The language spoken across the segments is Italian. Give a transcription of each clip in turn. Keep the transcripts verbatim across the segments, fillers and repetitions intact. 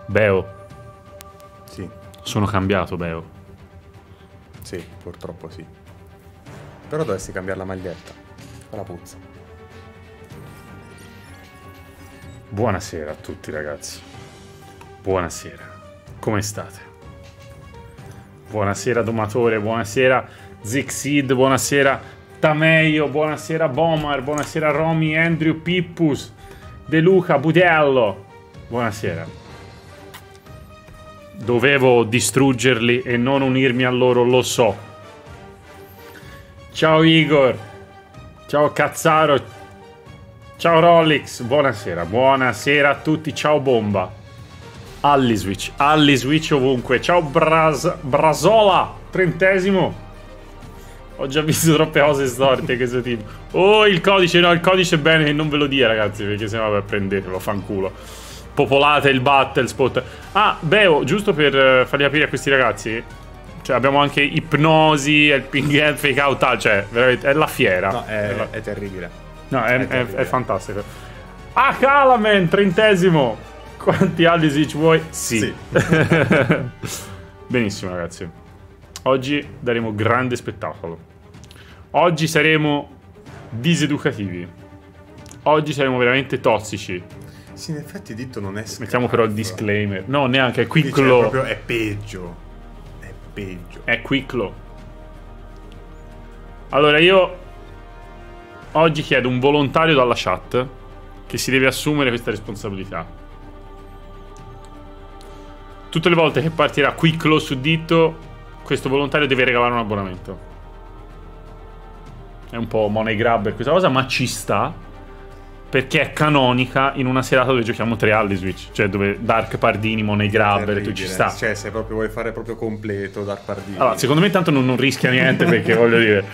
Beo. Sì. Sono cambiato, Beo. Sì, purtroppo sì. Però dovresti cambiare la maglietta. Fa la puzza. Buonasera a tutti, ragazzi. Buonasera. Come state? Buonasera, Domatore. Buonasera, Zixid. Buonasera, Tameio. Buonasera, Bomar. Buonasera, Romy, Andrew, Pippus, De Luca, Budello. Buonasera. Dovevo distruggerli e non unirmi a loro, lo so. Ciao Igor. Ciao Cazzaro. Ciao Rolex. Buonasera. Buonasera a tutti. Ciao Bomba. Alli Switch. Alli Switch ovunque. Ciao Bras Brasola. Trentesimo. Ho già visto troppe cose storte questo tipo. Oh, il codice. No, il codice è bene che non ve lo dia, ragazzi, perché sennò vabbè, prendetelo, fanculo. Popolate il battle spot. Ah, Beo, giusto per uh, farli capire a questi ragazzi, cioè abbiamo anche ipnosi, helping hand, fake out, cioè veramente è la fiera. No, è, è, la... è terribile. No, è, è, è, è fantastico. Ah, Calaman, trentesimo. Quanti Aldi ci vuoi? Sì, sì. Benissimo, ragazzi. Oggi daremo grande spettacolo. Oggi saremo diseducativi. Oggi saremo veramente tossici. Sì, in effetti Ditto non è scarso. Mettiamo però il disclaimer. No, neanche, è Quindi Quicklo. È, proprio, è peggio. È peggio. È Quicklo. Allora io oggi chiedo un volontario dalla chat che si deve assumere questa responsabilità. Tutte le volte che partirà Quicklo su Ditto, questo volontario deve regalare un abbonamento. È un po' money grabber questa cosa, ma ci sta, perché è canonica in una serata dove giochiamo tre Aldi Switch, cioè dove Dark Pardini, money grabber, tu ci sta. Cioè, se proprio vuoi fare proprio completo Dark Pardini. Allora, secondo me tanto non, non rischia niente, perché voglio dire.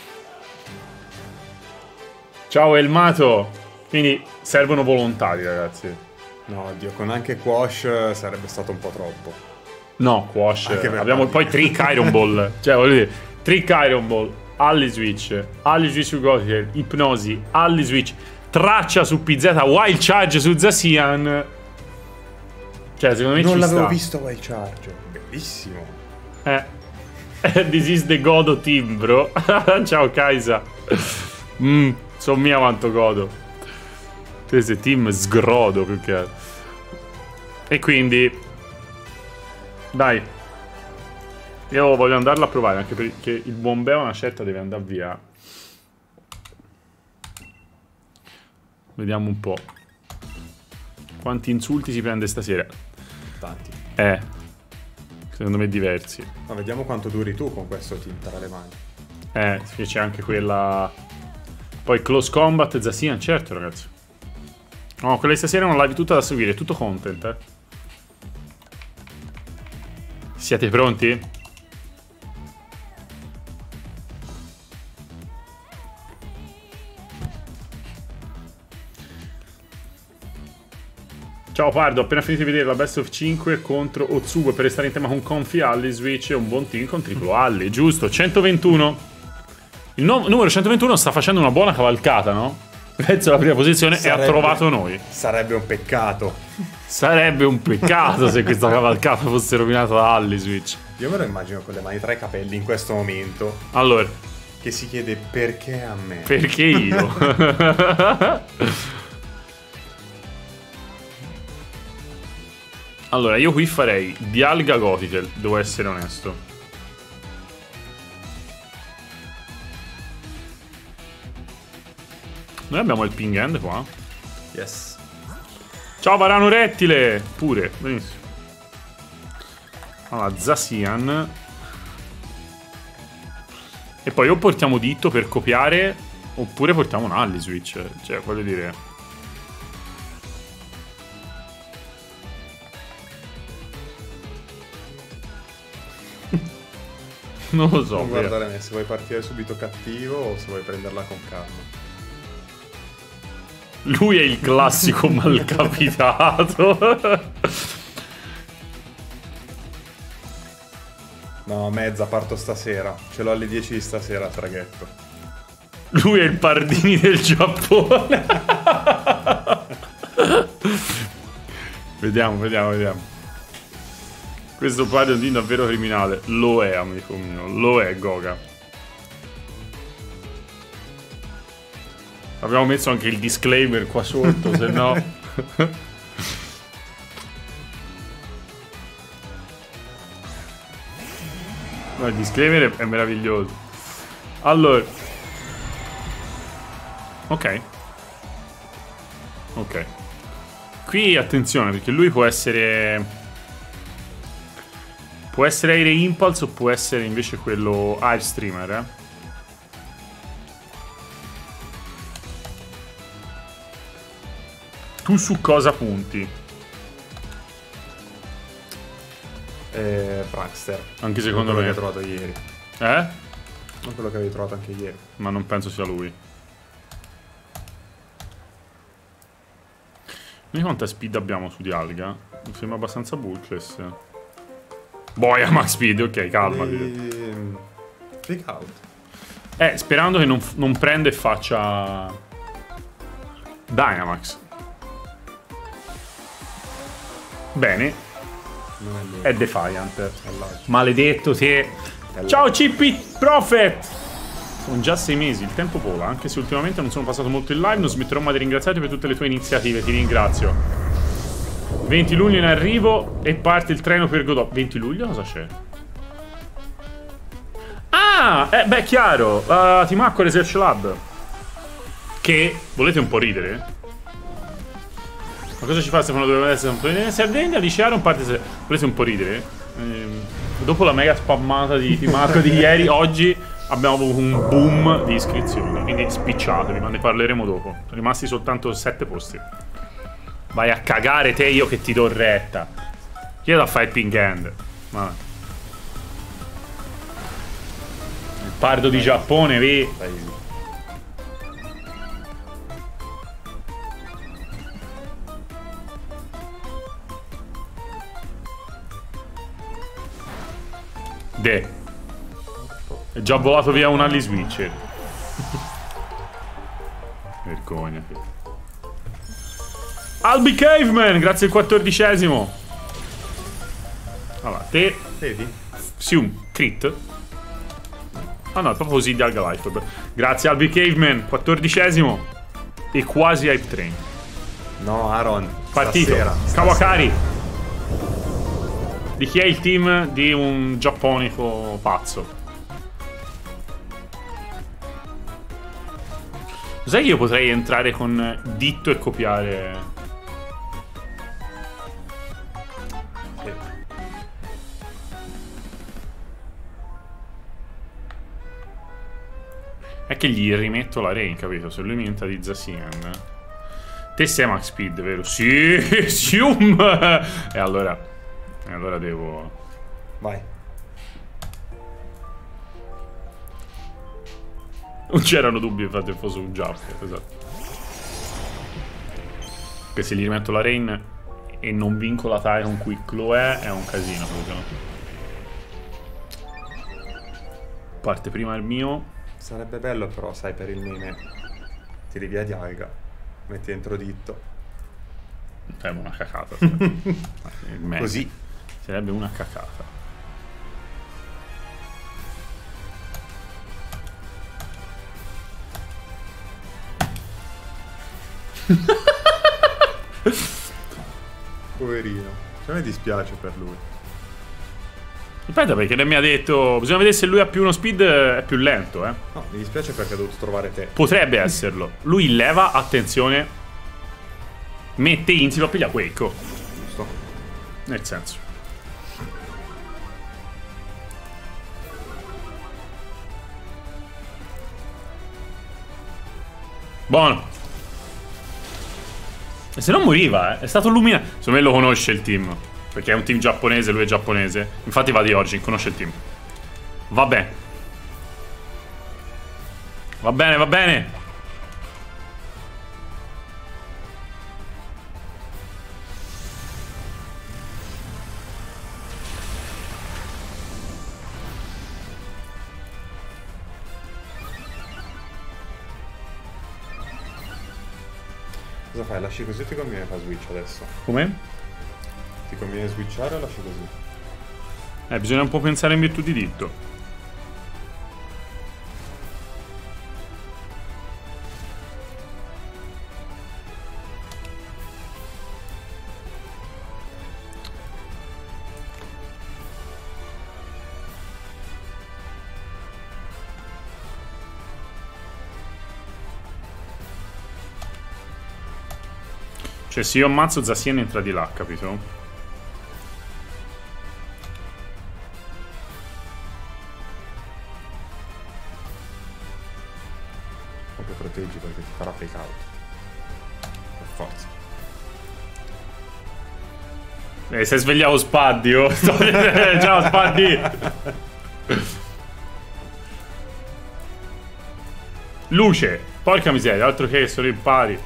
Ciao Elmato. Quindi servono volontari, ragazzi. No, oddio, con anche Quash sarebbe stato un po' troppo. No, Quash. Abbiamo poi Trick Iron Ball. Cioè, voglio dire, Trick Iron Ball, Alli Switch, Alli Switch su Gothel, Ipnosi, Alli Switch, Traccia su P Z, Wild Charge su Zacian. Cioè, secondo me non ci l'avevo sta. visto Wild Charge. Bellissimo. Eh. This is the Godo team, bro. Ciao Kaisa. Mmm, so mia quanto godo. Questo team sgrodo più che altro. E quindi dai, io voglio andarla a provare, anche perché il buon Beo una certa deve andare via. Vediamo un po' quanti insulti si prende stasera. Tanti. Eh, secondo me diversi. Ma vediamo quanto duri tu con questo team tra le mani. Eh, sì, c'è anche quella. Poi Close Combat, Zacian, certo, ragazzi. No, quella di stasera è una live tutta da seguire, tutto content, eh. Siete pronti? Ciao Pardo, ho appena finito di vedere la Best of cinque contro Otsubo per restare in tema con Confi Alli Switch, è un buon team con triplo Alli, giusto, centoventuno. Il no numero centoventuno sta facendo una buona cavalcata, no? Penso alla prima posizione sarebbe, e ha trovato noi. Sarebbe un peccato. Sarebbe un peccato se questa cavalcata fosse rovinata da Alli Switch. Io me lo immagino con le mani tra i capelli in questo momento. Allora, che si chiede perché a me. Perché io? Allora, io qui farei Dialga Gothitel, devo essere onesto. Noi abbiamo il ping hand qua. Yes. Ciao Varano Rettile. Pure, benissimo. Allora, Zacian. E poi o portiamo Ditto per copiare, oppure portiamo un Alli Switch. Cioè, voglio dire. Non lo so. Non guardare me se vuoi partire subito cattivo o se vuoi prenderla con calma. Lui è il classico malcapitato. No, mezza, parto stasera. Ce l'ho alle dieci di stasera, traghetto. Lui è il Pardini del Giappone. Vediamo, vediamo, vediamo. Questo padre è davvero criminale. Lo è, amico mio. Lo è, Goga. Abbiamo messo anche il disclaimer qua sotto, se no... no, il disclaimer è meraviglioso. Allora... ok. Ok. Qui attenzione, perché lui può essere... può essere Air Impulse o può essere invece quello Air Streamer, eh. Tu su cosa punti? Eh, Prankster. Anche secondo quello me. che ho trovato ieri. Eh? Non quello che avevi trovato anche ieri. Ma non penso sia lui. Noi quanta speed abbiamo su Dialga? Mi sembra abbastanza bulkless. Boia, max speed, ok, calmati. E... Freak out. Eh, sperando che non, non prenda e faccia... Dynamax. Bene. Non è lui. È Defiant. È l'altro. Maledetto te. Ciao C P Prophet. Sono già sei mesi, il tempo vola. Anche se ultimamente non sono passato molto in live, non smetterò mai di ringraziarti per tutte le tue iniziative. Ti ringrazio. venti luglio in arrivo e parte il treno per Godot. venti luglio cosa c'è? Ah, eh, beh, chiaro. Uh, Timacco Research Lab. Che, volete un po' ridere? Ma cosa ci fa se fanno dovrebbe essere un po' in Sardegna? Di Sharon parte se... Volete un po' ridere? Ehm, dopo la mega spammata di Timacco di ieri, oggi abbiamo avuto un boom di iscrizioni. Quindi spicciatevi, ma ne parleremo dopo. Sono rimasti soltanto sette posti. Vai a cagare te, io che ti do retta. Chiedo a fare il ping hand. Vabbè. Il pardo di Giappone, vi. Dai. De. È già volato via un Alli Switcher. Vergogna. Albi Caveman, grazie al quattordicesimo. Allora, te... Vedi? Sium, crit. Ah no, è proprio così di Alga Life. Grazie Albi Caveman, quattordicesimo. E quasi Hype Train. No, Aaron. Partito. Stasera, Kawakari. stasera. Di chi è il team di un giapponico pazzo? Sai che io potrei entrare con ditto e copiare? Sì. È che gli rimetto la rain, capito? Se lui mi mentalizza Sian. Te sei max speed, vero? Sì, Sium! E allora... E allora devo... Vai. Non c'erano dubbi infatti che fosse un jump. Esatto. Che se gli rimetto la rain e non vinco la tire con cui Chloe è un casino. Parte prima il mio. Sarebbe bello però, sai, per il meme. Tiri via di Alga. Metti dentro ditto. Sarebbe una cacata. Sarebbe. Così. Sarebbe una cacata. Poverino. Cioè, a me dispiace per lui. Aspetta, perché lei mi ha detto... Bisogna vedere se lui ha più uno speed, è più lento, eh. No, mi dispiace perché ha dovuto trovare te. Potrebbe esserlo. Lui leva, attenzione. Mette Inzi, lo piglia Quake. Giusto. Nel senso. Buono. E se non moriva, eh. È stato illuminato. Secondo me lo conosce il team. Perché è un team giapponese, lui è giapponese. Infatti va di Origin, conosce il team. Va bene. Va bene, va bene. Cosa fai? Lasci così o ti conviene fare switch adesso? Come? Ti conviene switchare o lasci così? Eh, bisogna un po' pensare in virtù di Ditto. Cioè, se io ammazzo Zacian entra di là, capito? Proprio proteggi perché ti farà fake out. Per forza. Eh, si è svegliato Spaddi, oh. Ciao Spaddi. Luce. Porca miseria, altro che solo impari.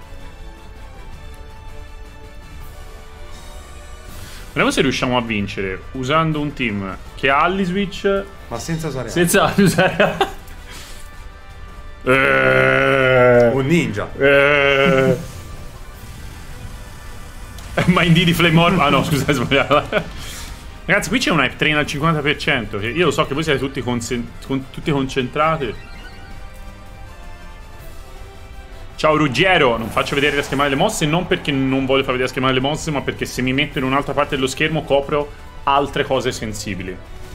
Vediamo se riusciamo a vincere usando un team che ha Alliswitch, ma senza usare senza usare eh, un ninja. eh, ma in D di Flame Orb. Ah no, scusate, sbagliato. Ragazzi, qui c'è un hype train al cinquanta per cento. Io lo so che voi siete tutti, con tutti concentrati. Ciao Ruggiero, non faccio vedere la schemata delle mosse, non perché non voglio far vedere la schemata delle mosse, ma perché se mi metto in un'altra parte dello schermo copro altre cose sensibili.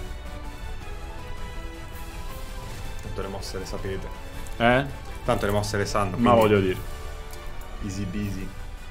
Tanto le mosse le sapete. Eh? Tanto le mosse le sanno. Ma voglio dire. Easy busy.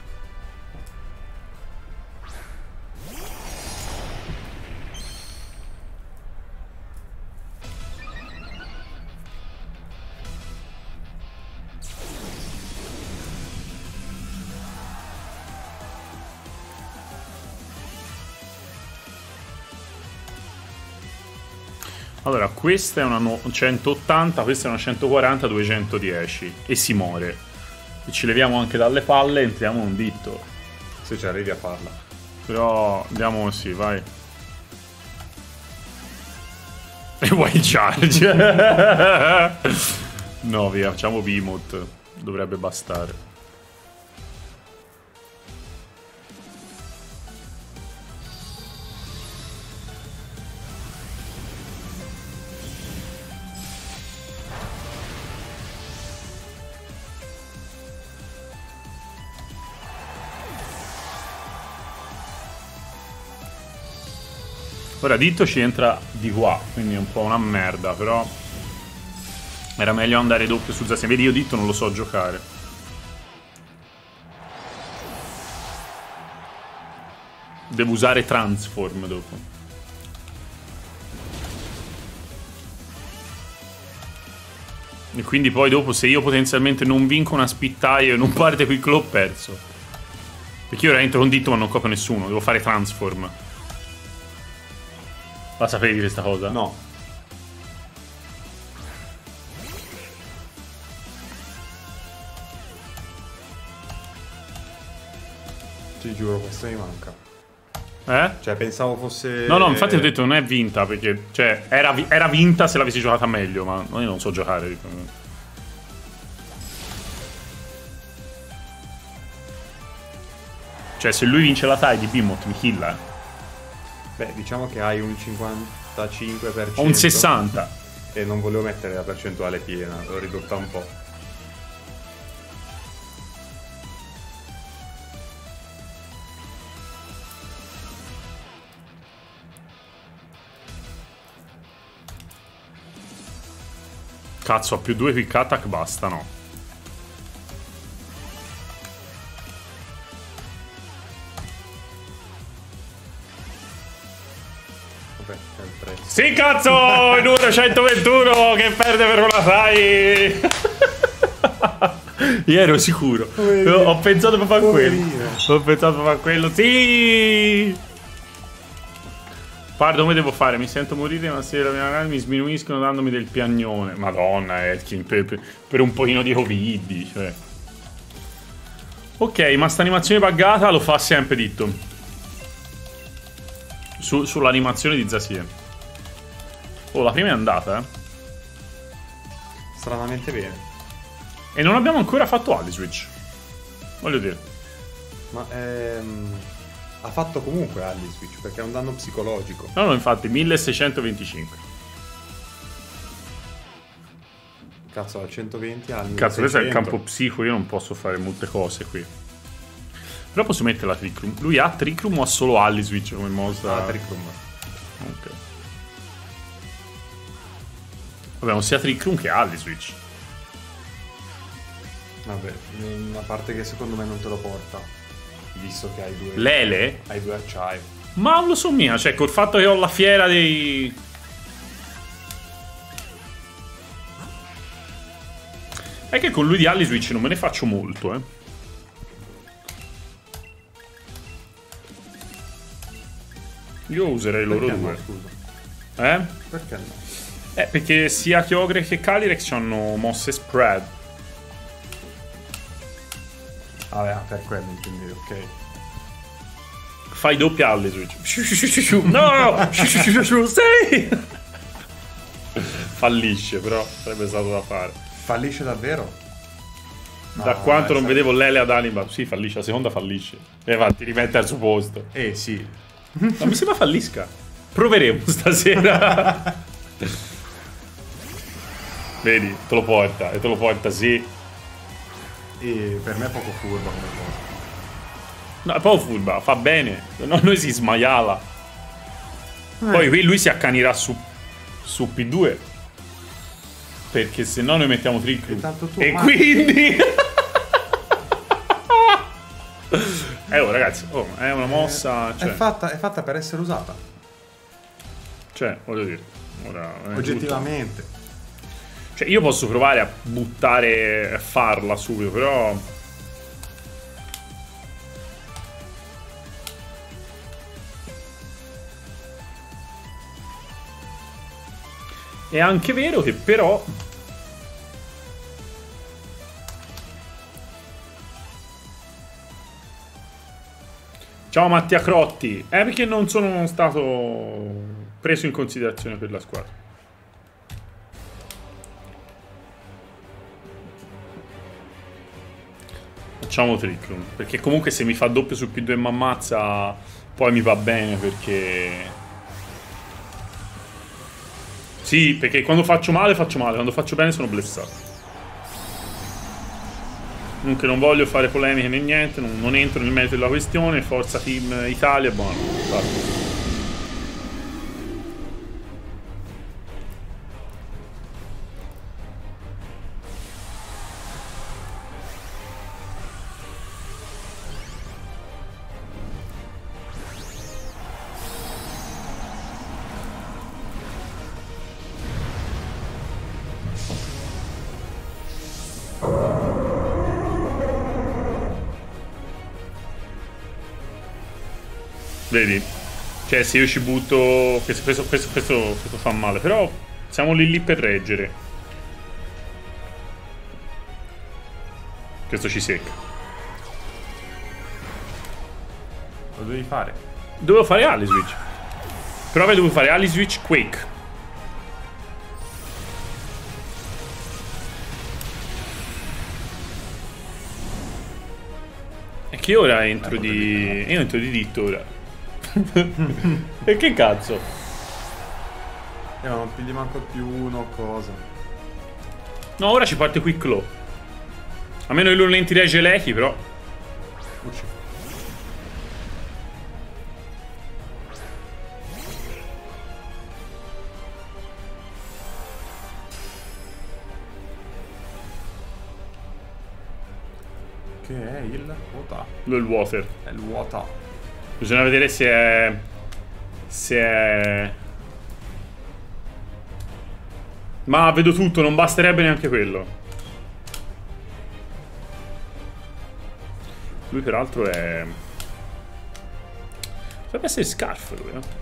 Allora, questa è una no centottanta, questa è una centoquaranta, duecentodieci. E si muore. E ci leviamo anche dalle palle e entriamo un ditto. Se ci arrivi a farla. Però andiamo così, vai. E wild charge. No, via, facciamo Behemoth. Dovrebbe bastare. Ora Ditto ci entra di qua, quindi è un po' una merda, però era meglio andare doppio su Zacian. Vedi, io Ditto non lo so giocare. Devo usare Transform dopo. E quindi poi dopo, se io potenzialmente non vinco una spittaio e non parte qui, l'ho perso. Perché io ora entro con Ditto ma non copro nessuno, devo fare Transform. La sapevi questa cosa? No. Ti giuro, questo mi manca. Eh? Cioè, pensavo fosse... No, no, infatti ho detto non è vinta, perché... Cioè, era, vi era vinta se l'avessi giocata meglio, ma io non so giocare. Cioè, se lui vince la tie di Behemoth, mi killa, eh. Beh, diciamo che hai un cinquantacinque per cento. Ho un sessanta. E non volevo mettere la percentuale piena, l'ho ridotta un po'. Cazzo, a più due quick attack basta, no? Vabbè, sempre. Sì, cazzo! Il numero centoventuno che perde per una sai. Io ero sicuro. Poverino. Ho pensato per fare quello. Ho pensato per fare quello. Sì! Guarda come devo fare, mi sento morire, ma se la mia canale mi sminuiscono dandomi del piagnone. Madonna, Elkin, per, per, per un pochino di Covid, cioè. Ok, ma sta animazione buggata lo fa sempre Ditto. Su, Sull'animazione di Zacian. Oh, la prima è andata, eh. Stranamente bene. E non abbiamo ancora fatto Alliswitch. Voglio dire. Ma ehm... Ha fatto comunque Alli Switch perché è un danno psicologico. No, no, infatti, milleseicentoventicinque. Cazzo, al centoventi al Cazzo, questo è il milleseicento. campo psico, io non posso fare molte cose qui. Però posso mettere la Trick Room. Lui ha Trick Room o ha solo Alli Switch come mossa? Ah, Trick Room. Ok. Abbiamo sia Trick Room che Alli Switch. Vabbè, una parte che secondo me non te lo porta. Visto che hai due... Lele? Hai due acciai. Ma lo so mia, cioè col fatto che ho la fiera dei... È che con lui di Alli Switch non me ne faccio molto, eh. Io userei loro Perché due. no, scusa? Eh? Perché no? Eh, perché sia Kyogre che Calyrex hanno mosse spread. Ah, beh, per quello intendevi, ok. Fai doppia Alli Switch. No! Sì! Fallisce, però sarebbe stato da fare. Fallisce davvero? Da No, quanto dai, non sai- vedevo Lele ad Animal. Sì, fallisce, la seconda fallisce. E va, ti rimette al suo posto. Eh sì. Non mi sembra fallisca. Proveremo stasera. Vedi, te lo porta. E te lo porta, sì. E per me è poco furba come cosa. No, è proprio furba, fa bene. No, noi si smaiala. Poi qui lui si accanirà su, su P due. Perché se no noi mettiamo Trick Room. Intanto tu, E ma- quindi... eh oh ragazzi, oh, è una mossa... Cioè, È fatta, è fatta per essere usata. cioè voglio dire... Ora, è Oggettivamente. tutto. Cioè io posso provare a buttare... a farla subito, però... È anche vero che però... Ciao Mattia Crotti. Eh, perché non sono stato preso in considerazione per la squadra. Facciamo Trick Room. Perché comunque se mi fa doppio su P due e mi ammazza, poi mi va bene perché... Sì, perché quando faccio male, faccio male. Quando faccio bene sono blessato. Comunque non voglio fare polemiche né niente, non, non entro nel merito della questione. Forza Team Italia, buono. Basta. Vedi? Cioè se io ci butto... Questo, questo, questo, questo, questo fa male. Però siamo lì lì per reggere. Questo ci secca. Lo devi fare. Dovevo fare Ali Switch. Però avrei dovuto fare Ali Switch Quake. E che ora entro di... Io entro di ditto ora. E che cazzo? Eh, ma non pigli manco più uno cosa. No, ora ci parte Quick Claw. A meno che lui non lenti regge Lechi, però. Usci. Che è il vuota. Lui è il water. È il vuota. Bisogna vedere se è... Se è... Ma vedo tutto, non basterebbe neanche quello. Lui peraltro è... Dovrebbe essere Scarf lui, eh.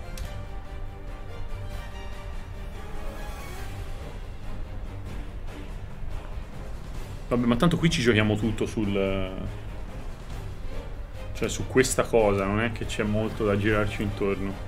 Vabbè, ma tanto qui ci giochiamo tutto sul... Cioè su questa cosa, non è che c'è molto da girarci intorno.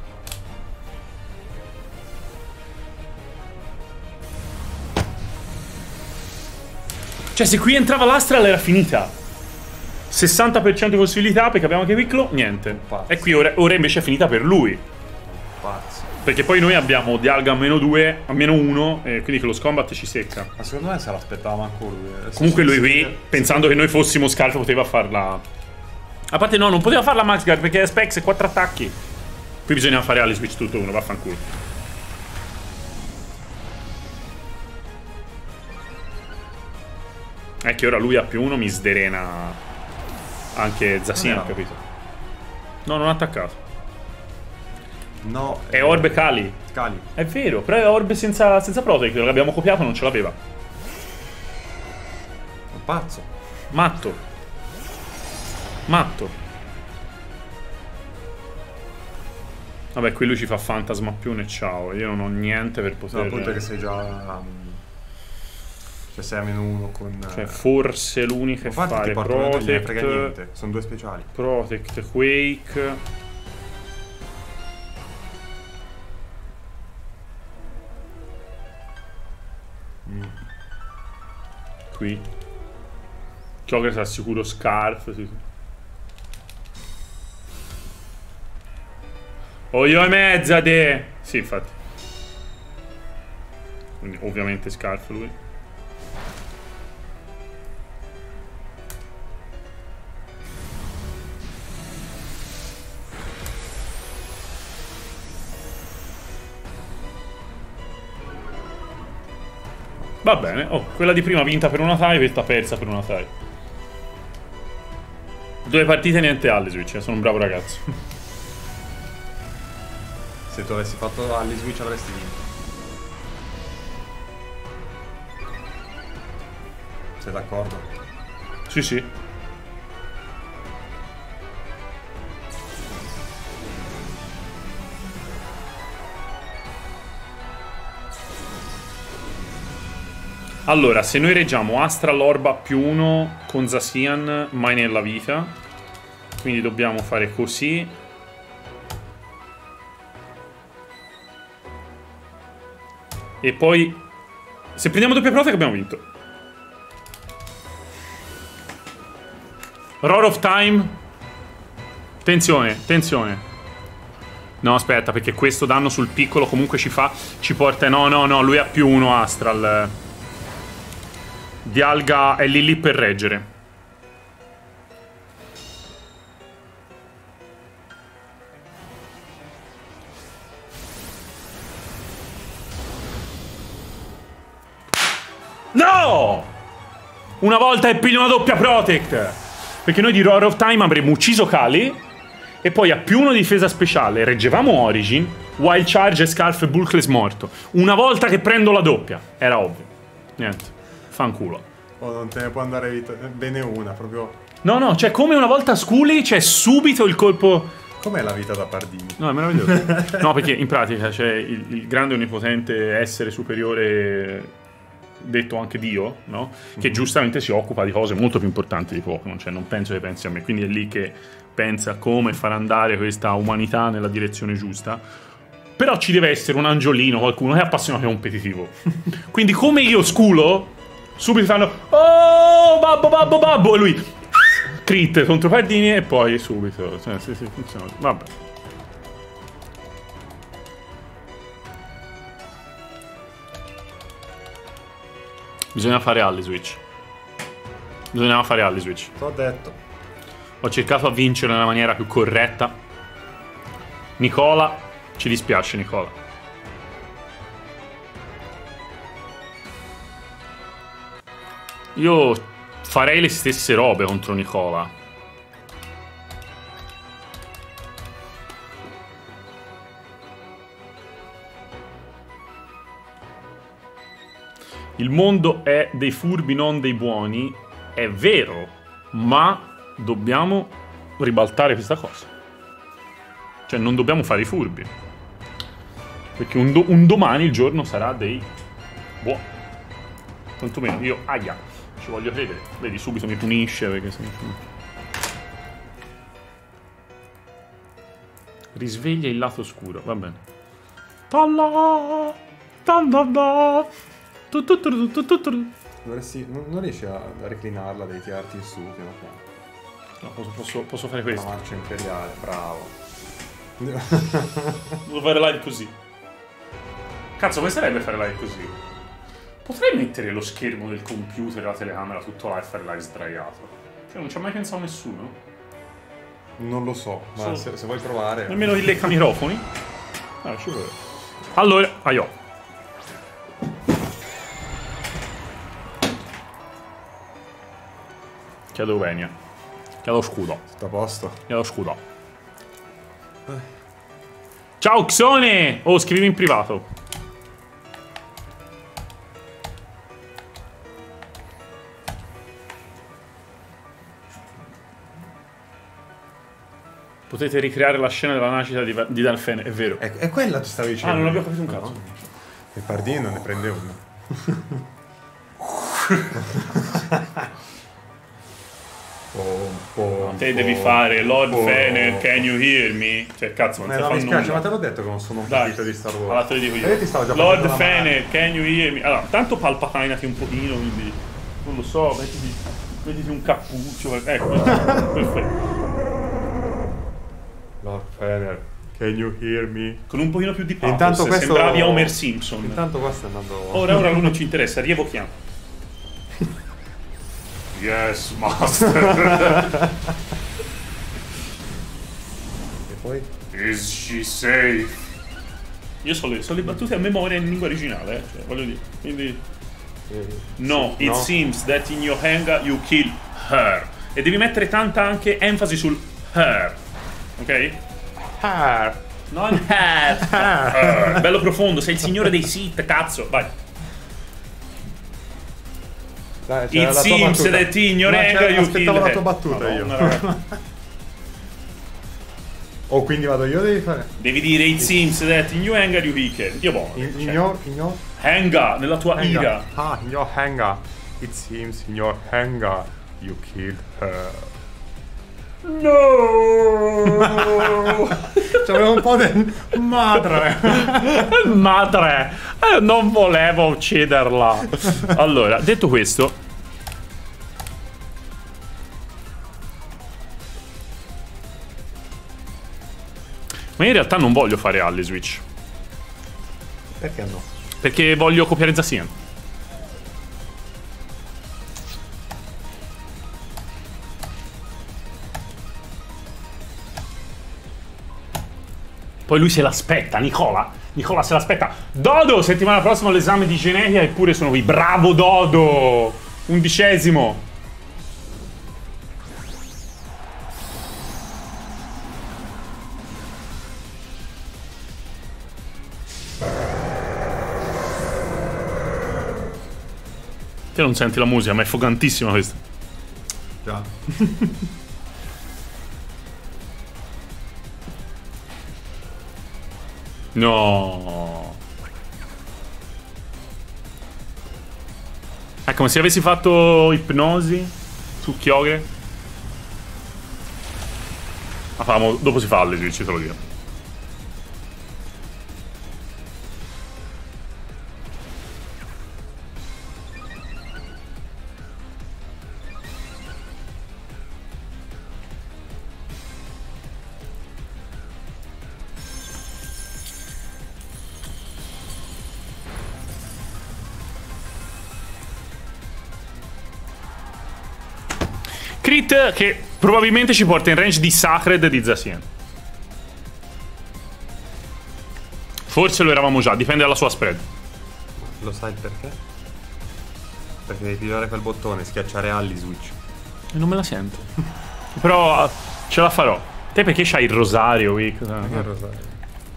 Cioè se qui entrava l'Astral era finita. sessanta per cento di possibilità perché abbiamo anche piccolo, niente. Pazzo. E qui ora, ora invece è finita per lui. Pazzo. Perché poi noi abbiamo Dialga a meno due, a meno uno, e quindi che lo Scombat ci secca. Ma secondo me se l'aspettava manco lui. Adesso Comunque si- lui si qui, vede- pensando che noi fossimo Scarf, poteva farla. A parte no, non poteva farla Max Guard perché è Specs e quattro attacchi. Qui bisogna fare Ali Switch tutto uno, vaffanculo. È che ora lui ha più uno, mi sderena anche Zacian, No, no. capito? No, non ha attaccato. No. È Orbe Kali. Cali. È vero, però è Orbe senza, senza Protect, l'abbiamo copiato, non ce l'aveva. Un pazzo. Matto. Matto. Vabbè, qui lui ci fa Fantasma più e ciao. Io non ho niente per No, poter... appunto che sei già... um, cioè sei a meno uno con... Cioè, forse l'unica è infatti fare ti porto non gliene frega Protect. niente. Sono due speciali. Protect, Quake. Mm. Qui. Chogres al sicuro Scarf. Sì. Oh, io e mezza de. Sì, infatti. Quindi ovviamente Scarf lui. Va bene. Oh, quella di prima vinta per una tie, questa persa per una tie. Due partite niente alle Switch, sono un bravo ragazzo. Se tu avessi fatto Ali Switch avresti vinto. Sei d'accordo? Sì, sì. Allora, se noi reggiamo Astral Orba più uno con Zacian, mai nella vita. Quindi dobbiamo fare così. E poi, se prendiamo doppia protec abbiamo vinto. Roar of Time. Tensione, tensione. No, aspetta, perché questo danno sul piccolo comunque ci fa... Ci porta... No, no, no, lui ha più uno Astral. Dialga è lì lì per reggere. No! Una volta e piglio una doppia protect. Perché noi di Roar of Time avremmo ucciso Kali. E poi a più uno di difesa speciale reggevamo Origin, Wild Charge e Scarf e Bulkless morto. Una volta che prendo la doppia. Era ovvio. Niente. Fanculo. Oh, non te ne può andare vita- bene una, proprio... No, no, cioè come una volta Sculi c'è subito il colpo... Com'è la vita da Pardini? No, è meraviglioso. No, perché in pratica c'è il, il grande onnipotente essere superiore, detto anche Dio, no? Che giustamente si occupa di cose molto più importanti di Pokémon, cioè non penso che pensi a me, quindi è lì che pensa a come far andare questa umanità nella direzione giusta. Però ci deve essere un angiolino, qualcuno che è appassionato e competitivo. Quindi come io sculo, subito fanno oh, babbo, babbo, babbo, e lui crit contro Pardini e poi subito. Cioè, sì, sì, funziona. Vabbè. Bisogna fare alle Switch. Bisognava fare alle Switch. T'ho detto. Ho cercato a vincere nella maniera più corretta. Nicola, ci dispiace Nicola. Io farei le stesse robe contro Nicola. Il mondo è dei furbi, non dei buoni. È vero, ma dobbiamo ribaltare questa cosa. Cioè, non dobbiamo fare i furbi. Perché un, do un domani il giorno sarà dei buoni. Quantomeno io, aia, ci voglio credere. Vedi, subito mi punisce perché se... Risveglia il lato oscuro, va bene. Talla! Talla! Tu, tu, tu, tu, tu, tu. Dovresti, non, non riesci a, a reclinarla, devi tirarti in su piano piano. No, posso, posso, posso fare questo. La marcia imperiale, bravo. Devo fare live così. Cazzo, come sarebbe fare live così? Potrei mettere lo schermo del computer e la telecamera tutto là e fare live sdraiato. Cioè, non ci ha mai pensato nessuno? Non lo so, ma So- se, se vuoi provare... Nemmeno il lecca microfoni? Ah, ci vuole. Allora, aio. Chiedo venia. Chiedo scudo. Tutto a posto. Chiedo scudo. Ciao Xone! Oh, scrivi in privato. Potete ricreare la scena della nascita di, di Dalfene, è vero. È, è quella ti stavi dicendo. Ah, non abbiamo capito un cazzo. No. E Pardini non ne prende una. Oh, oh, Te oh, devi fare Lord oh. Fener, can you hear me? Cioè, cazzo, non Eh, sai no, fare mi spiace, nulla. ma te l'ho detto che non sono un Dai, capito di Star Wars. allora te lo dico io. Eh, ti stavo già Lord facendo la mano. Fener, can you hear me? Allora, tanto palpatinati un pochino, quindi non lo so, mettiti, mettiti un cappuccio, ecco, perfetto. Lord Fener, can you hear me? Con un pochino più di pathos, Intanto questo- sembravi Homer Simpson. Intanto qua sta andando... Ora, ora lui non ci interessa, rievochiamo. Yes, master. E poi? Is she safe? Io so le, so le battute a memoria in lingua originale, eh, cioè, voglio dire, quindi... Eh, No, sì, it no. seems that in your hangar you kill her. E devi mettere tanta anche enfasi sul her. Ok? Ah, Non her. Her. Bello profondo, sei il signore dei Sith, cazzo. Vai. dai, c'era It la tua seems battuta. that in your No, hangar c'era- you kill aspettavo la her. tua battuta io. Madonna, raga. O quindi vado io, devi fare... Devi dire it seems that in your hangar you kill her. Dio buono. In, in Cioè, your... In your... hangar, nella tua hangar. ira. Ah, in your hangar. It seems in your hangar you killed her. No! C'aveva un po' del... Madre! Madre, eh, non volevo ucciderla. Allora, detto questo, ma in realtà non voglio fare Alle Switch, Perché no? perché voglio copiare Zacian. Poi lui se l'aspetta, Nicola. Nicola se l'aspetta. Dodo, settimana prossima l'esame di genetica eppure sono qui. Bravo Dodo! Undicesimo. Te non senti la musica, ma è fogantissima questa. Già. No. È come se avessi fatto ipnosi su Kyogre. Ma famo, dopo si fa alle Switch, te lo dico. Crit che probabilmente ci porta in range di Sacred di Zacian. Forse lo eravamo già, dipende dalla sua spread. Lo sai il perché? Perché devi pigliare quel bottone, schiacciare Alli Switch. E non me la sento. Però ce la farò. Te perché c'hai il rosario, Wick? Che rosario.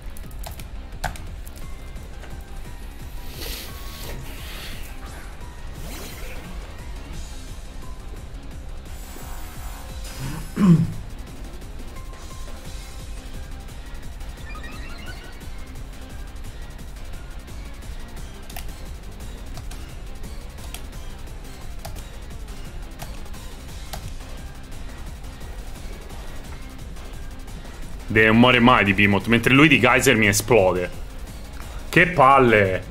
De non muore mai di Behemoth, mentre lui di Geyser mi esplode. Che palle!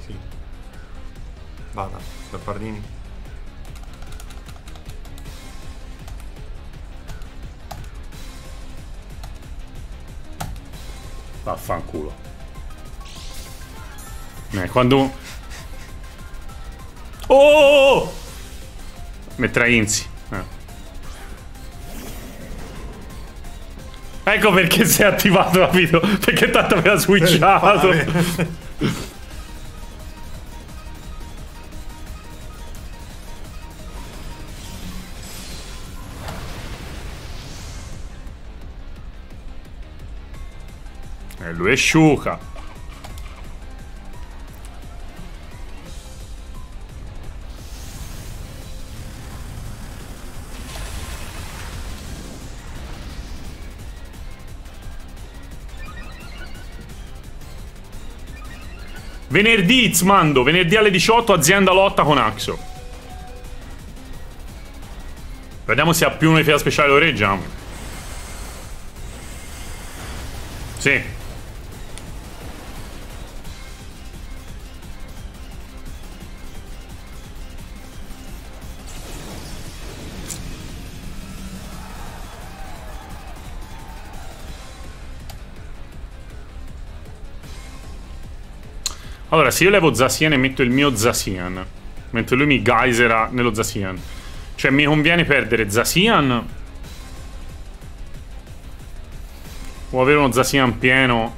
Sì. Vada, Leopardini. Vaffanculo. Eh, quando... Oh! Metterai Inzi. Eh. Ecco perché si è attivato, capito? Perché tanto mi ha switchato. E lui è sciuca. Venerdì Zmando, venerdì alle diciotto, azienda lotta con Axo. Vediamo se ha più un'effettiva speciale, lo reggiamo. Sì. Allora, se io levo Zacian e metto il mio Zacian, mentre lui mi geysera nello Zacian, cioè mi conviene perdere Zacian o avere uno Zacian pieno?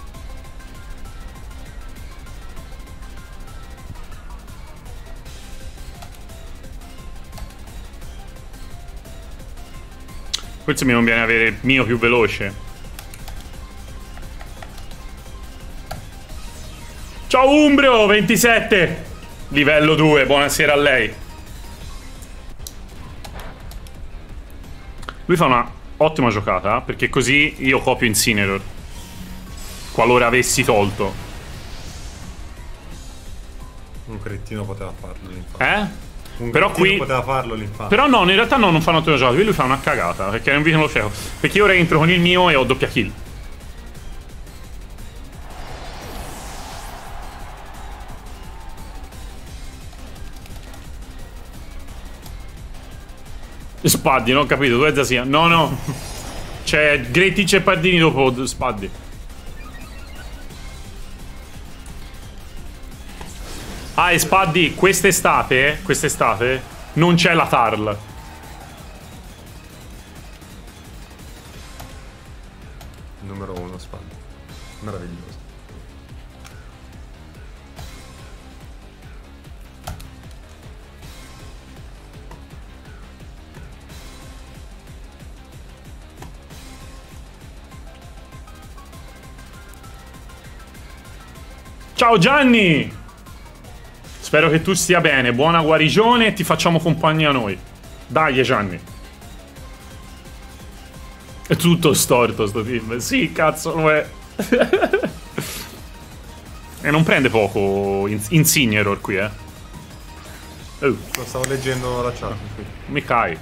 Forse mi conviene avere il mio più veloce. Ciao Umbrio, ventisette. Livello due, buonasera a lei. Lui fa una ottima giocata, perché così io copio Incineroar, qualora avessi tolto. Un cretino poteva farlo l'infatti. Eh? Un però qui poteva farlo l'infatti. Però no, in realtà no, non fa un'ottima giocata. Lui fa una cagata, perché non vi lo cieco. Perché io ora entro con il mio e ho doppia kill. Spaddi, non ho capito, dove sia? No, no. C'è Gretic e Pardini dopo Spaddi. Ah, e Spaddi, quest'estate, quest'estate, non c'è la Tarl. Numero uno, Spaddi. Meraviglioso. Ciao Gianni! Spero che tu stia bene, buona guarigione e ti facciamo compagnia noi. Dai Gianni. È tutto storto sto team. Sì, cazzo lo è. E non prende poco Incineroar qui, eh. Oh. Lo stavo leggendo la chat qui. Mi cai.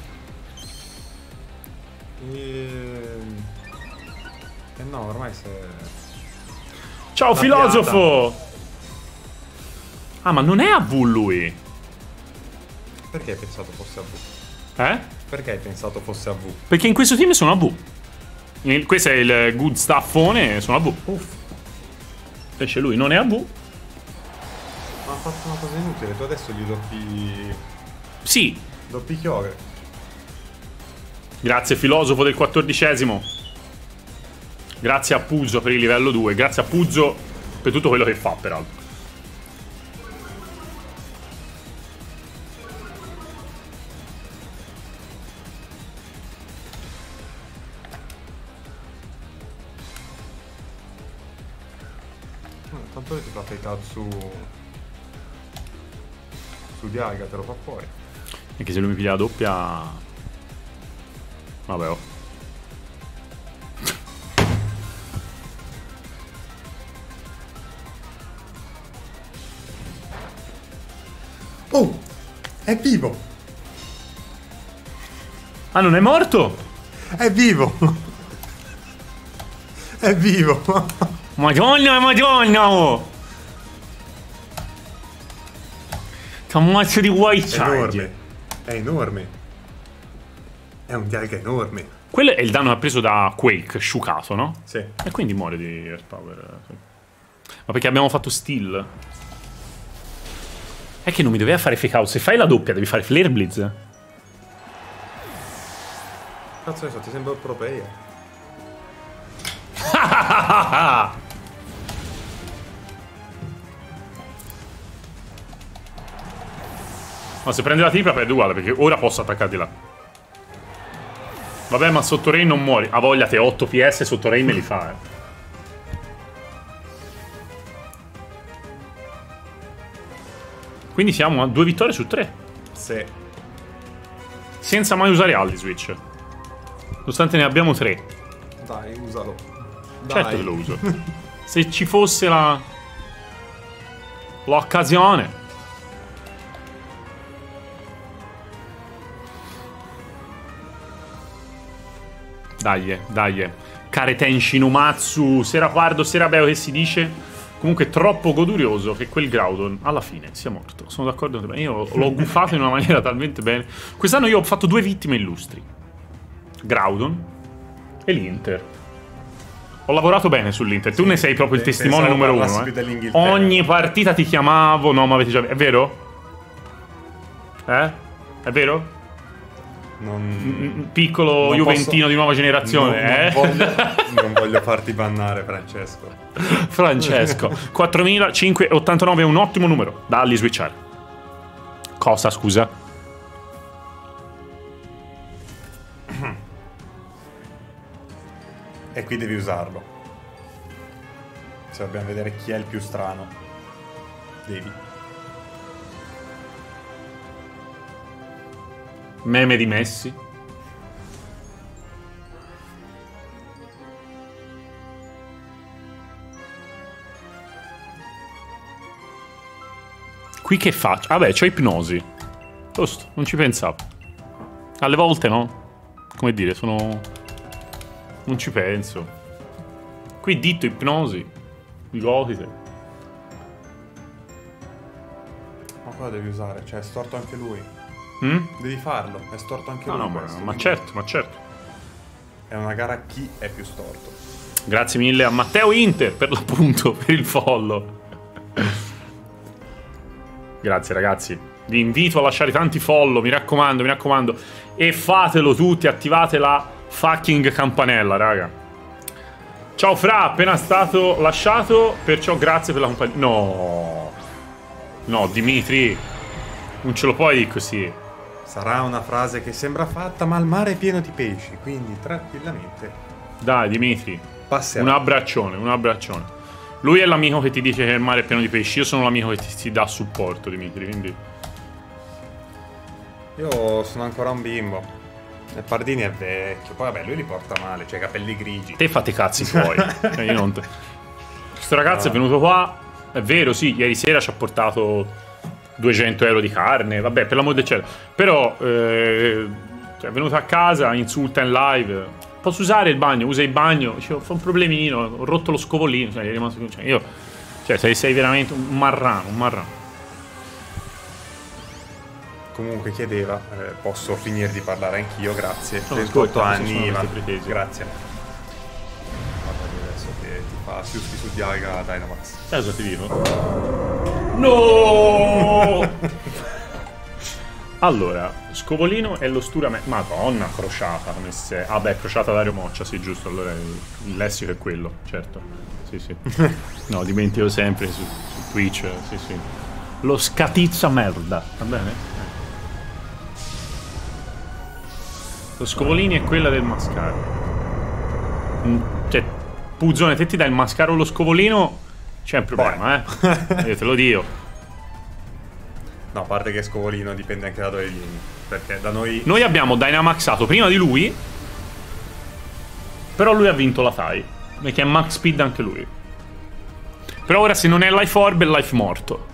E... Eh no, ormai se... Ciao la filosofo! piata. Ah, ma non è A V lui? Perché hai pensato fosse A V? Eh? Perché hai pensato fosse A V? Perché in questo team sono A V. Il, questo è il good staffone, sono A V. Uff. Invece lui non è A V. Ma ha fatto una cosa inutile, tu adesso gli doppi... Sì. Doppi Kyogre. Grazie filosofo del quattordicesimo. Grazie a Puzzo per il livello due. Grazie a Puzzo per tutto quello che fa, peraltro. Tanto ti fa fake su... Su Dialga, te lo fa fuori. E che se lui mi piglia la doppia... Vabbè, oh. Oh! È vivo! Ah, non è morto? È vivo! È vivo! Madonna, madonna, oh! C'ha un mazzo di white È side. enorme. È enorme. È un Dialga enorme. Quello è il danno che ha preso da Quake, sciucato, no? Sì. E quindi muore di Earth Power. Sì. Ma perché abbiamo fatto Steel? È che non mi doveva fare fake out. Se fai la doppia devi fare Flare Blitz. Cazzo ne so, ti sembra un pro player. Ma se prende la tripla perde uguale, perché ora posso attaccarti là. Vabbè, ma sotto rain non muori. Ha voglia te otto P S sotto rain me li fa, eh. Quindi siamo a due vittorie su tre. Sì. Senza mai usare Aldi Switch. Nonostante ne abbiamo tre. Dai, usalo. Certo Dai. che lo uso. Se ci fosse la... l'occasione. Dai, dai. Kareten Shinomatsu, Seraguardo, Serabeo che si dice... Comunque troppo godurioso che quel Groudon alla fine sia morto. Sono d'accordo con te. Io l'ho gufato in una maniera talmente bene. Quest'anno io ho fatto due vittime illustri. Groudon e l'Inter. Ho lavorato bene sull'Inter. Tu Sì, ne sei proprio il testimone pensavo numero parlassi uno. più Eh. dell'Inghilterra. Ogni partita ti chiamavo. No, ma avete già... È vero? Eh? È vero? Non... Piccolo Non Juventino posso- di nuova generazione, non, eh? non, voglio, non voglio farti bannare, Francesco. Francesco. quattromilacinquecentottantanove è un ottimo numero da Ali switchare. Cosa, scusa? E qui devi usarlo. Se dobbiamo vedere chi è il più strano. Devi. Meme di Messi. Qui che faccio? Vabbè, c'ho ipnosi. Giusto, non ci pensavo. Alle volte no. Come dire, sono... Non ci penso. Qui ditto ipnosi. Gotite. Ma cosa devi usare? Cioè, è storto anche lui. Mm? Devi farlo, è storto anche No, lui. no, ma, questo, ma quindi certo, ma certo. È una gara a chi è più storto. Grazie mille a Matteo Inter per l'appunto, per il follow. Grazie ragazzi. Vi invito a lasciare tanti follow, mi raccomando, mi raccomando. E fatelo tutti, attivate la fucking campanella, raga. Ciao Fra, appena stato lasciato, perciò grazie per la compagnia. No. No, Dimitri. Non ce lo puoi dire così. Sarà una frase che sembra fatta, ma il mare è pieno di pesci, quindi tranquillamente Dai, Dimitri. passerà. Un abbraccione, un abbraccione. Lui è l'amico che ti dice che il mare è pieno di pesci. Io sono l'amico che ti, ti dà supporto, Dimitri, quindi... Io sono ancora un bimbo. E Pardini è vecchio. Poi vabbè, lui li porta male, cioè i capelli grigi. Te fate i cazzi tuoi. Cioè, io non te... Questo ragazzo No. è venuto qua. È vero, sì, ieri sera ci ha portato duecento euro di carne. Vabbè, per l'amor del cielo. Però eh, cioè, è venuto a casa, insulta in live. Posso usare il bagno? Usa il bagno. Dicevo, fa un problemino, ho rotto lo scovolino. Cioè, è rimasto, cioè, io, cioè sei, sei veramente un marrano, un marrano. Comunque chiedeva, eh, posso finire di parlare anch'io, grazie. No, ventotto ascolta, anni, queste sono ma... queste pretese. Grazie. Guarda adesso che ti fa Siusti su Dialga Dynamax. Sai cosa ti dico? No! Allora, Scovolino è l'ostura... Me- Madonna, crociata. Come se... Ah beh, crociata Dario Moccia, sì, giusto. Allora il, il lessico è quello, certo. Sì, sì. No, dimentico sempre su, su Twitch, sì, sì. Lo scatizza merda, va bene? Lo Scovolini è quella del mascaro. Mm, Cioè, Puzzone, te ti dai il mascaro o lo Scovolino, c'è un problema, eh? Io te lo dico. No, a parte che Scovolino dipende anche da dove vieni. Perché da noi... Noi abbiamo Dynamaxato prima di lui, però lui ha vinto la T A I, perché è max speed anche lui. Però ora se non è Life Orb è Life morto.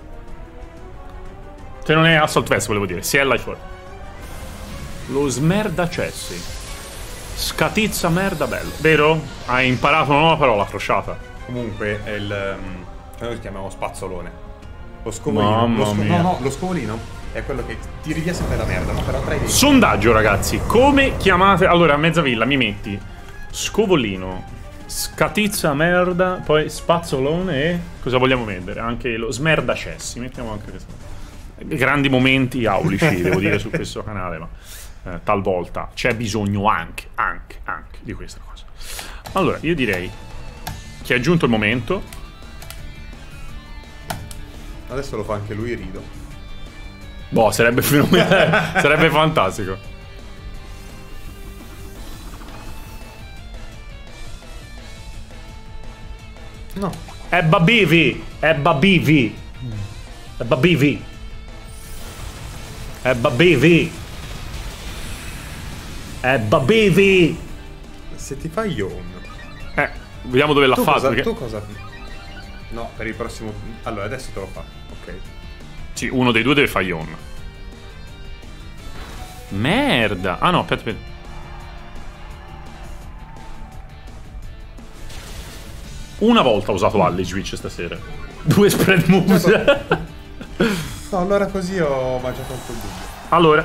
Se non è Assault Vest volevo dire, se è Life Orb. Lo smerda cessi. Scatizza merda bello. Vero? Hai imparato una nuova parola, crociata. Comunque è il... um, noi lo chiamiamo spazzolone. Lo scovolino. Mamma Lo sco- mia. no, no, lo scovolino è quello che tiri via sempre la merda, no? Però tra i denti. Sondaggio, ragazzi. Come chiamate... Allora, a Mezzavilla mi metti scovolino, scatizza merda, poi spazzolone e... Cosa vogliamo mettere? Anche lo smerdacessi. Mettiamo anche questo. Grandi momenti aulici, devo dire, su questo canale, ma eh, talvolta c'è bisogno anche, anche, anche di questa cosa. Allora, io direi che è giunto il momento. Adesso lo fa anche lui e rido. Boh, sarebbe fenomenale, sarebbe fantastico. No. È Babivi, è Babivi, è Babivi, è Babivi, è Babivi. Se ti fa yawn. Eh, vediamo dove l'ha Tu fatto. cosa, Perché... tu cosa... No, per il prossimo... Allora, adesso te lo fa. Ok. Sì, uno dei due deve fare yawn. Merda. Ah no, aspetta, aspetta. Una volta ho usato Ally Switch stasera. Due spread moves. No, allora così ho mangiato un po' il dubbio. Allora.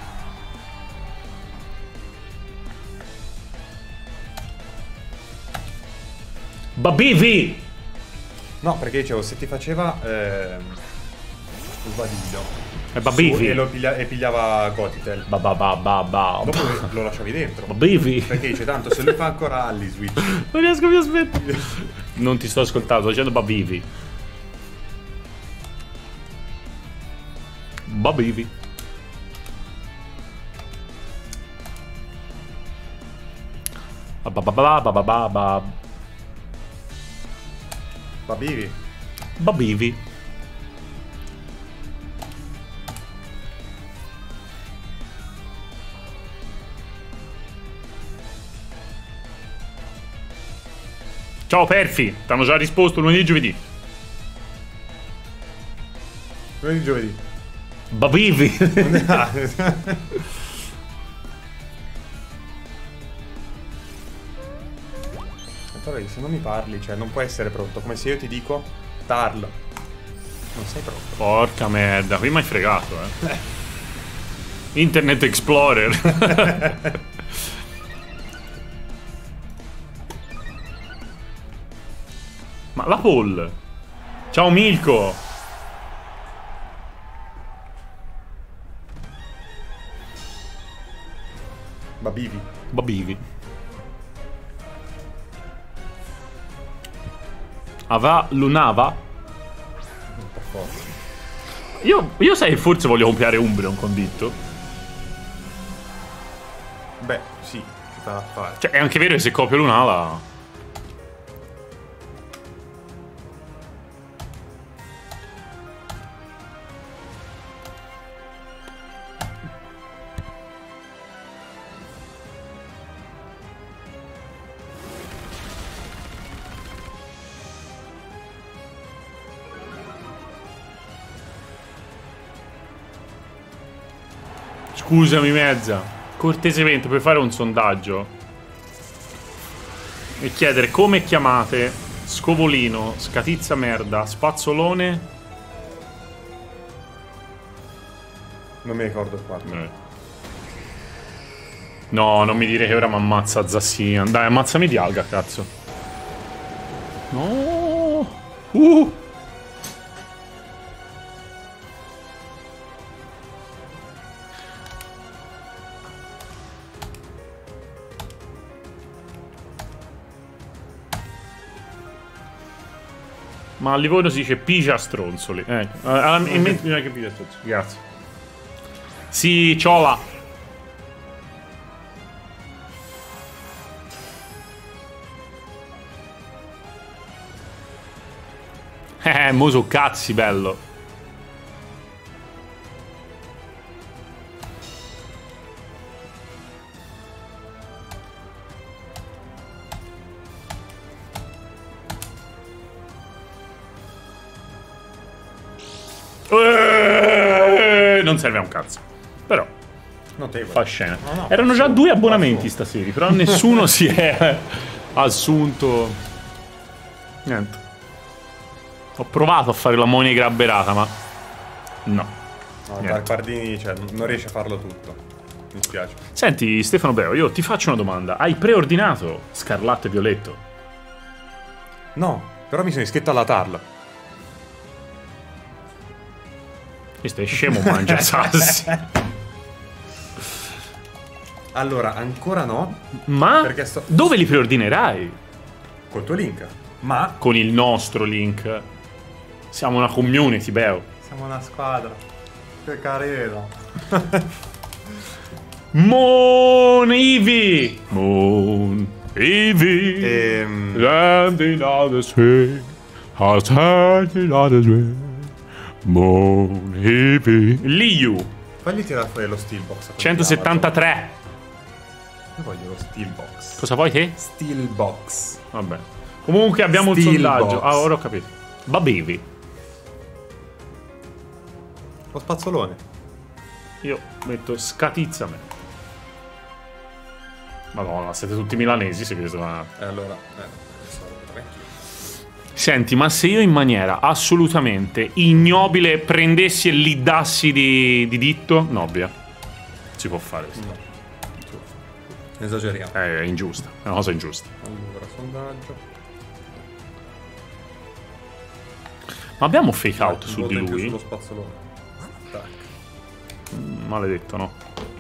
Babivi. No, perché dicevo, se ti faceva ehm, sbadiglio È Babivi. e, lo piglia- e pigliava Gotitel, Ba ba ba ba ba. dopo lo lasciavi dentro. Babivi. Perché dice, tanto se lui fa ancora Ally Switch. Non riesco più a smettere. Non ti sto ascoltando, sto dicendo Babivi. Babivi. Ba ba ba ba ba ba ba ba. Babivi. Babivi. Ciao Perfi, ti hanno già risposto lunedì e giovedì. Lunedì giovedì. Babivi. Allora, se non mi parli, cioè non puoi essere pronto. Come se io ti dico Tarl. Non sei pronto. Porca merda, qui mi hai fregato, eh. Internet Explorer. Ma la Paul. Ciao Milko. Babivi. Babivi. Ava Lunava. Per forza. Io, io sai, forse voglio compiare Umbreon con Ditto. Beh, sì, ci fa da fare. Cioè, è anche vero che se copio Lunala. Scusami mezza, cortesemente puoi fare un sondaggio e chiedere come chiamate Scovolino, Scatizza Merda, Spazzolone? Non mi ricordo il quarto. Eh. No, non mi dire che ora mi ammazza Zassian. Dai, ammazzami di Alga, cazzo. No. Uh. Ma a Livorno si dice pigia stronzoli. Ecco, eh, in mente bisogna che pigia stronzoli. Grazie. Sì, ciola. Eh, muso cazzi, bello. Eh, non serve a un cazzo. Però Notevole. fa scena. No, no, Erano già passo, due abbonamenti passo. stasera, però nessuno si è assunto. Niente. Ho provato a fare la monica aberata, ma no. No, Dark Pardini, cioè, non riesce a farlo tutto. Mi spiace. Senti, Stefano Beo, io ti faccio una domanda. Hai preordinato Scarlatto e Violetto? No, però mi sono iscritto alla T A R L. Questo è scemo, mangia sassi. Allora, ancora no. Ma Perché sto... dove li preordinerai? Col tuo link. Ma Con il nostro link. Siamo una community, Beo. siamo una squadra. Che carino. Moon Eevee. Moon Eevee. Ehm... Landing on the swing. Standing on the swing. Moon Eevee. Liu. Fagli tirare fuori lo Steelbox. centosettantatré. Io voglio lo Steelbox. Cosa vuoi te? Steelbox. Vabbè. Comunque abbiamo il Steel sondaggio. box. Ah, ora ho capito. Babevi. Lo spazzolone. Io metto scatizzame. Madonna, siete tutti milanesi, se vi sono... E allora... Eh, tranquillo. Senti, ma se io in maniera assolutamente ignobile prendessi e li dassi di, di ditto, Nobia, si può fare questo. No. Esageriamo. È ingiusta, è una cosa ingiusta. Allora, sondaggio. Ma abbiamo fake out Un su voto di in più lui? sullo spazzolone. Tac. Maledetto, no?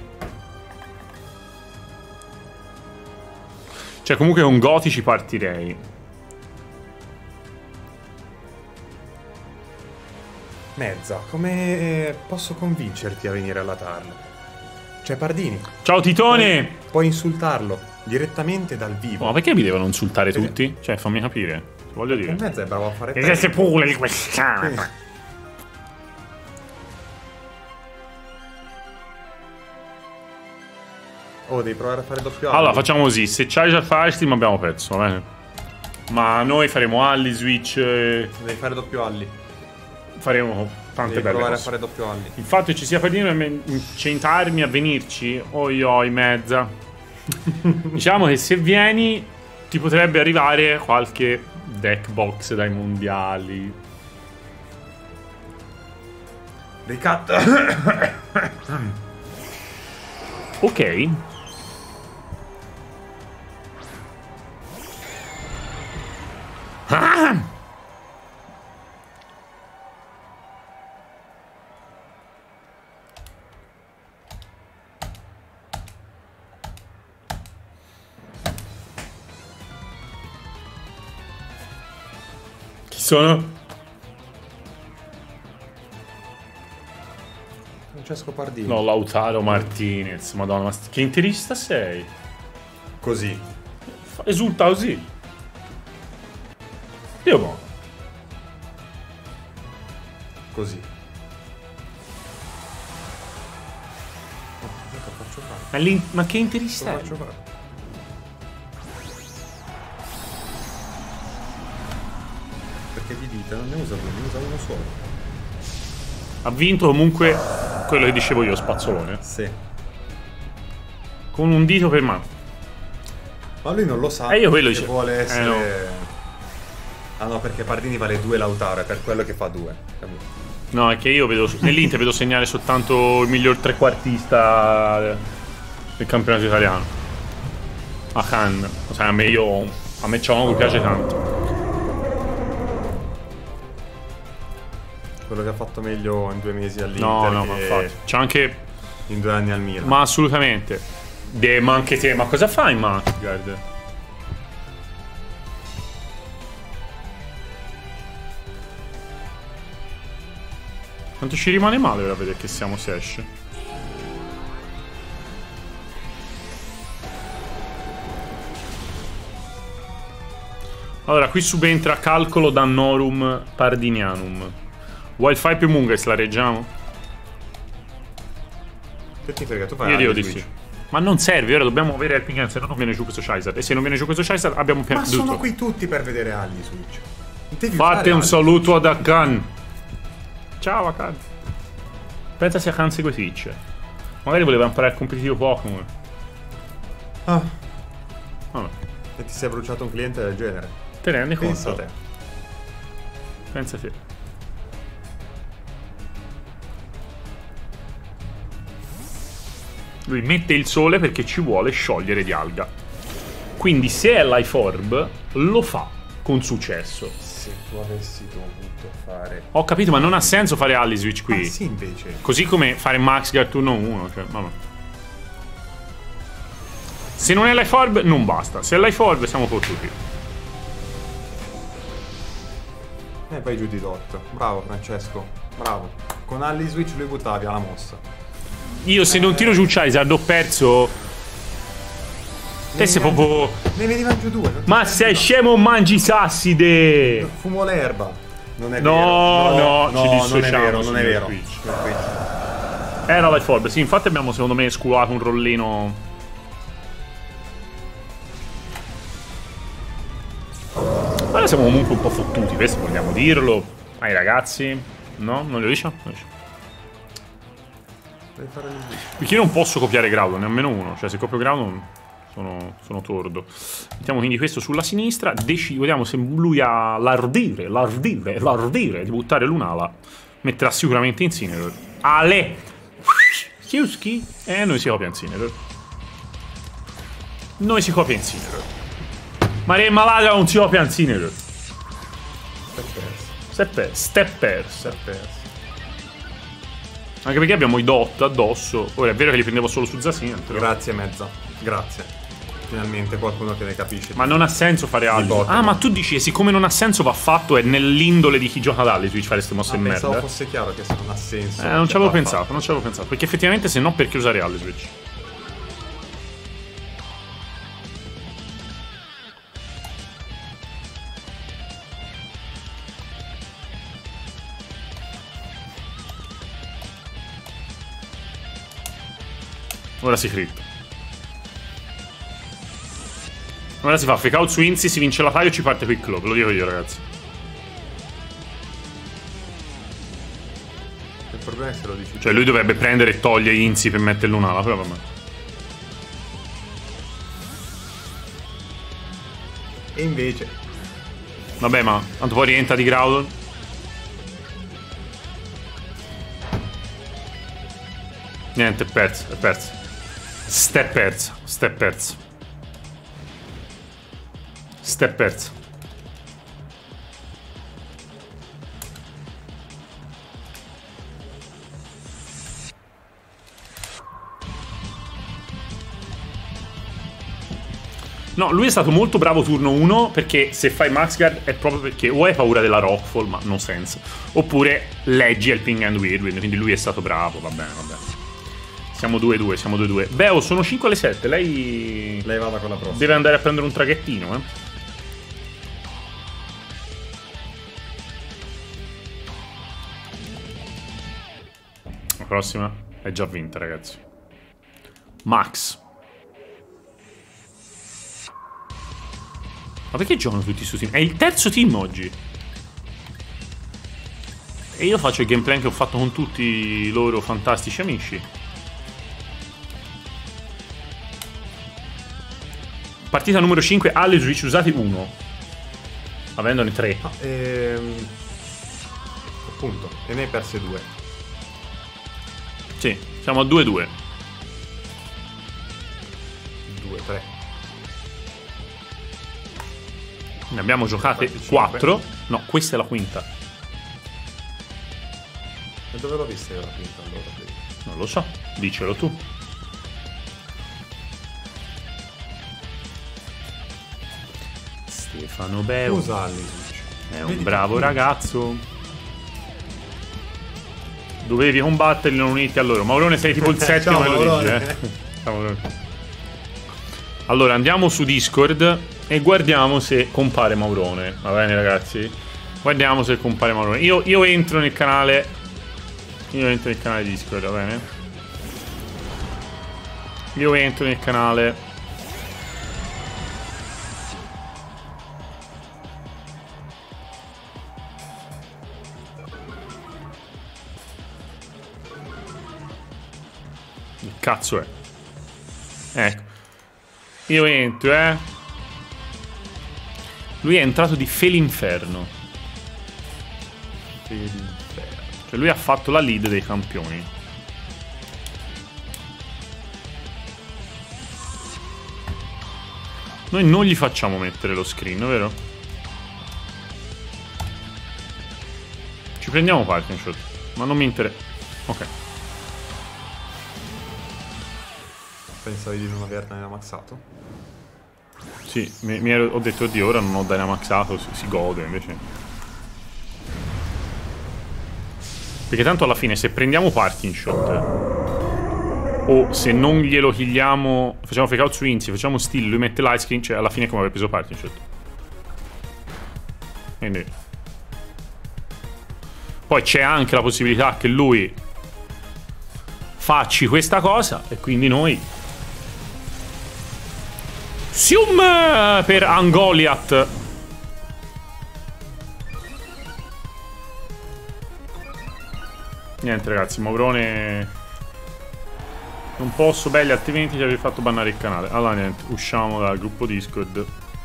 Cioè, comunque con Goti ci partirei. Mezza, come posso convincerti a venire alla T A R L? C'è Pardini. Ciao Titone! Puoi, puoi insultarlo direttamente dal vivo. Ma perché mi devono insultare Perché- tutti? Cioè, fammi capire. Voglio E dire. Mezza è bravo a fare Che te. sei pure di questa. Sì. Oh, devi provare a fare doppio Allora, alli. facciamo così. Se c'hai già il Firesteam abbiamo perso, va bene? Ma noi faremo Alli, Switch. eh, Devi fare doppio alli. Faremo tante Devi belle provare cose. a fare doppio alli. Il fatto che ci sia Pardino e incentarmi a venirci, oi oi mezza. Diciamo che se vieni ti potrebbe arrivare qualche deck box dai mondiali. Ricatto. Ok. Ah! Chi sono? Francesco Pardini. No, Lautaro Martinez. Madonna, ma st- che interista sei? Così. Fa- Esulta così. Io mo. Così. Oh, ecco, faccio fare. Ma, l'in- ma che interista Lo è? faccio fare. Perché di dita non ne usa due, ne usa uno solo. Ha vinto comunque quello che dicevo io, spazzolone. Sì. Con un dito per mano. Ma lui non lo sa. E io quello che dicevo. vuole Eh, essere. no. Ah no, perché Pardini vale due Lautaro, è per quello che fa due. Capito? No, è che io vedo nell'Inter vedo segnare soltanto il miglior trequartista del campionato italiano. A Khan. O sea, a me io. A me Ciao piace tanto. Quello che ha fatto meglio in due mesi all'Inter. No, no, ma che infatti. C'è anche. in due anni al Milan. Ma assolutamente. De, ma anche te, ma cosa fai in Mansgard? Quanto ci rimane male ora a vedere che siamo Sesh? Allora, qui subentra Calcolo Dannorum Pardinianum. Wildfire più Munges la reggiamo? Che ti frega, tu fai Io dico Aldi di Switch. sì. Ma non serve, ora dobbiamo avere Helping Hand, se no non viene giù questo Charizard. E se non viene giù questo Charizard abbiamo Ma perduto. sono qui tutti per vedere Aldi Switch. Non devi Fate usare un Aldi. saluto ad Akan. Ciao Akan. Pensa sia Akan segue Twitch. Magari voleva imparare il competitivo Pokémon. Ah, Vabbè. e ti sei bruciato un cliente del genere. Te ne rendi Pensa a conto? te. Pensa te. Lui mette il sole perché ci vuole sciogliere di alga. Quindi se è Life Orb, lo fa con successo. Se tu avessi dovuto fare... Ho capito, ma non ha senso fare Ally Switch qui. Ah, sì, invece. Così come fare Max Guard turno uno. Cioè, vabbè. Se non è Life Orb, non basta. Se è Life Orb, siamo fottuti. E vai giù di dot. Bravo, Francesco. Bravo. Con Ally Switch lui buttava via la mossa. Io se non tiro giù Charizard ho perso. Te sei proprio... Ne veniva giù due. Ma sei scemo o mangi sasside? Fumo l'erba. Non è No, vero. no, no, ci non è dissociamo, vero, non è signor vero. Twitch. Twitch. Era Life Orb, sì, infatti abbiamo secondo me sculato un rollino. Ora siamo comunque un po' fottuti, questo vogliamo dirlo ai ragazzi. No? Non lo dice? Non lo dice. Devi fare il... Perché io non posso copiare Groudon, nemmeno uno. Cioè, se copio Groudon sono, sono tordo. Mettiamo quindi questo sulla sinistra. Deci vediamo se lui ha l'ardire, l'ardire, l'ardire di buttare l'unala. Metterà sicuramente Incineroar. Ale! Chiuschi. E noi si copia Incineroar. Noi si copia Incineroar. Maria Malaga non si copia Incineroar. Step perso. Step perso. Step perso. Anche perché abbiamo i dot addosso. Ora è vero che li prendevo solo su Zacian, però... Grazie mezza. Grazie. Finalmente qualcuno che ne capisce. Ma non ha senso fare altro. bot, Ah, no. ma tu dici, siccome non ha senso va fatto, è nell'indole di chi gioca ad Ally Switch fare queste mosse Ah, di pensavo merda. fosse chiaro che se non ha senso. Eh, non ci cioè, avevo va pensato, fatto. non ci avevo pensato. Perché effettivamente se no perché usare Ally Switch? Ora si crit. Ora si fa fake out su Inzi, si vince la taglio e ci parte Quick Claw, ve lo dico io ragazzi. Il problema è se lo dici. Cioè lui dovrebbe prendere e togliere Inzi per mettere l'unala, però vabbè. E invece. Vabbè, ma tanto poi rientra di Groudon. Niente, è perso, è perso. Step perso, step perso. Step perso. No, lui è stato molto bravo turno uno perché se fai Max Guard è proprio perché o hai paura della Rockfall, ma no sense, oppure leggi Helping Hand Weirdwind, quindi lui è stato bravo, va bene, va bene. Siamo due due, siamo due due. Beh, sono cinque alle sette, lei... Lei vada con la prossima. Deve andare a prendere un traghettino, eh. La prossima è già vinta, ragazzi. Max. Ma perché giocano tutti su team? È il terzo team oggi. E io faccio il gameplay che ho fatto con tutti i loro fantastici amici. Partita numero cinque, Ally Switch usati uno. Avendone tre. Ah, ehm... Appunto. E ne hai perse due. Sì, siamo a due due. Due, tre. Ne abbiamo giocate quattro. No, questa è la quinta. E dove l'ho vista io la quinta allora? Non lo so, dicelo tu. Stefano Beu Usa Ally Switch. è un bravo ragazzo. Dovevi combatterli, non uniti a loro. Maurone sei tipo il settimo, me lo dici, Maurone. eh. Ciao, Maurone. Allora andiamo su Discord e guardiamo se compare Maurone. Va bene ragazzi? Guardiamo se compare Maurone. Io, io entro nel canale. Io entro nel canale Discord, va bene? Io entro nel canale. Che cazzo è? Ecco. Io entro, eh. Lui è entrato di Felinferno. Cioè lui ha fatto la lead dei campioni. Noi non gli facciamo mettere lo screen, vero? Ci prendiamo parking shot. Ma non mi interessa. Ok. Pensavi di non aver Dynamaxato? Sì, mi, mi ero, ho detto oddio, ora non ho Dynamaxato, si, si gode invece. Perché tanto alla fine se prendiamo parking shot o se non glielo killiamo, facciamo fake out su Inzi, facciamo steal, lui mette l'ice screen, cioè alla fine come aver preso parking shot. Quindi poi c'è anche la possibilità che lui facci questa cosa e quindi noi Sium per Angoliath. Niente ragazzi, Movrone non posso, belli, altrimenti ti avrei fatto bannare il canale. Allora niente, usciamo dal gruppo Discord.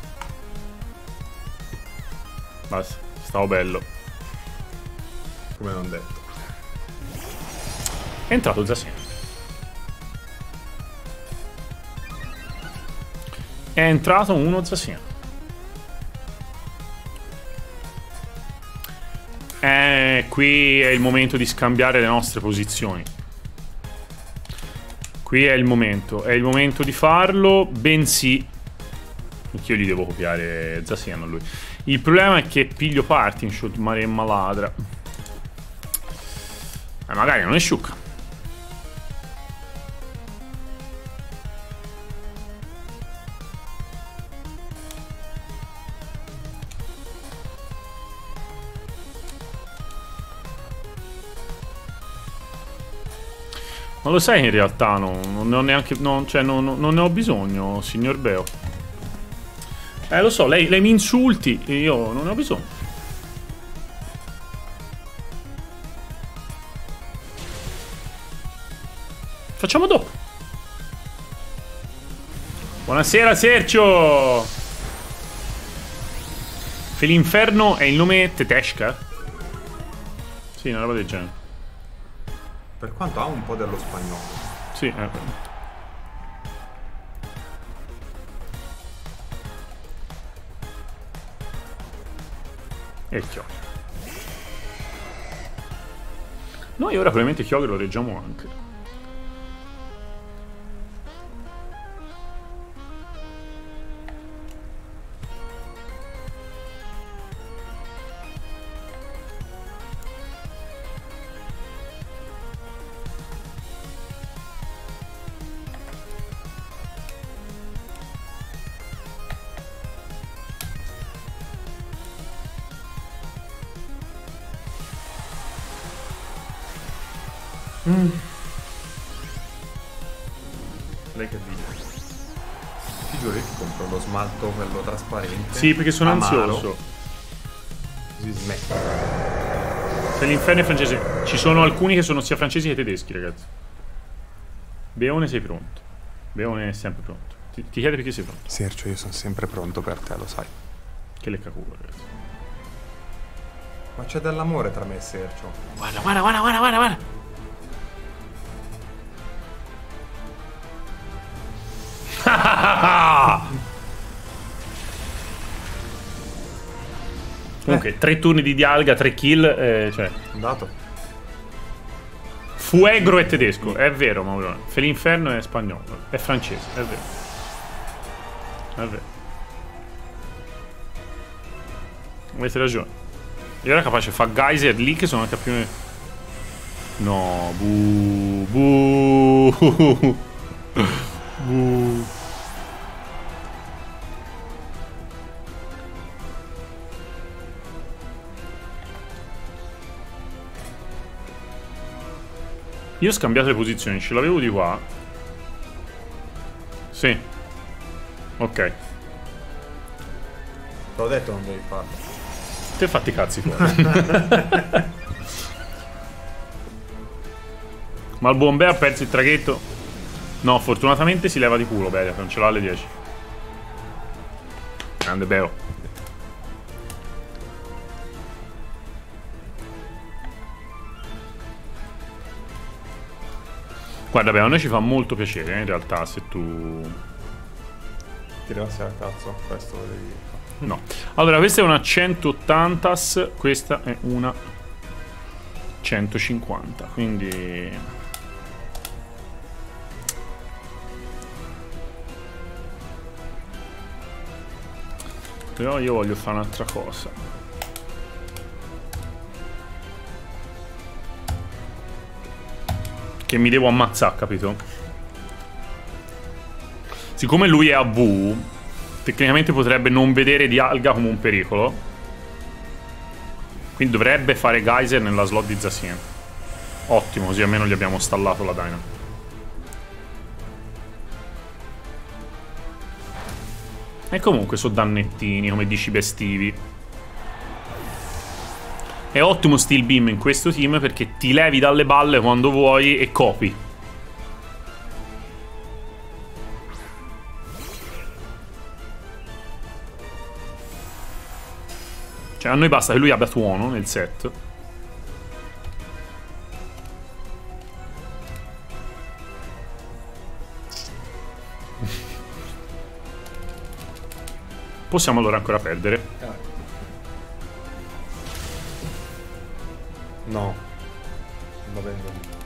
Basta, stavo bello. Come non detto. È entrato Zacian. È entrato uno Zacian. Eh, qui è il momento di scambiare le nostre posizioni. Qui è il momento. È il momento di farlo, bensì anch'io gli devo copiare Zacian a lui. Il problema è che piglio parting shot, maremma ladra. Eh, magari non è sciucca. Ma lo sai in realtà no, non ne ho neanche, no, cioè no, no, non ne ho bisogno, signor Beo. Eh lo so, lei, lei mi insulti e io non ne ho bisogno. Facciamo dopo. Buonasera Sergio. Felinferno è il nome Teteshka? Sì, una roba del genere. Per quanto ha un po' dello spagnolo. Sì, eh. E il Kyogre. Noi ora probabilmente il Kyogre lo reggiamo anche. Mm. Lei che dice? Ti giuro, io ti compro lo smalto, quello trasparente. Sì, perché sono amaro, ansioso. Così smetti. Se l'inferno è francese. Ci sono alcuni che sono sia francesi che tedeschi, ragazzi. Beone, sei pronto. Beone è sempre pronto. Ti, ti chiede perché sei pronto. Sergio, io sono sempre pronto per te, lo sai. Che leccaculo, ragazzi. Ma c'è dell'amore tra me e Sergio. Guarda, guarda, guarda, guarda, guarda, guarda. Comunque, eh. tre turni di Dialga, tre kill, eh, cioè... Andato. Fuegro è tedesco, è vero, Mauro. Felinferno è spagnolo, è francese, è vero. È vero. Avete ragione. Io ero capace di fare geyser lì che sono anche più... No, bu bu bu. Io ho scambiato le posizioni, ce l'avevo di qua. Sì. Ok. Te l'ho detto non devi farlo. Te fatti i cazzi fuori. Ma il buon Bea ha perso il traghetto. No, fortunatamente si leva di culo Bea, non ce l'ha alle dieci. Grande Beo. Guarda, beh, a noi ci fa molto piacere, eh, in realtà, se tu... Ti levassi al cazzo, questo volevi... No. Allora, questa è una centottanta, questa è una centocinquanta, quindi... Però io voglio fare un'altra cosa. Che mi devo ammazzare, capito? Siccome lui è a V, tecnicamente potrebbe non vedere Dialga come un pericolo. Quindi dovrebbe fare Geyser nella slot di Zacian. Ottimo, così almeno gli abbiamo stallato la Dyna. E comunque sono dannettini, come dici, bestivi. È ottimo Steel Beam in questo team perché ti levi dalle balle quando vuoi e copi. Cioè a noi basta che lui abbia tuono nel set. Possiamo allora ancora perdere. No. Va bene.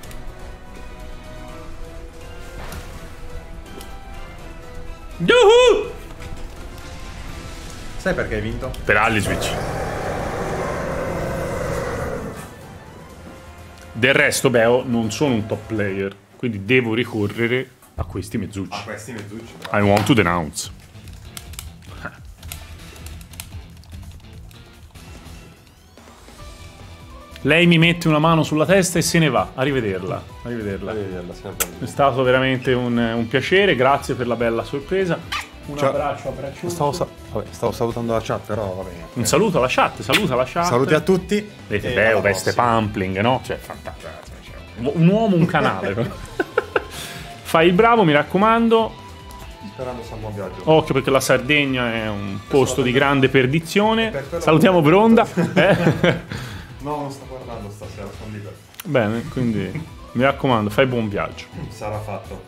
Yuhu! Sai perché hai vinto? Per Aliswitch. Del resto, Beo, non sono un top player, quindi devo ricorrere a questi mezzucci. A questi mezzucci. I want to denounce. Lei mi mette una mano sulla testa e se ne va. Arrivederla. Arrivederla. Arrivederla, È stato veramente un, un piacere. Grazie per la bella sorpresa. Un Ciao. abbraccio, abbraccio. Stavo, sa vabbè, stavo salutando la chat, però va bene. Un saluto alla chat. Saluta la chat. Saluti a tutti. Vedete, e Beo, alla veste prossima. Pumpling, no? Cioè, fantastico. Un uomo, un canale. Fai il bravo, mi raccomando. Sperando sia un buon viaggio. Occhio perché la Sardegna è un posto di grande perdizione. Per quello- Salutiamo Bronda. Eh? No, non sto guardando stasera, sono libero. Bene, quindi mi raccomando, fai buon viaggio. Sarà fatto.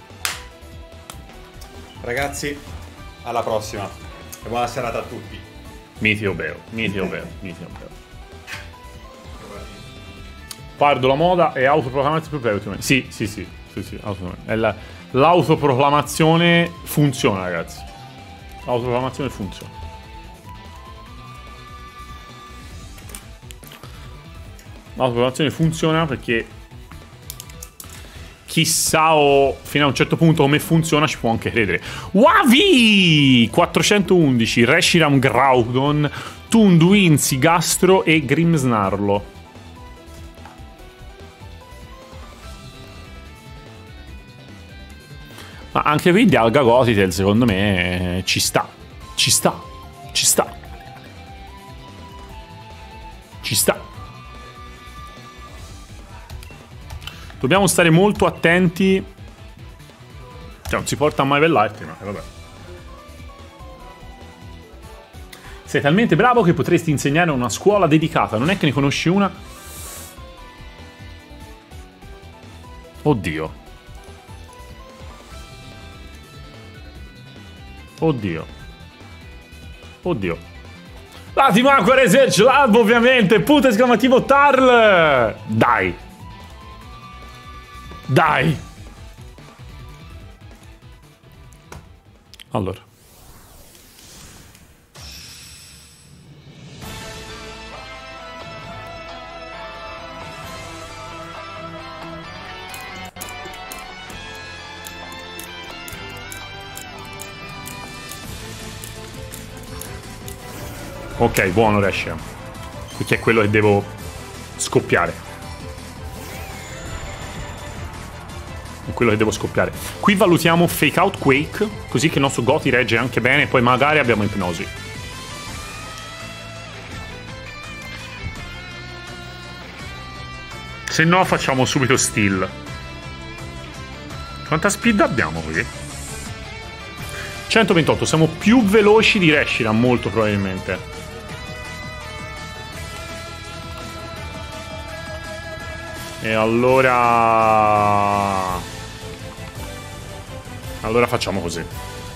Ragazzi, alla prossima. E buona serata a tutti. Mitio Beo, Mitio Beo, Mitio Beo. Pardo la moda e autoproclamazione più breve. Sì, sì, sì, sì, sì, assolutamente. È la- L'autoproclamazione funziona, ragazzi. L'autoproclamazione funziona. L'autoproclamazione funziona perché chissà o fino a un certo punto come funziona ci può anche credere. Wavi! quattrocentoundici, Reshiram Groudon, Tunduin, Sigastro e Grimmsnarlo. Ma anche qui Dialga Gothitelle secondo me ci sta. Ci sta. Ci sta. Ci sta. Dobbiamo stare molto attenti. Cioè non si porta mai per l'altro, ma vabbè. Sei talmente bravo che potresti insegnare a una scuola dedicata. Non è che ne conosci una? Oddio. Oddio. Oddio. L'attimo Aqua Research Lab ovviamente. Punto esclamativo Tarl. Dai. Dai. Allora. Ok, buono Reshiram. Perché è quello che devo scoppiare. È quello che devo scoppiare. Qui valutiamo Fake Out Quake, così che il nostro Gothi regge anche bene, e poi magari abbiamo Ipnosi. Se no facciamo subito Steel. Quanta speed abbiamo qui? centoventotto, siamo più veloci di Reshiram, molto probabilmente. E allora... Allora facciamo così.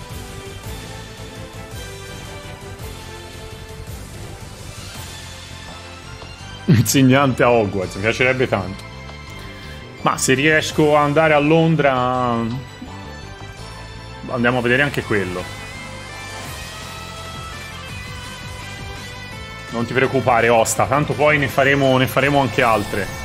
Insegnante a Hogwarts, mi piacerebbe tanto. Ma se riesco ad andare a Londra, andiamo a vedere anche quello. Non ti preoccupare, Osta, tanto poi ne faremo, ne faremo anche altre.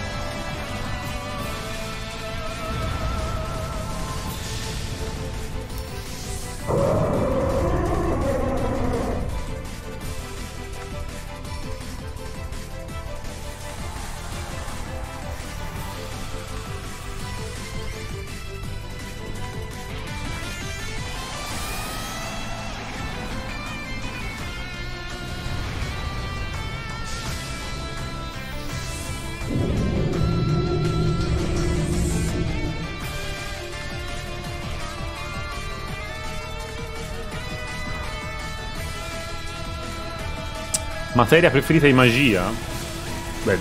Materia preferita di magia? Beh,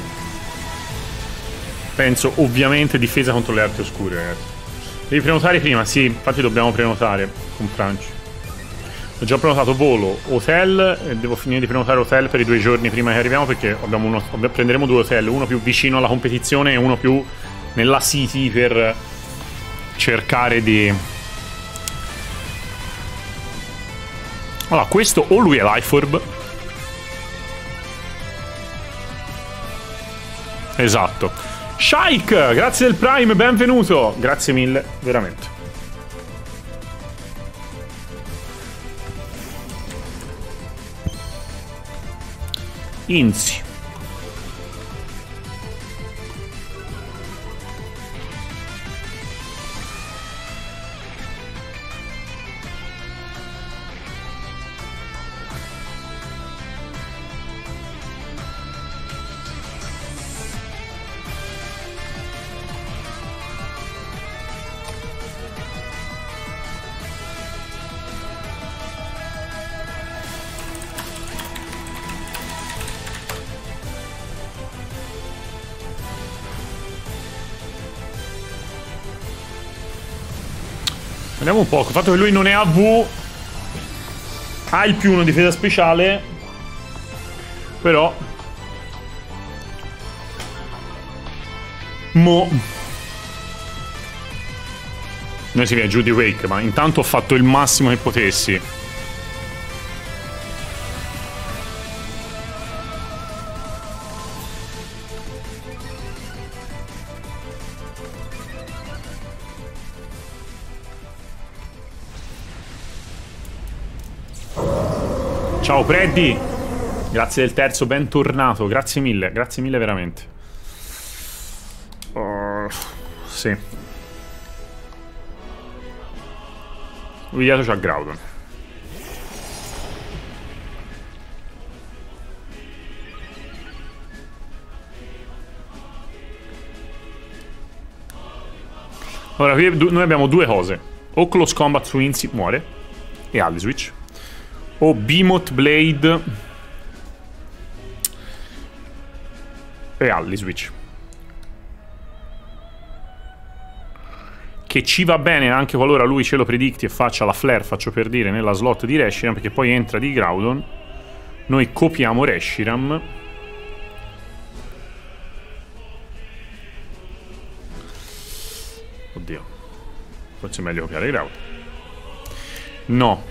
penso ovviamente difesa contro le arti oscure, ragazzi. Devi prenotare prima? Sì, infatti dobbiamo prenotare con Franci. Ho già prenotato volo, hotel, e devo finire di prenotare hotel per i due giorni prima che arriviamo, perché abbiamo uno, prenderemo due hotel, uno più vicino alla competizione e uno più nella city per cercare di... Allora, questo o lui è Lifeorb. Esatto. Shaik, grazie del Prime, benvenuto. Grazie mille, veramente. Inzi. Vediamo un po', il fatto che lui non è A V, ha il più uno difesa speciale, però mo noi si viene giù di Wake, ma intanto ho fatto il massimo che potessi. Ciao Freddy, grazie del terzo, bentornato, grazie mille, grazie mille veramente. Uh, sì. Lui dietro c'ha Groudon. Allora, noi abbiamo due cose. O Close Combat su Inzi, muore, e Aldi Switch. O Behemoth Blade e Aldi Switch, che ci va bene anche qualora lui ce lo predicti e faccia la flare, faccio per dire, nella slot di Reshiram, perché poi entra di Groudon. Noi copiamo Reshiram. Oddio, forse è meglio copiare Groudon. No.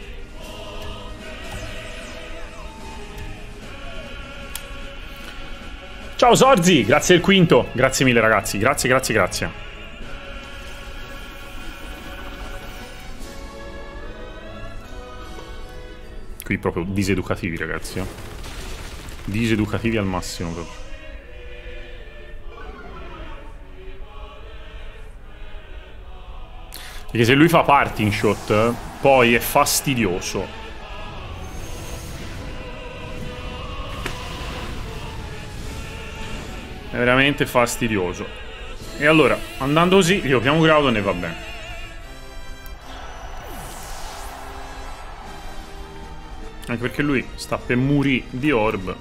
Ciao Sorzi, grazie del quinto. Grazie mille ragazzi, grazie, grazie, grazie. Qui proprio diseducativi ragazzi, eh. Diseducativi al massimo proprio. Perché se lui fa parting shot, poi è fastidioso. È veramente fastidioso. E allora, andando così, ricopiamo Groudon e va bene. Anche perché lui sta per muri di orb.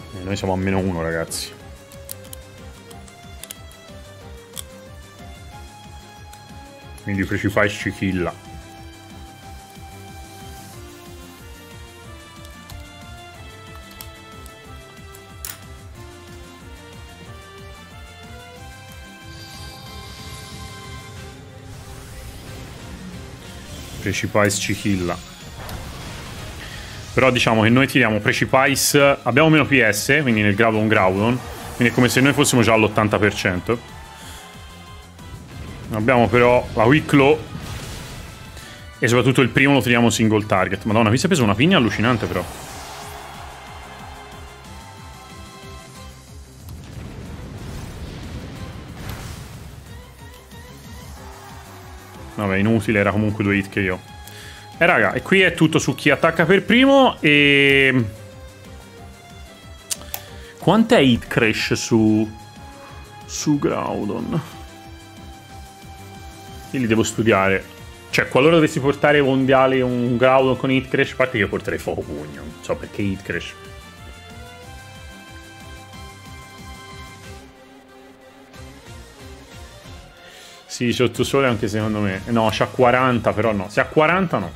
E noi siamo a meno uno, ragazzi. Quindi Precipice ci killa. Precipice ci killa. Però diciamo che noi tiriamo Precipice. Abbiamo meno P S, quindi nel Groudon Groudon. Quindi è come se noi fossimo già all'ottanta per cento. Abbiamo però la Quick Claw. E soprattutto il primo lo tiriamo single target. Madonna, qui si è preso una pigna allucinante però. Vabbè, inutile, era comunque due hit che io. E raga, e qui è tutto su chi attacca per primo. E... quant'è hit crash su... su Groudon? Io li devo studiare. Cioè, qualora dovessi portare mondiale un Groudon con hit crash, a parte che io porterei fuoco pugno. Non so perché hit crash. Sì, sottosole anche secondo me. No, c'ha quaranta, però no. Se ha quaranta no.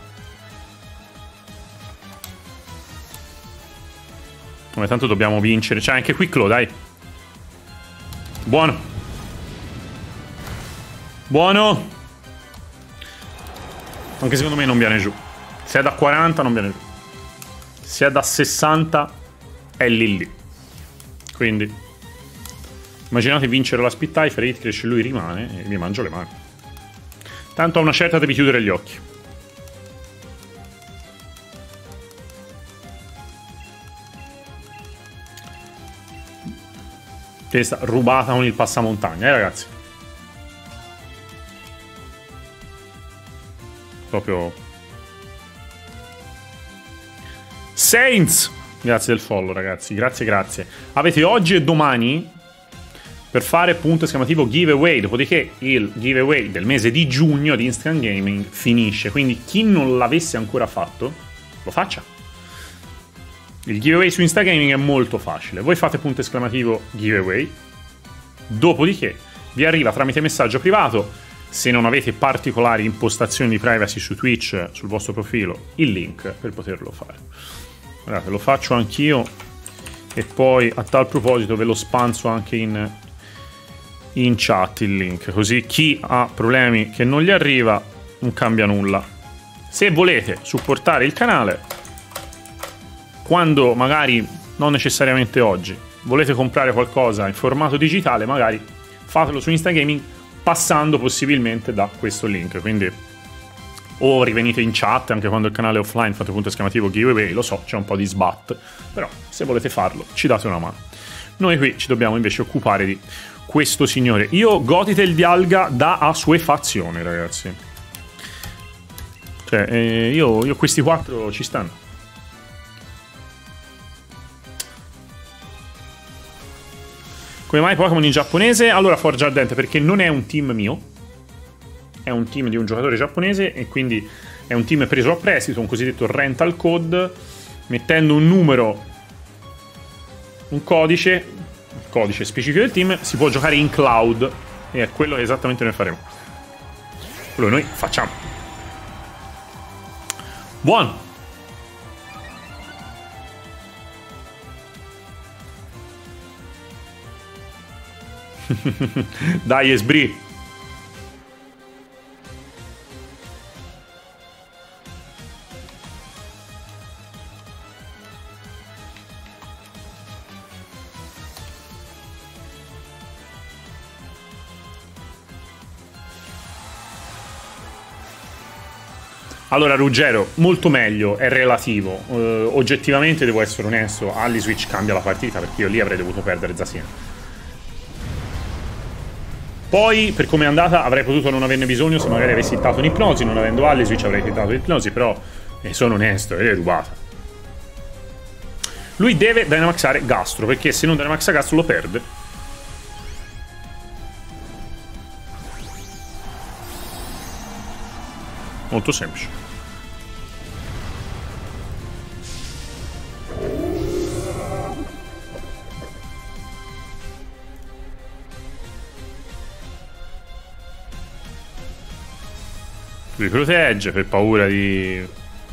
Come tanto dobbiamo vincere. Cioè, anche Quick Claw, dai. Buono. Buono. Anche secondo me non viene giù. Se è da quaranta non viene giù. Se è da sessanta è lì lì. Quindi immaginate vincere la Spittai, fare hit crash e lui rimane e mi mangio le mani. Tanto a una certa devi chiudere gli occhi. Testa rubata con il passamontagna, eh ragazzi. Proprio Saints. Grazie del follow, ragazzi. Grazie, grazie. Avete oggi e domani per fare punto esclamativo giveaway. Dopodiché il giveaway del mese di giugno di Instant Gaming finisce. Quindi chi non l'avesse ancora fatto, lo faccia. Il giveaway su Instant Gaming è molto facile. Voi fate punto esclamativo giveaway. Dopodiché vi arriva tramite messaggio privato, se non avete particolari impostazioni di privacy su Twitch, sul vostro profilo, il link per poterlo fare. Guardate, lo faccio anch'io e poi a tal proposito ve lo spanzo anche in, in chat il link, così chi ha problemi che non gli arriva non cambia nulla. Se volete supportare il canale, quando magari non necessariamente oggi volete comprare qualcosa in formato digitale, magari fatelo su Instant Gaming passando possibilmente da questo link. Quindi o rivenite in chat anche quando il canale è offline, fate punto esclamativo giveaway. Lo so, c'è un po' di sbat, però se volete farlo ci date una mano. Noi qui ci dobbiamo invece occupare di questo signore. Io Gothitelle di Alga da assuefazione, ragazzi. Cioè eh, io, io questi quattro ci stanno. Come mai Pokémon in giapponese? Allora, Forge Ardente, perché non è un team mio. È un team di un giocatore giapponese e quindi è un team preso a prestito, un cosiddetto rental code, mettendo un numero, un codice, il codice specifico del team, si può giocare in cloud e è quello che esattamente noi faremo. Quello che noi facciamo. Buono! Dai, Esbri. Allora, Ruggero, molto meglio, è relativo. Uh, oggettivamente, devo essere onesto, Alliswitch cambia la partita, perché io lì avrei dovuto perdere Zacian. Poi, per come è andata, avrei potuto non averne bisogno se magari avessi hittato un'ipnosi. Non avendo Alliswitch avrei hittato l'ipnosi, però eh, sono onesto, è rubata. Lui deve Dynamaxare Gastro, perché se non Dynamaxa Gastro lo perde. Molto semplice. Lui protegge per paura di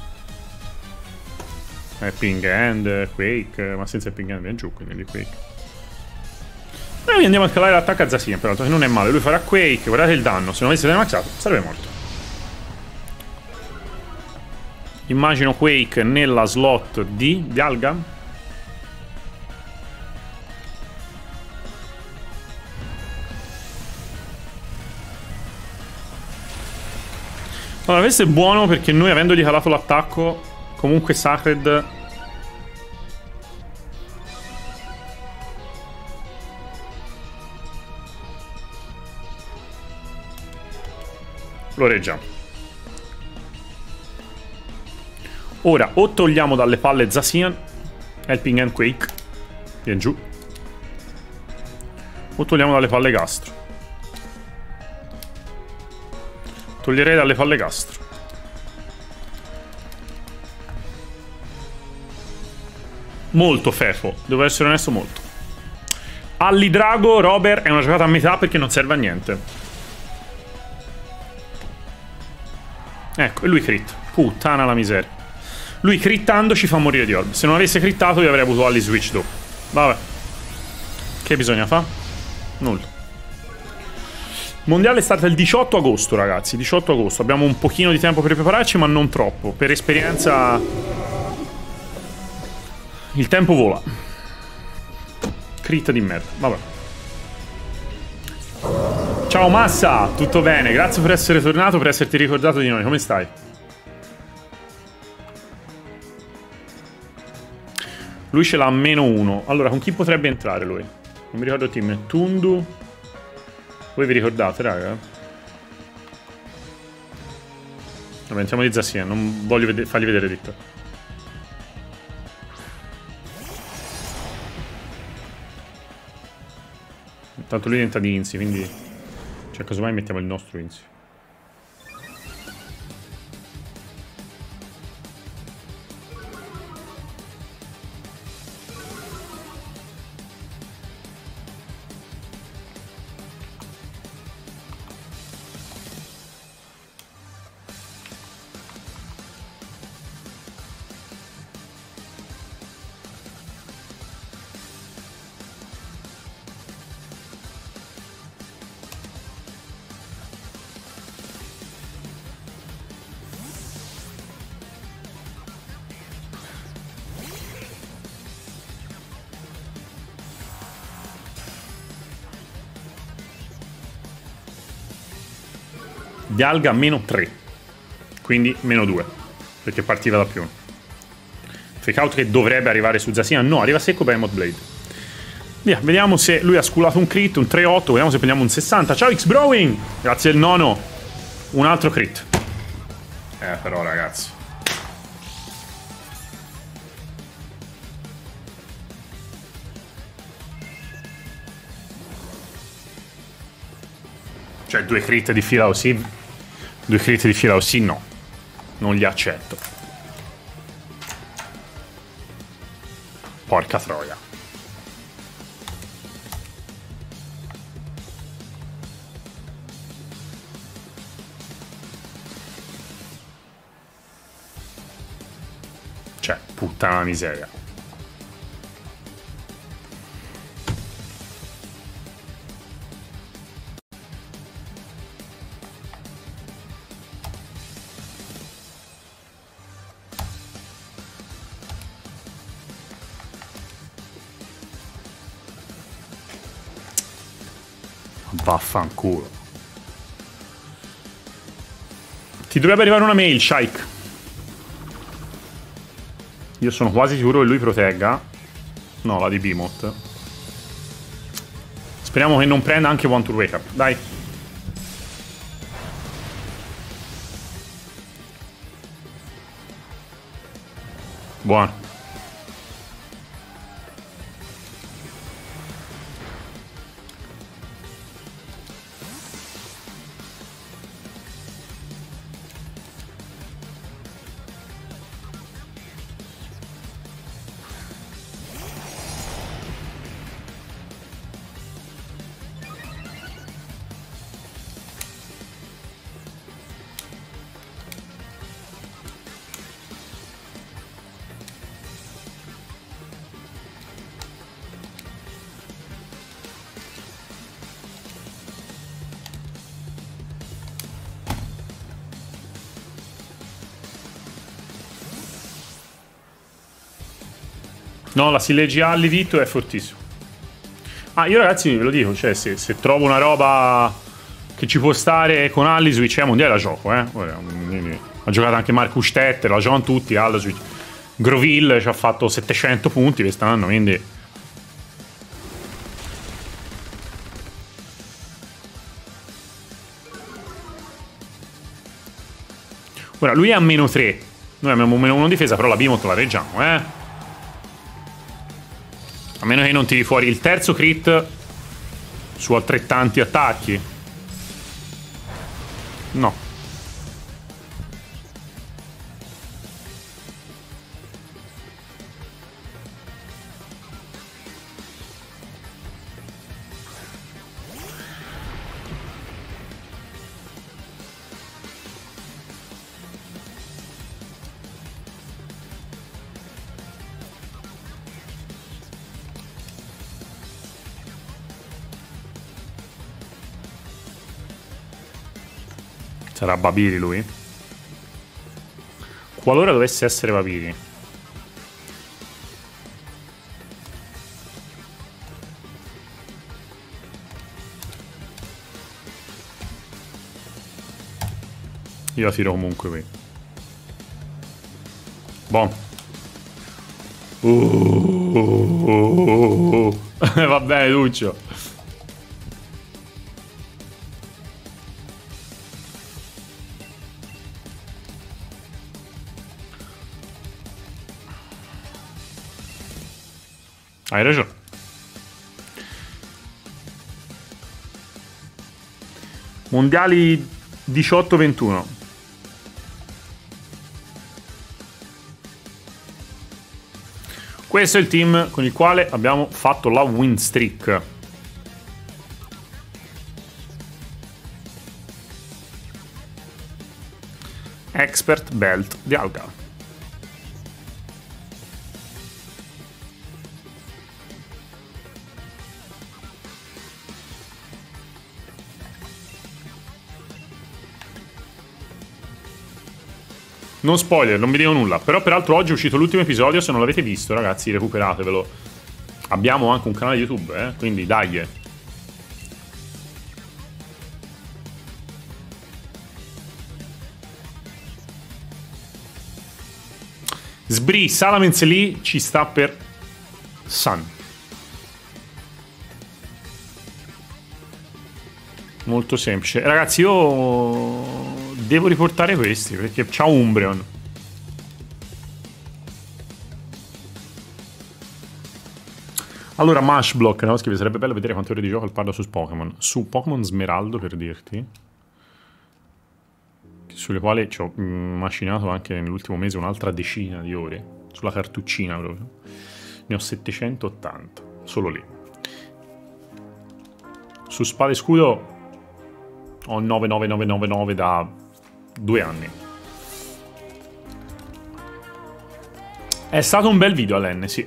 Helping Hand, Quake, ma senza Helping Hand viene giù, quindi di Quake. E noi andiamo a calare l'attacco a Zacian, peraltro, che non è male. Lui farà Quake, guardate il danno, se non avesse maxato sarebbe morto. Immagino Quake nella slot di Dialga. Allora, questo è buono perché noi, avendogli calato l'attacco, comunque Sacred lo reggiamo. Ora o togliamo dalle palle Zacian, Helping Hand Quake, viene giù, o togliamo dalle palle Gastro. Toglierei dalle palle Gastro. Molto Fefo, devo essere onesto, molto. Allidrago, Robert, è una giocata a metà perché non serve a niente. Ecco, e lui crit. Puttana la miseria. Lui crittando ci fa morire di orb. Se non avesse crittato io avrei avuto Alli Switch dopo. Vabbè. Che bisogna fare? Nulla. Mondiale starta il diciotto agosto, ragazzi. diciotto agosto. Abbiamo un pochino di tempo per prepararci, ma non troppo. Per esperienza il tempo vola. Crit di merda. Vabbè. Ciao Massa, tutto bene? Grazie per essere tornato, per esserti ricordato di noi. Come stai? Lui ce l'ha a meno uno. Allora, con chi potrebbe entrare lui? Non mi ricordo il team. Tundu. Voi vi ricordate, raga? Vabbè, entriamo di Zacian. Non voglio vede fargli vedere Dick. Intanto lui diventa di Inzi, quindi... cioè, casomai mettiamo il nostro Inzi. Dialga meno tre, quindi meno due, perché partiva da più. Fake out che dovrebbe arrivare su Zacian, no, arriva secco Behemoth Blade. Via, vediamo se lui ha sculato un crit, un tre otto, vediamo se prendiamo un sessanta. Ciao X-Browing, grazie al nono, un altro crit. Eh però ragazzi, cioè due crit di fila così. Due crit di fila così no. Non li accetto. Porca troia. Cioè, puttana miseria. Vaffanculo. Ti dovrebbe arrivare una mail, Shaik. Io sono quasi sicuro che lui protegga. No, la di Behemoth. Speriamo che non prenda anche One to Wake Up. Dai. Buono. No, la sinergia all'Evitto è fortissimo. Ah, io ragazzi ve lo dico, cioè se, se trovo una roba che ci può stare con Alliswitch è mondiale la gioco, eh. Ha giocato anche Marcus Stetter, la giocano tutti, Alliswitch. Groville ci ha fatto settecento punti quest'anno, quindi... Ora, lui è a meno tre. Noi abbiamo meno uno in difesa, però la Behemoth la reggiamo, eh. A meno che non tiri fuori il terzo crit su altrettanti attacchi. No. Sarà Babiri lui? Qualora dovesse essere Babiri. Io la tiro comunque qui. Buon. Uh, uh, uh, uh. Va bene, Lucio. Hai ragione. Mondiali diciotto ventuno. Questo è il team con il quale abbiamo fatto la win streak. Expert Belt di Alga. Non spoiler, non vi dico nulla. Però peraltro oggi è uscito l'ultimo episodio. Se non l'avete visto, ragazzi, recuperatevelo. Abbiamo anche un canale YouTube, eh? Quindi dai. Sbri, Salamence lì ci sta per Sun. Molto semplice. Ragazzi, io devo riportare questi perché c'ha Umbreon. Allora, Mashblock, no? Scrive, sarebbe bello vedere quante ore di gioco il parla su Pokémon. Su Pokémon Smeraldo, per dirti, sulle quali ci ho macinato anche nell'ultimo mese un'altra decina di ore. Sulla cartuccina proprio. Ne ho settecentottanta. Solo lì. Su Spada e Scudo ho nove nove nove nove nove da due anni. È stato un bel video all'N, sì.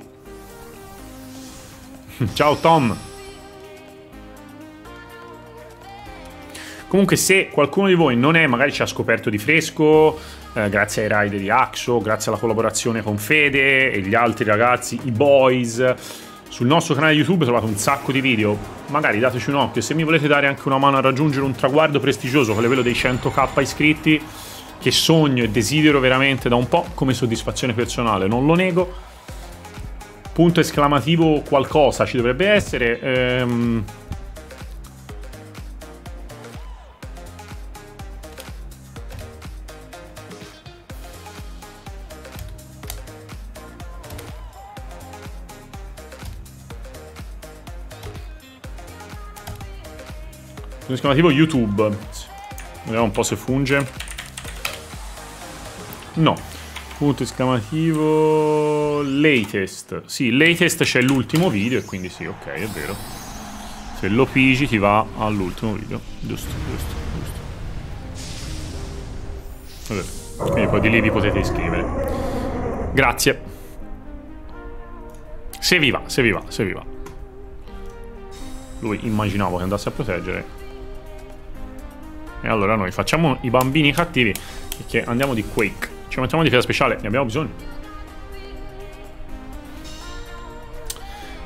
Ciao Tom. Comunque se qualcuno di voi non è, magari ci ha scoperto di fresco, eh, grazie ai raid di Axo, grazie alla collaborazione con Fede e gli altri ragazzi, i boys, sul nostro canale YouTube trovate un sacco di video, magari dateci un occhio. Se mi volete dare anche una mano a raggiungere un traguardo prestigioso come quello dei cento k iscritti, che sogno e desidero veramente da un po' come soddisfazione personale, non lo nego, punto esclamativo qualcosa ci dovrebbe essere. ehm... punto esclamativo YouTube, vediamo un po' se funge. No, punto esclamativo latest. Sì, latest c'è l'ultimo video e quindi sì, ok, è vero. Se lo pigi ti va all'ultimo video. Giusto, giusto, giusto. Vabbè. Quindi poi di lì vi potete iscrivere. Grazie. Se vi va, se vi va, se vi va. Lui immaginavo che andasse a proteggere. E allora noi facciamo i bambini cattivi perché andiamo di Quake. Ci mettiamo di difesa speciale, ne abbiamo bisogno.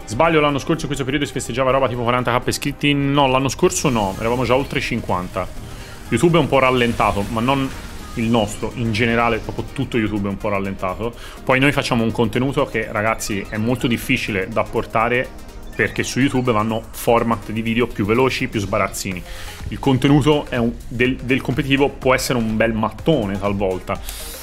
Sbaglio, l'anno scorso in questo periodo si festeggiava roba tipo quaranta k iscritti? No, l'anno scorso no, eravamo già oltre cinquanta. YouTube è un po' rallentato, ma non il nostro, in generale proprio tutto YouTube è un po' rallentato. Poi noi facciamo un contenuto che, ragazzi, è molto difficile da portare perché su YouTube vanno format di video più veloci, più sbarazzini. Il contenuto è un, del, del competitivo può essere un bel mattone talvolta.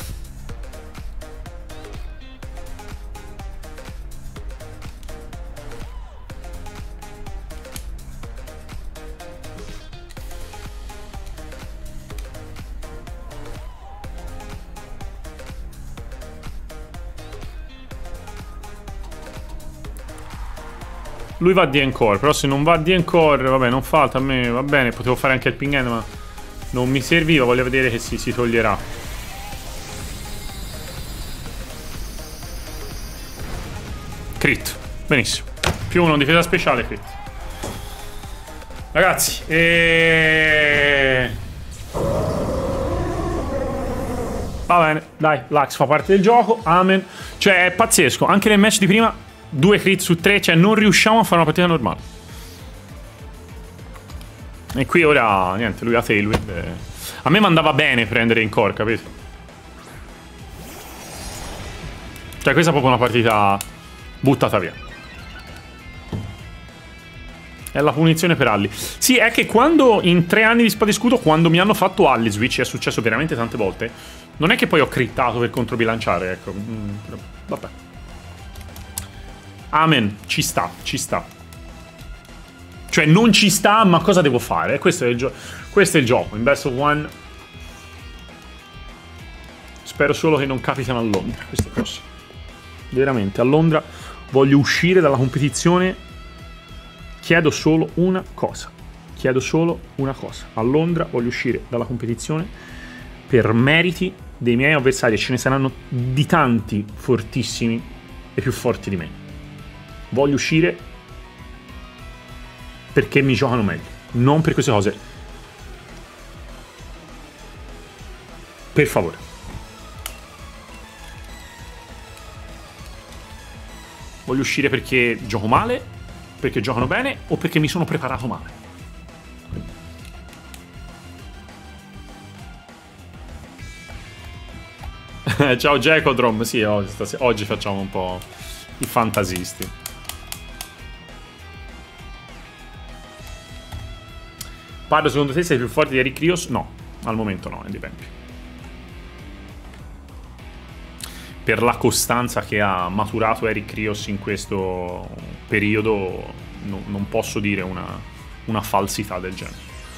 Lui va di encore, però se non va di encore, vabbè, non falta a me, va bene, potevo fare anche il ping end, ma non mi serviva, voglio vedere che si, si toglierà. Crit, benissimo. Più uno difesa speciale, crit. Ragazzi, e... va bene, dai, l'Axe fa parte del gioco, amen. Cioè, è pazzesco, anche nel match di prima... Due crit su tre, cioè non riusciamo a fare una partita normale. E qui ora, niente, lui ha Tailwind. E... a me mandava bene prendere in core, capito? Cioè questa è proprio una partita buttata via. È la punizione per Alli. Sì, è che quando, in tre anni di Spada e Scudo, quando mi hanno fatto Alli switch, è successo veramente tante volte, non è che poi ho crittato per controbilanciare, ecco. Mm, vabbè. Amen, ci sta, ci sta. Cioè non ci sta, ma cosa devo fare? Questo è il, gio questo è il gioco, in best of one. Spero solo che non capitano a Londra queste cose. Veramente, a Londra voglio uscire dalla competizione. Chiedo solo una cosa. Chiedo solo una cosa. A Londra voglio uscire dalla competizione per meriti dei miei avversari. E ce ne saranno di tanti fortissimi e più forti di me. Voglio uscire perché mi giocano meglio, non per queste cose. Per favore. Voglio uscire perché gioco male, perché giocano bene o perché mi sono preparato male. Ciao Jacodrom, sì, oggi, oggi facciamo un po' i fantasisti. Parlo, secondo te sei più forte di Eric Rios? No, al momento no, dipende. Per la costanza che ha maturato Eric Rios in questo periodo, no, non posso dire una, una falsità del genere.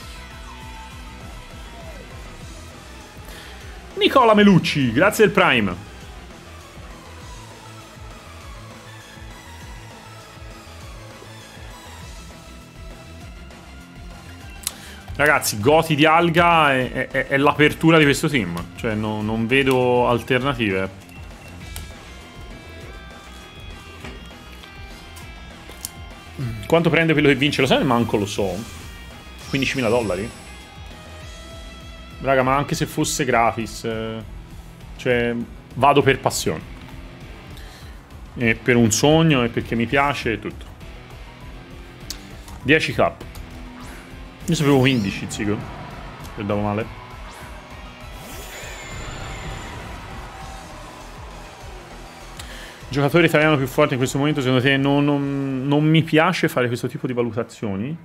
Nicola Melucci, grazie del Prime. Ragazzi, Goti di Alga è, è, è l'apertura di questo team. Cioè, no, non vedo alternative. Quanto prende quello che vince? Lo sai? Manco lo so. quindicimila dollari? Raga, ma anche se fosse gratis, eh, cioè, vado per passione. E per un sogno, e perché mi piace, e tutto. dieci k. Io sapevo quindici, zico. Guardavo male. Giocatore italiano più forte in questo momento, secondo te? Non, non, non mi piace fare questo tipo di valutazioni.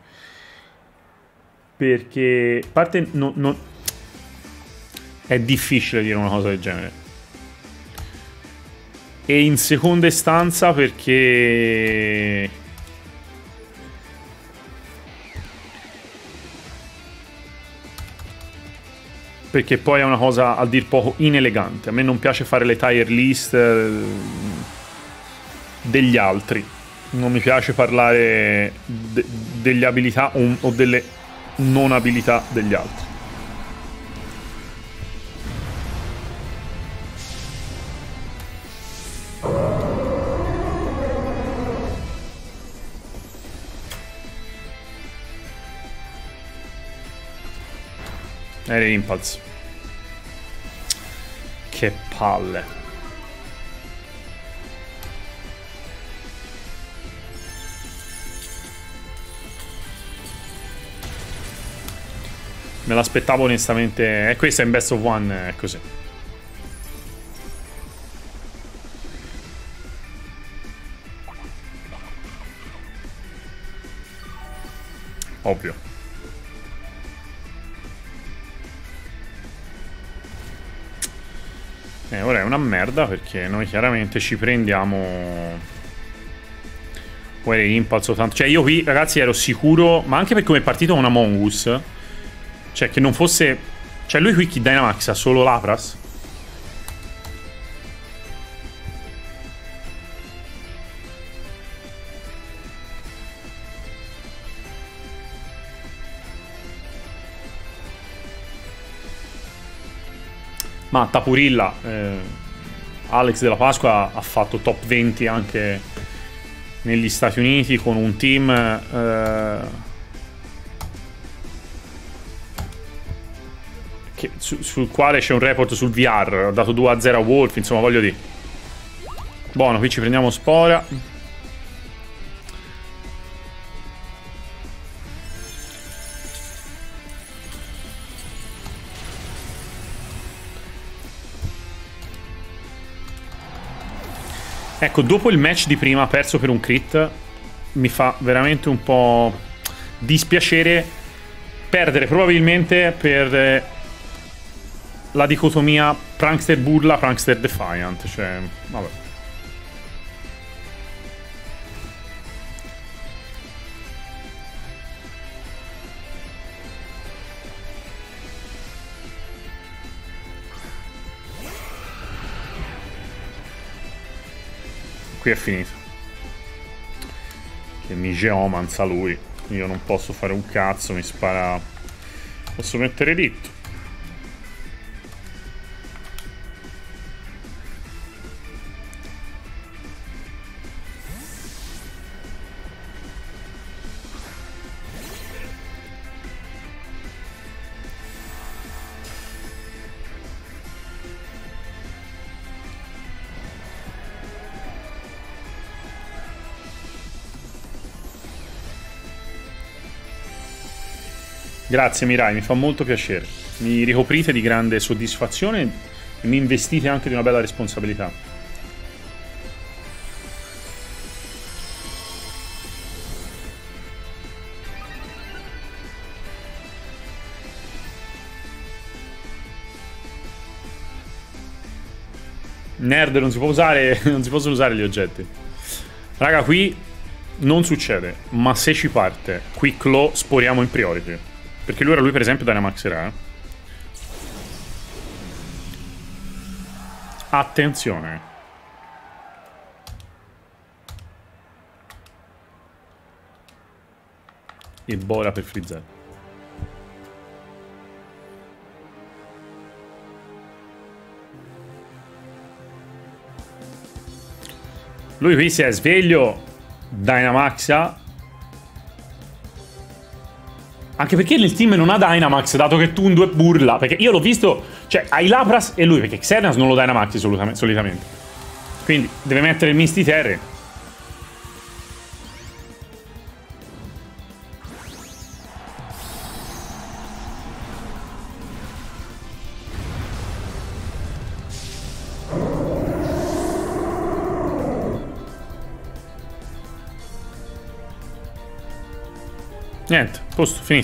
Perché, a parte, no, no, è difficile dire una cosa del genere. E in seconda istanza perché... perché poi è una cosa a dir poco inelegante. A me non piace fare le tier list degli altri. Non mi piace parlare de delle abilità o, o delle non abilità degli altri. Era Impulse. Che palle. Me l'aspettavo onestamente. E questa in best of one è così. Ovvio. E ora è una merda perché noi chiaramente ci prendiamo Were Impulse soltanto. Cioè io qui ragazzi ero sicuro, ma anche per come è partito con Among Us, cioè che non fosse, cioè lui qui chi Dynamax ha solo Lapras. Ma Tapurilla, eh, Alex della Pasqua ha fatto top venti anche negli Stati Uniti con un team eh, che, su, sul quale c'è un report sul V R. Ha dato due a zero a Wolf, insomma voglio dire. Buono, qui ci prendiamo Spora. Ecco, dopo il match di prima perso per un crit, mi fa veramente un po' dispiacere perdere probabilmente per la dicotomia Prankster Burla, Prankster Defiant. Cioè, vabbè. Qui è finito. Che mi geomanza lui. Io non posso fare un cazzo, mi spara. Posso mettere dritto. Grazie Mirai, mi fa molto piacere. Mi ricoprite di grande soddisfazione e mi investite anche di una bella responsabilità. Nerd non si può usare, non si possono usare gli oggetti. Raga, qui non succede, ma se ci parte Quick Claw sporiamo in priority. Perché lui era lui per esempio Dynamax era, eh. Attenzione. E Bora per frizzare. Lui qui si è sveglio. Dynamaxa. Anche perché nel team non ha Dynamax, dato che tu un due burla. Perché io l'ho visto, cioè hai Lapras e lui, perché Xerneas non lo Dynamax solitamente. Quindi deve mettere il Misty Terre. Niente, posto, finito.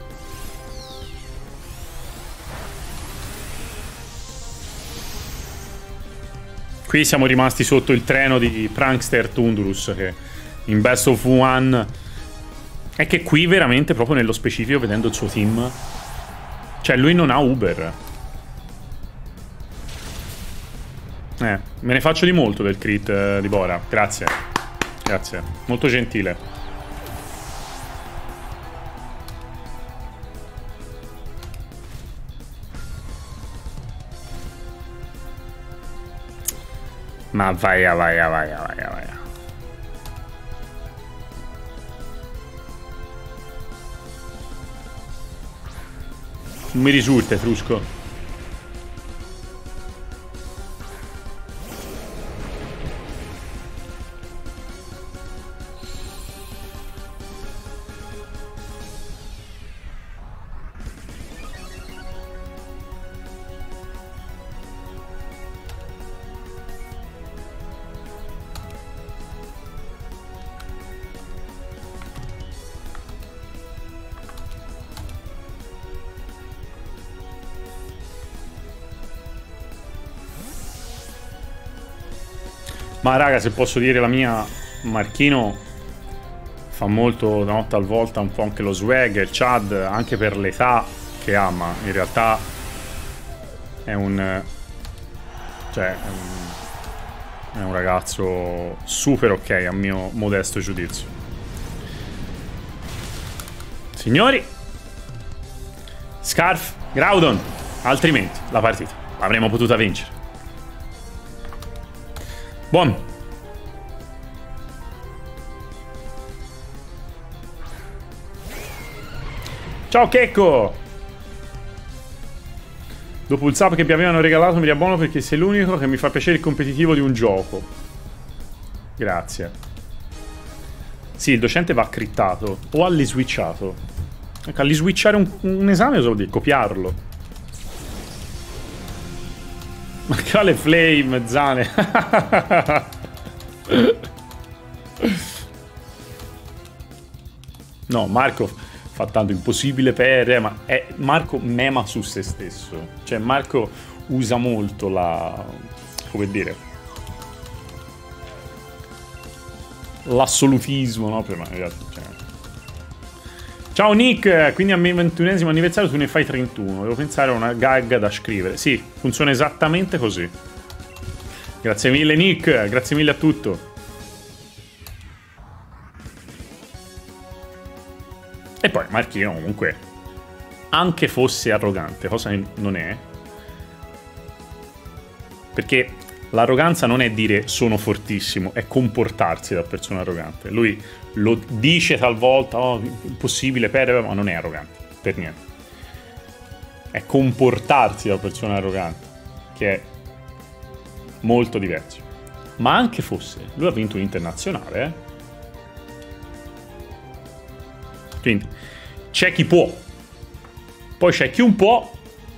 Qui siamo rimasti sotto il treno di Prankster Tundurus, che in Best of One è che qui veramente, proprio nello specifico, vedendo il suo team, cioè lui non ha Uber. Eh, me ne faccio di molto del crit eh, di Bora. Grazie. Grazie, molto gentile. Ma vai, vai, vai, vai, vai. Non mi risulta, Frusco. Ma raga, se posso dire la mia, Marchino fa molto una volta volta un po' anche lo swag, il Chad, anche per l'età che ha, ma in realtà è un... cioè è un, è un ragazzo super ok a mio modesto giudizio. Signori, Scarf, Groudon, altrimenti la partita l'avremmo potuta vincere. Buon. Ciao Checco. Dopo il sub che mi avevano regalato mi riabbono perché sei l'unico che mi fa piacere il competitivo di un gioco. Grazie. Sì, il docente va crittato o alliswitchato. Ecco, alliswitchare un, un esame cosa vuol dire? Copiarlo. Ma quale flame, Zane? No, Marco fa tanto impossibile per... ma è, Marco mema su se stesso. Cioè, Marco usa molto la... come dire... l'assolutismo, no? Per, cioè... Ciao Nick, quindi a me ventunesimo anniversario tu ne fai trentuno. Devo pensare a una gag da scrivere. Sì, funziona esattamente così. Grazie mille Nick, grazie mille a tutto. E poi Marchino comunque, anche fosse arrogante, cosa che non è, perché l'arroganza non è dire sono fortissimo, è comportarsi da persona arrogante. Lui lo dice talvolta, oh, impossibile perdere, ma non è arrogante, per niente. È comportarsi da persona arrogante, che è molto diverso. Ma anche fosse, lui ha vinto un internazionale, eh? Quindi c'è chi può, poi c'è chi un po',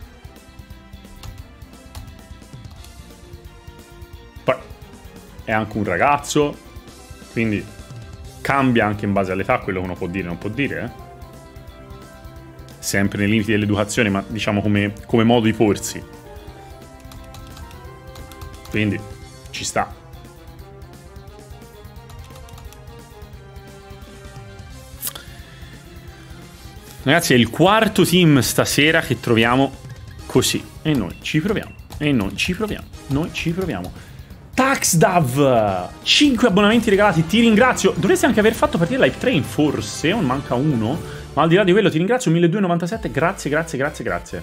poi è anche un ragazzo, quindi cambia anche in base all'età quello che uno può dire e non può dire, eh? Sempre nei limiti dell'educazione, ma diciamo come, come modo di porsi. Quindi ci sta. Ragazzi, è il quarto team stasera che troviamo così. E noi ci proviamo. E noi ci proviamo. Noi ci proviamo. Taxdav! cinque abbonamenti regalati, ti ringrazio. Dovresti anche aver fatto partire l'Hype Train, forse. Non manca uno. Ma al di là di quello ti ringrazio. milleduecentonovantasette. Grazie, grazie, grazie, grazie.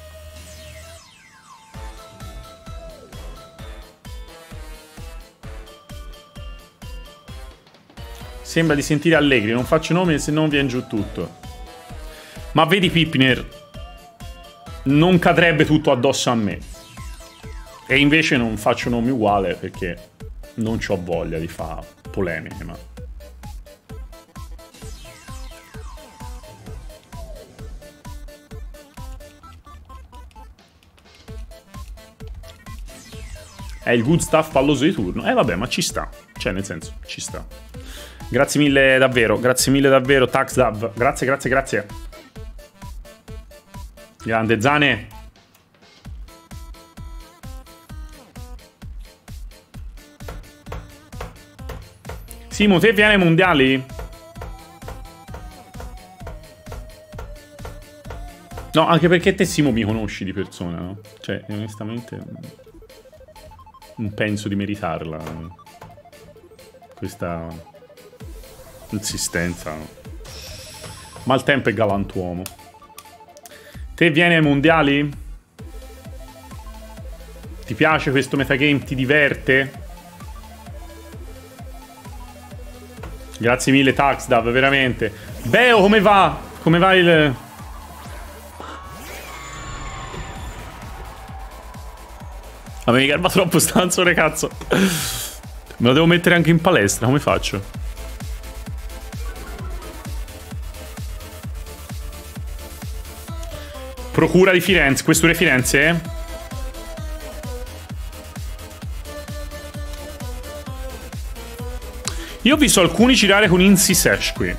Sembra di sentire allegri. Non faccio nomi se non viene giù tutto. Ma vedi Pippiner, non cadrebbe tutto addosso a me. E invece non faccio nomi uguali perché non c'ho voglia di fare polemiche, ma... È il good stuff palloso di turno. Eh vabbè, ma ci sta. Cioè, nel senso, ci sta. Grazie mille davvero, grazie mille davvero, Taxdav. Grazie, grazie, grazie. Grande Zane. Simo, te vieni ai mondiali? No, anche perché te Simo mi conosci di persona, no? Cioè, onestamente non penso di meritarla questa insistenza, no? Maltempo e galantuomo. Te vieni ai mondiali? Ti piace questo metagame? Ti diverte? Grazie mille Taxdav, veramente. Beo, come va? Come va il... Avevi garba troppo stanzone, cazzo. Me lo devo mettere anche in palestra, come faccio? Procura di Firenze, questure Firenze, eh? Io ho visto alcuni girare con Insi Sesh qui.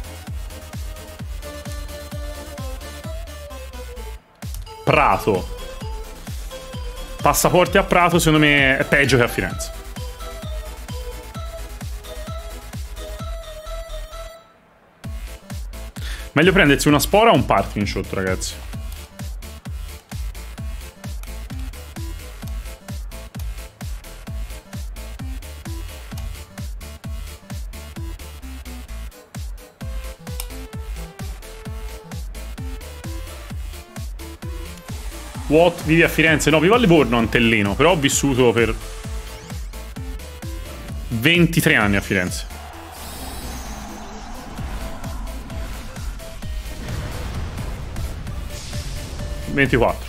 Prato. Passaporti a Prato secondo me è peggio che a Firenze. Meglio prendersi una spora o un parking shot, ragazzi. What? Vivi a Firenze? No, vivo a Livorno, Antellino. Però ho vissuto per ventitré anni a Firenze. ventiquattro.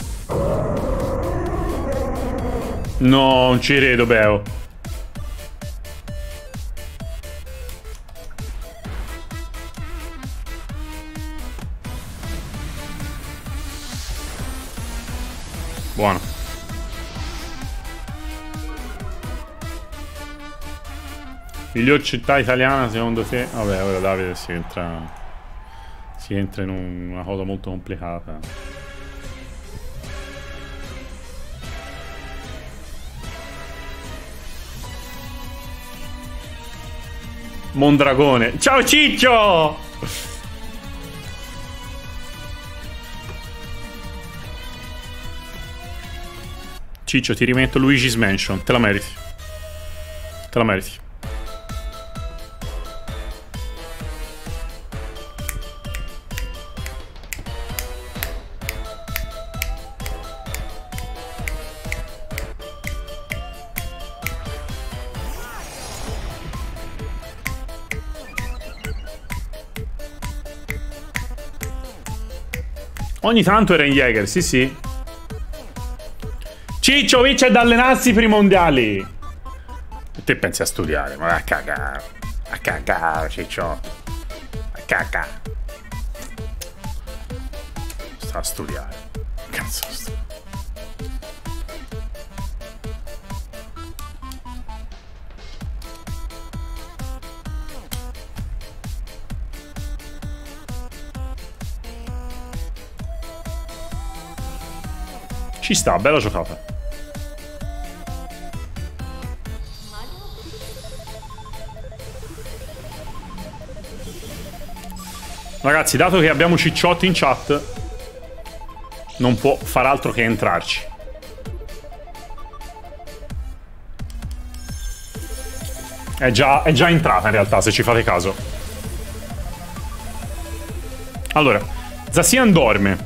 No, non ci credo, Beo. Buono. Miglior città italiana secondo te? Vabbè, ora Davide si entra. Si entra in un, una cosa molto complicata. Mondragone. Ciao Ciccio! Ciccio, ti rimetto Luigi's Mansion. Te la meriti. Te la meriti. Ogni tanto era in Jäger, sì sì. Ciccio, vince ad allenarsi per i mondiali. E te pensi a studiare, ma a cagare. A cagare, Ciccio. A cagare. Sta a studiare. Cazzo sta. Ci sta, bella giocata. Ragazzi, dato che abbiamo Cicciotti in chat, non può far altro che entrarci. È già, è già entrata in realtà, se ci fate caso. Allora, Zacian dorme.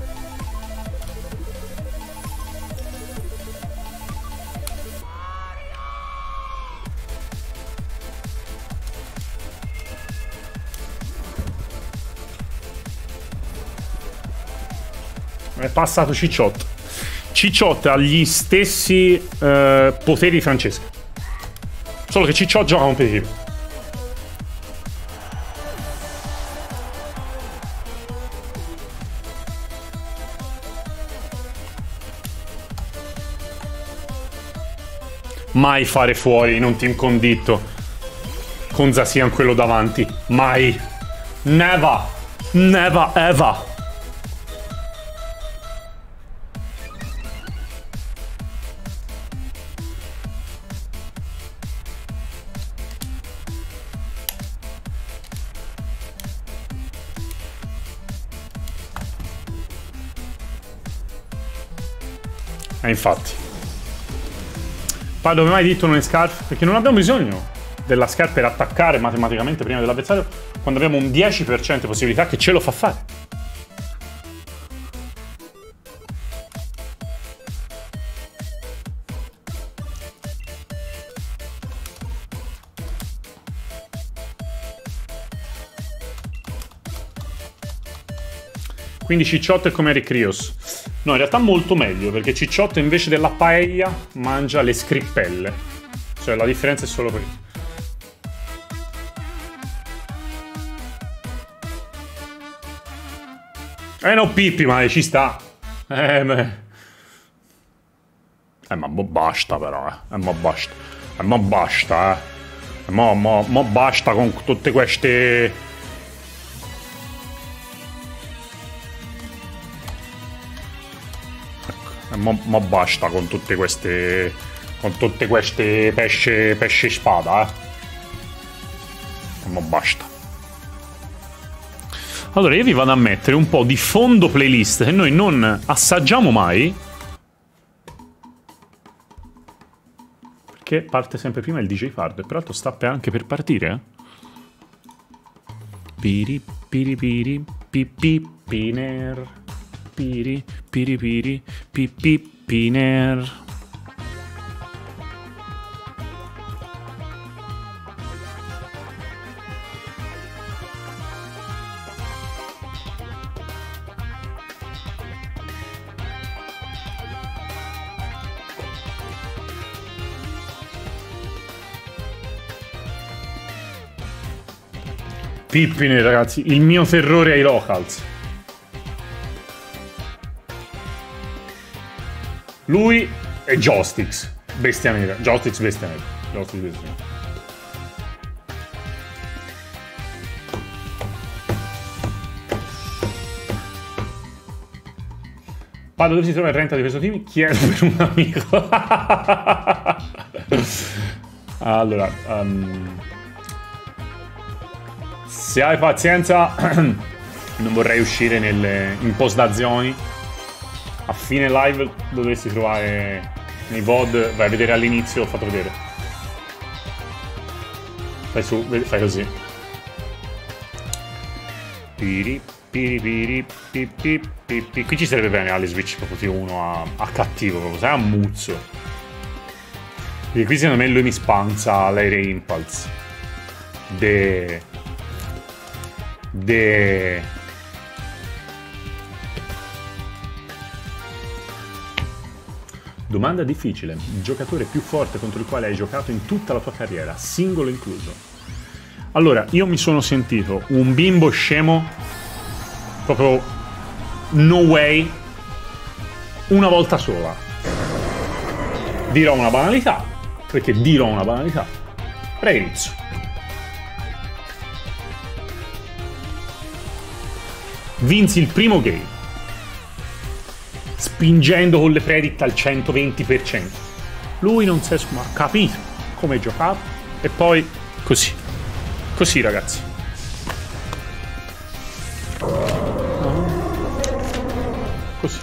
È passato Cicciotto. Cicciotto ha gli stessi eh, poteri di Francesco. Solo che Cicciotto gioca competitivo. Mai fare fuori in un team conditto con Zacian quello davanti. Mai. Never. Never ever. Eh, infatti. Poi dove mai detto non è scarf? Perché non abbiamo bisogno della scarpa per attaccare matematicamente prima dell'avversario quando abbiamo un dieci per cento di possibilità che ce lo fa fare. Quindi Cicciotto è come Eric Rios. No, in realtà molto meglio, perché Cicciotto invece della paella mangia le scrippelle. Cioè la differenza è solo quella. Eh no, Pippi, ma ci sta. Eh, beh. Eh, ma mo basta però, eh. Eh, ma basta. Eh, ma basta, eh. Mo, mo, mo basta con tutte queste... Ma, ma basta con tutte queste con tutte queste pesce pesce spada, eh. Ma basta. Allora io vi vado a mettere un po' di fondo playlist che noi non assaggiamo mai, perché parte sempre prima il D J Fardo, e peraltro sta anche per partire, eh? Piri piri piri pipi piner piri piri piri pipi piner. Pippine, ragazzi, il mio terrore ai locals. Lui è Jostix, bestia nera. Jostix, bestia nera. Jostix, bestia nera. Vado, dove si trova il renta di questo team? Chiedo per un amico. Allora, um... se hai pazienza, non vorrei uscire nelle, in post-dazioni. A fine live dovresti trovare nei V O D, vai a vedere all'inizio, ho fatto vedere. Fai su, fai così. Piri, piri, piri, pi, pi, pi, pi. Qui ci sarebbe bene alle Switch proprio T uno a, a cattivo, proprio, sai, a muzzo. Perché qui secondo me lui mi spanza l'aereo Impulse. De... De... Domanda difficile. Il giocatore più forte contro il quale hai giocato in tutta la tua carriera, singolo incluso. Allora, io mi sono sentito un bimbo scemo, proprio no way, una volta sola. Dirò una banalità, perché dirò una banalità. Reirizzo. Vinsi il primo game, spingendo con le predict al centoventi per cento. Lui non si è ma ha capito come giocare, e poi così, così ragazzi. Così.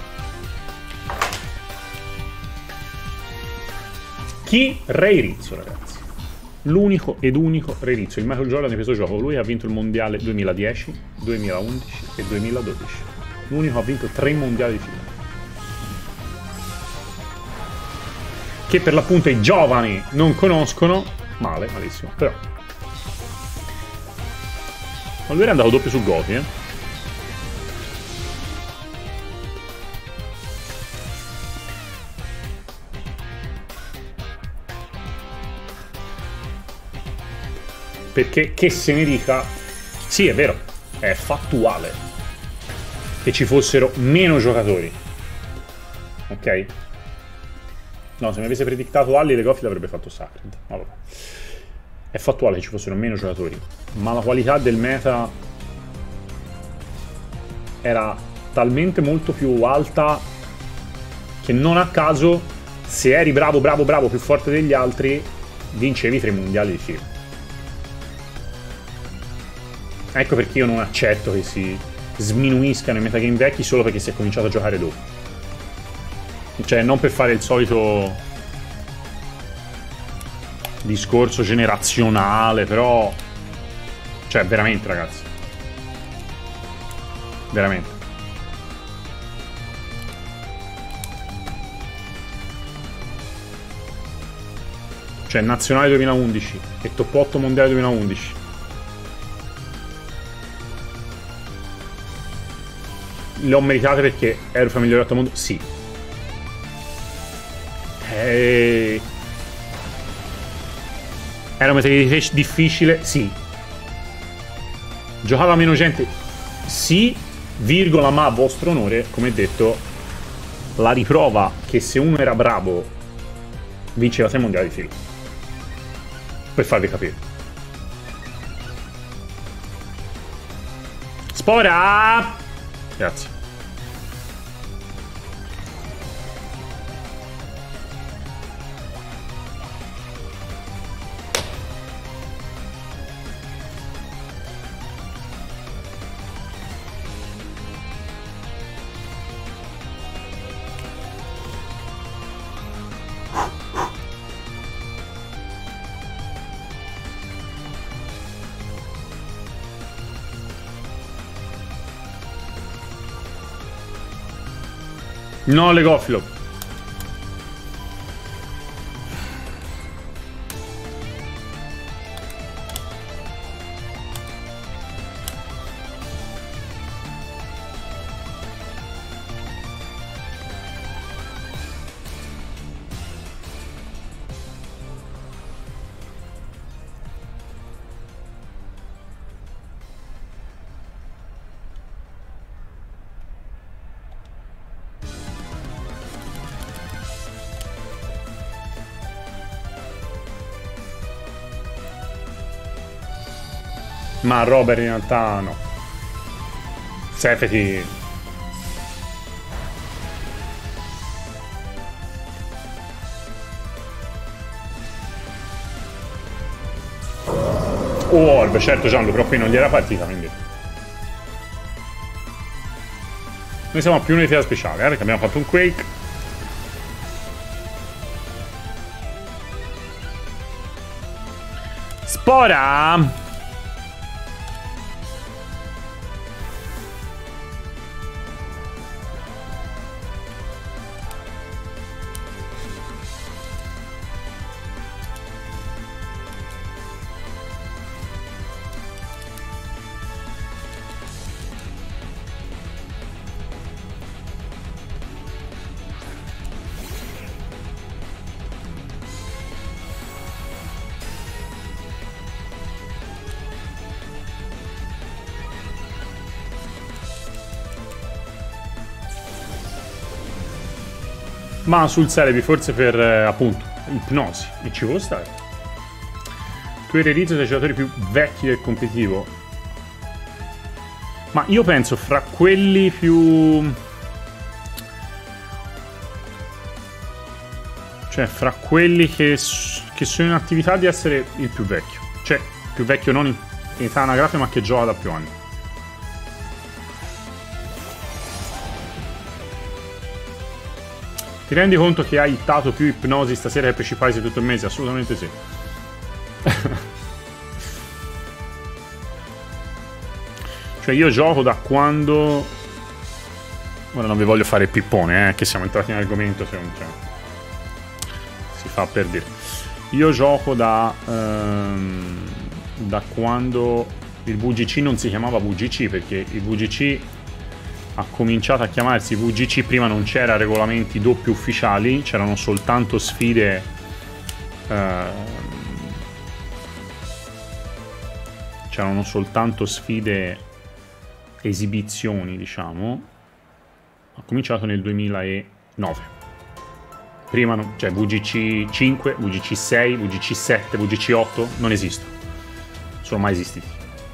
Chi? Reirizzo, ragazzi. L'unico ed unico Reirizzo, il Michael Jordan di questo gioco. Lui ha vinto il mondiale duemiladieci, duemilaundici e duemiladodici. L'unico ha vinto tre mondiali di fila. Che per l'appunto i giovani non conoscono. Male, malissimo, però. Ma lui era andato doppio su Goti, eh. Perché, che se ne dica, sì, è vero, è fattuale che ci fossero meno giocatori. Ok? No, se mi avesse predictato Alli, le Goffy l'avrebbe fatto Sacred. Allora, è fattuale che ci fossero meno giocatori, ma la qualità del meta era talmente molto più alta che non a caso, se eri bravo, bravo, bravo, più forte degli altri, vincevi tre mondiali di fila. Ecco perché io non accetto che si sminuiscano i metagame vecchi solo perché si è cominciato a giocare dopo. Cioè, non per fare il solito discorso generazionale, però... Cioè, veramente, ragazzi. Veramente. Cioè, nazionale duemilaundici e top otto mondiale duemilaundici. Le ho meritate perché ero fra migliori otto mondo? Sì. E... Era un meta difficile? Sì. Giocava meno gente? Sì, virgola, ma a vostro onore, come detto, la riprova che se uno era bravo vinceva tre mondiali di fila. Per farvi capire. Spora! Grazie. No, Legofilo. Ma Robert in realtà no. Sefeti. Oh, Orb, certo Gianlu, però qui non gli era partita, quindi. Noi siamo a più un'idea speciale, eh, perché abbiamo fatto un Quake. Spora! Ma sul Celebi forse per, eh, appunto, ipnosi. E ci può stare. Tu eredizzi dei giocatori più vecchi del competitivo. Ma io penso fra quelli più... Cioè, fra quelli che, che sono in attività di essere il più vecchio. Cioè, più vecchio non in età anagrafica, ma che gioca da più anni. Ti rendi conto che hai ittato più ipnosi stasera che Precipise tutto il mese? Assolutamente sì. Cioè io gioco da quando... Ora non vi voglio fare il pippone, eh, che siamo entrati in argomento, se non c'è. Si fa per dire. Io gioco da... Ehm, da quando il V G C non si chiamava V G C, perché il V G C... ha cominciato a chiamarsi V G C, prima non c'era regolamenti doppi ufficiali, c'erano soltanto sfide eh, c'erano soltanto sfide esibizioni, diciamo. Ha cominciato nel duemilanove. Prima no, cioè V G C cinque, V G C sei, V G C sette, V G C otto non esistono. Sono mai esistiti.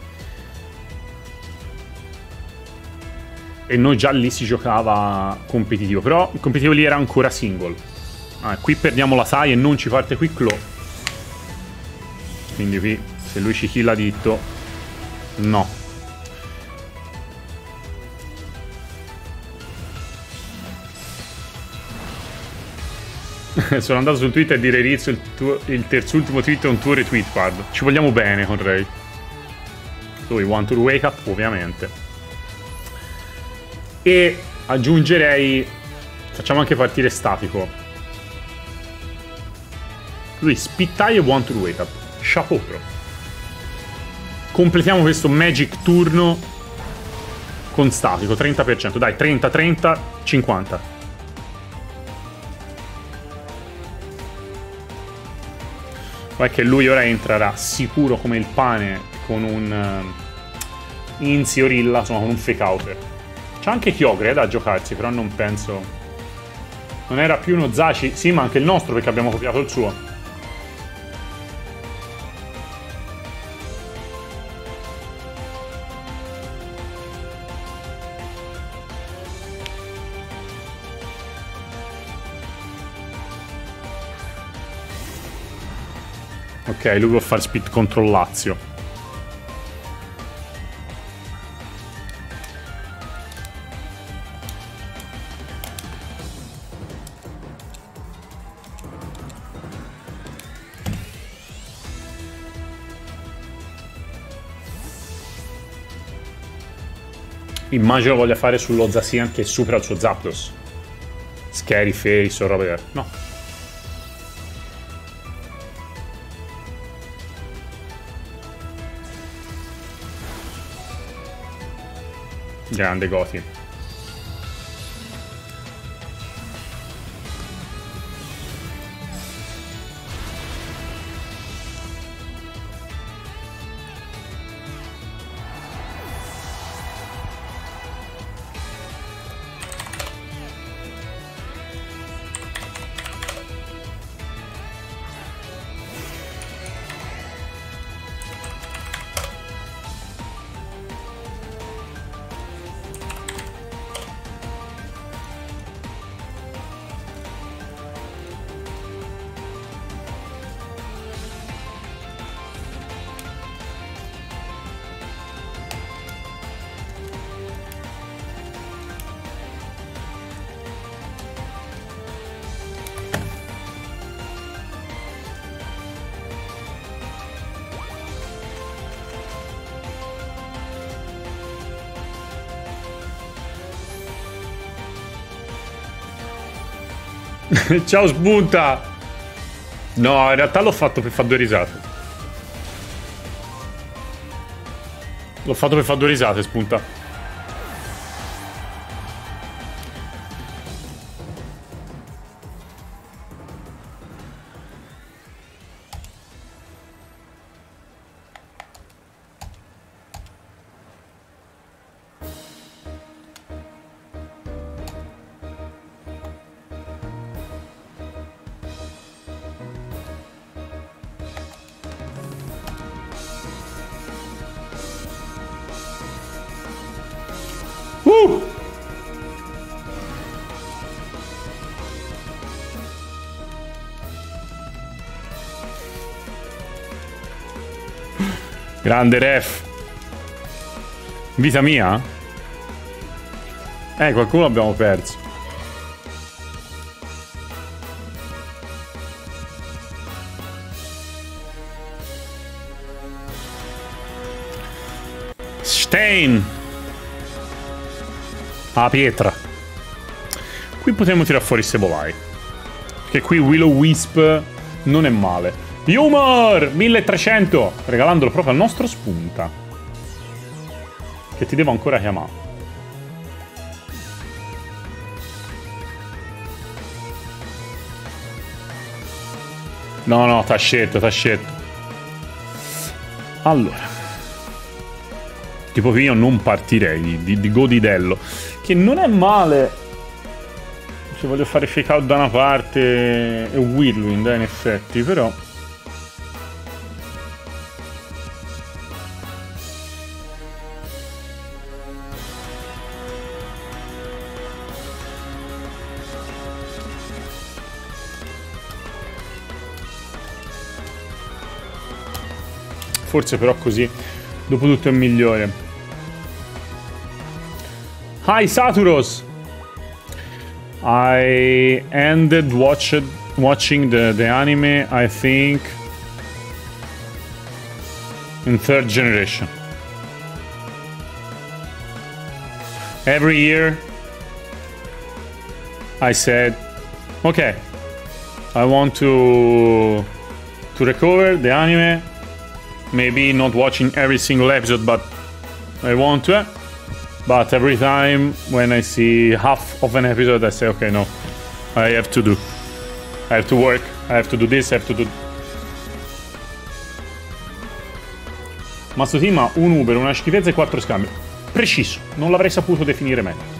E noi già lì si giocava competitivo, però il competitivo lì era ancora single. Ah, qui perdiamo la S A I e non ci parte Quick Claw. Quindi qui, se lui ci killa ditto, no. Sono andato su Twitter a dire Rizzo, il, tuo, il terzultimo tweet è un tuo retweet, guarda. Ci vogliamo bene con Ray. Lui, want to wake up, ovviamente. E aggiungerei, facciamo anche partire statico. Lui Spittai e Want to Wake Up. Chapeau pro. Completiamo questo Magic turno con statico, trenta per cento. Dai, trenta, trenta, cinquanta. Guarda che lui ora entrerà sicuro come il pane con un uh, Inziorilla, insomma con un Fake Outer. C'è anche Kyogre eh, da giocarsi, però non penso... Non era più uno Zaci? Sì, ma anche il nostro, perché abbiamo copiato il suo. Ok, lui può fare speed contro Lazio. Immagino voglia fare sullo Zacian che supera il suo Zapdos. Scary Face o roba diversa. No. Grande Gothi. Ciao spunta. No, in realtà l'ho fatto per fare due risate. L'ho fatto per fare due risate, spunta. Uh! Grande ref. Vita mia? Eh, qualcuno abbiamo perso. Stein. Ah, pietra. Qui potremmo tirare fuori Sebolai. Perché qui Will-O-Wisp non è male. Humor milletrecento, regalandolo proprio al nostro spunta. Che ti devo ancora chiamare. No, no, t'ha scelto, t'ha scelto. Allora. Tipo io non partirei di, di, di Godidello. Che non è male. Se voglio fare fake out da una parte e Whirlwind, eh, in effetti, però. Forse però così dopo tutto è migliore. Hi Saturos! I ended watched, watching the, the anime, I think, in third generation. Every year I said, okay, I want to, to recover the anime. Maybe not watching every single episode, but I want to. But every time when I see half of an episode, I say, okay, no, I have to do. I have to work. I have to do this. I have to do. Ma sto team ha un Uber, una schifezza e quattro scambi. Preciso. Non l'avrei saputo definire meglio.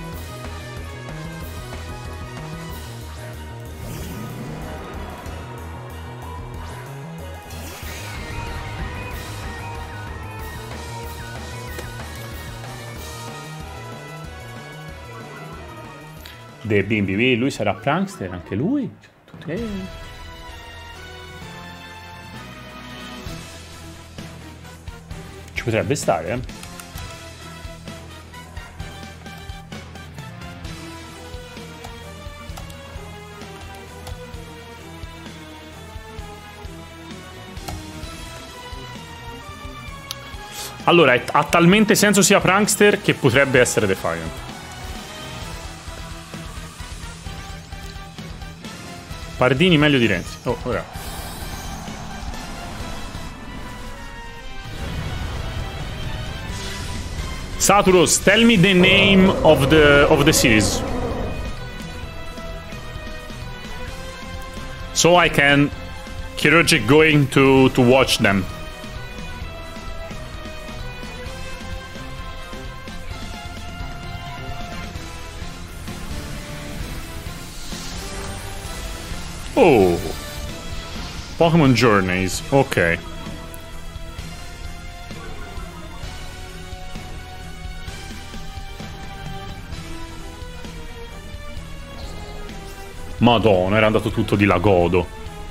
De bimbi, lui sarà prankster, anche lui. Tutti. Ci potrebbe stare, eh. Allora, ha talmente senso sia prankster che potrebbe essere Defiant. Pardini meglio di Renzi. Oh, ora. Saturos, tell me the name of the of the series, so I can Kirurgic going to to watch them. Oh, Pokemon Journeys. Ok. Madonna, era andato tutto di là, godo.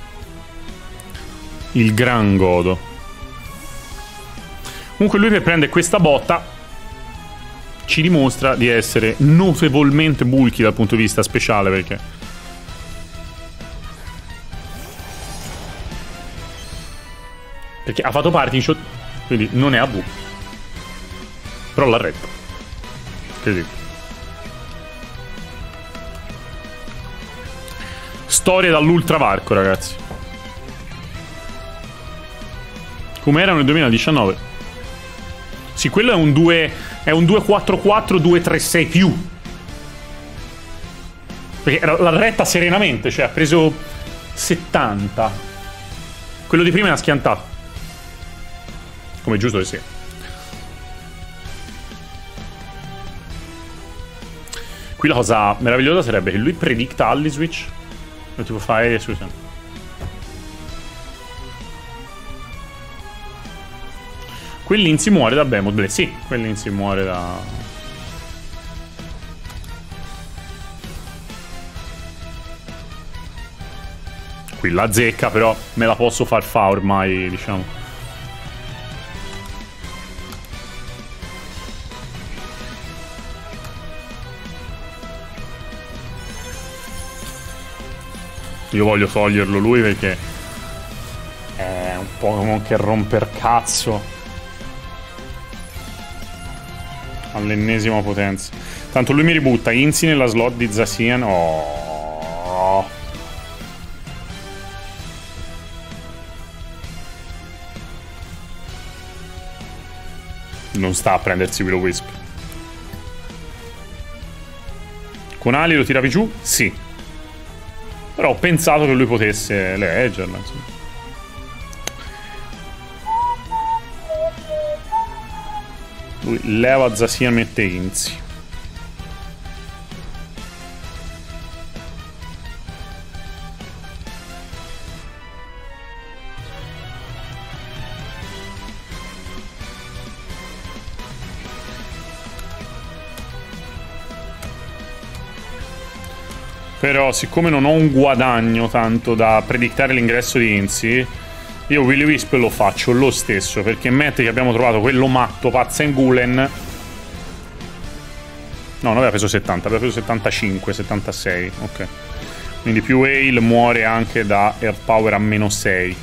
Il gran godo. Comunque lui, per prendere questa botta, ci dimostra di essere notevolmente bulky dal punto di vista speciale, perché perché ha fatto parting shot, quindi non è a V, però l'ha retto. Così. Storia dall'ultravarco, ragazzi. Come erano nel duemiladiciannove. Sì, quello è un due. È un due quattro quattro due tre sei più. Perché l'ha retta serenamente, cioè ha preso settanta. Quello di prima è una schiantata. Come è giusto che sia. Qui la cosa meravigliosa sarebbe che lui predicta Alliswitch. Lo tipo fare scusa. Quell'Inzi muore da Behemoth. Sì, quell'Inzi muore da... Qui la zecca, però me la posso far fa ormai, diciamo. Io voglio toglierlo lui perché è un Pokémon che rompe il cazzo all'ennesima potenza. Tanto lui mi ributta Inzi nella slot di Zacian. Oh. Non sta a prendersi Will-O-Wisp. Con Ali lo tiravi giù? Sì. Però ho pensato che lui potesse leggerla, insomma. Lui leva Zacian, mette Inzi. Però siccome non ho un guadagno tanto da predictare l'ingresso di Inzi, io Will-O-Wisp lo faccio lo stesso, perché mette che abbiamo trovato quello matto Pazzengulen. No, non aveva preso settanta, aveva preso settantacinque, settantasei, ok. Quindi più Ale muore anche da Air Power a meno sei.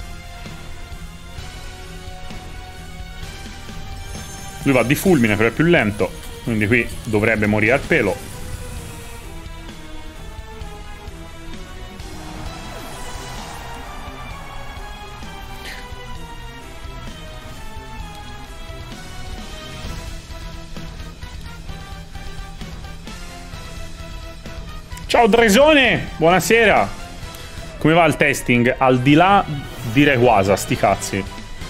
Lui va di fulmine, però è più lento, quindi qui dovrebbe morire al pelo. Ciao Dresone, buonasera. Come va il testing? Al di là di Rayquaza, sti cazzi.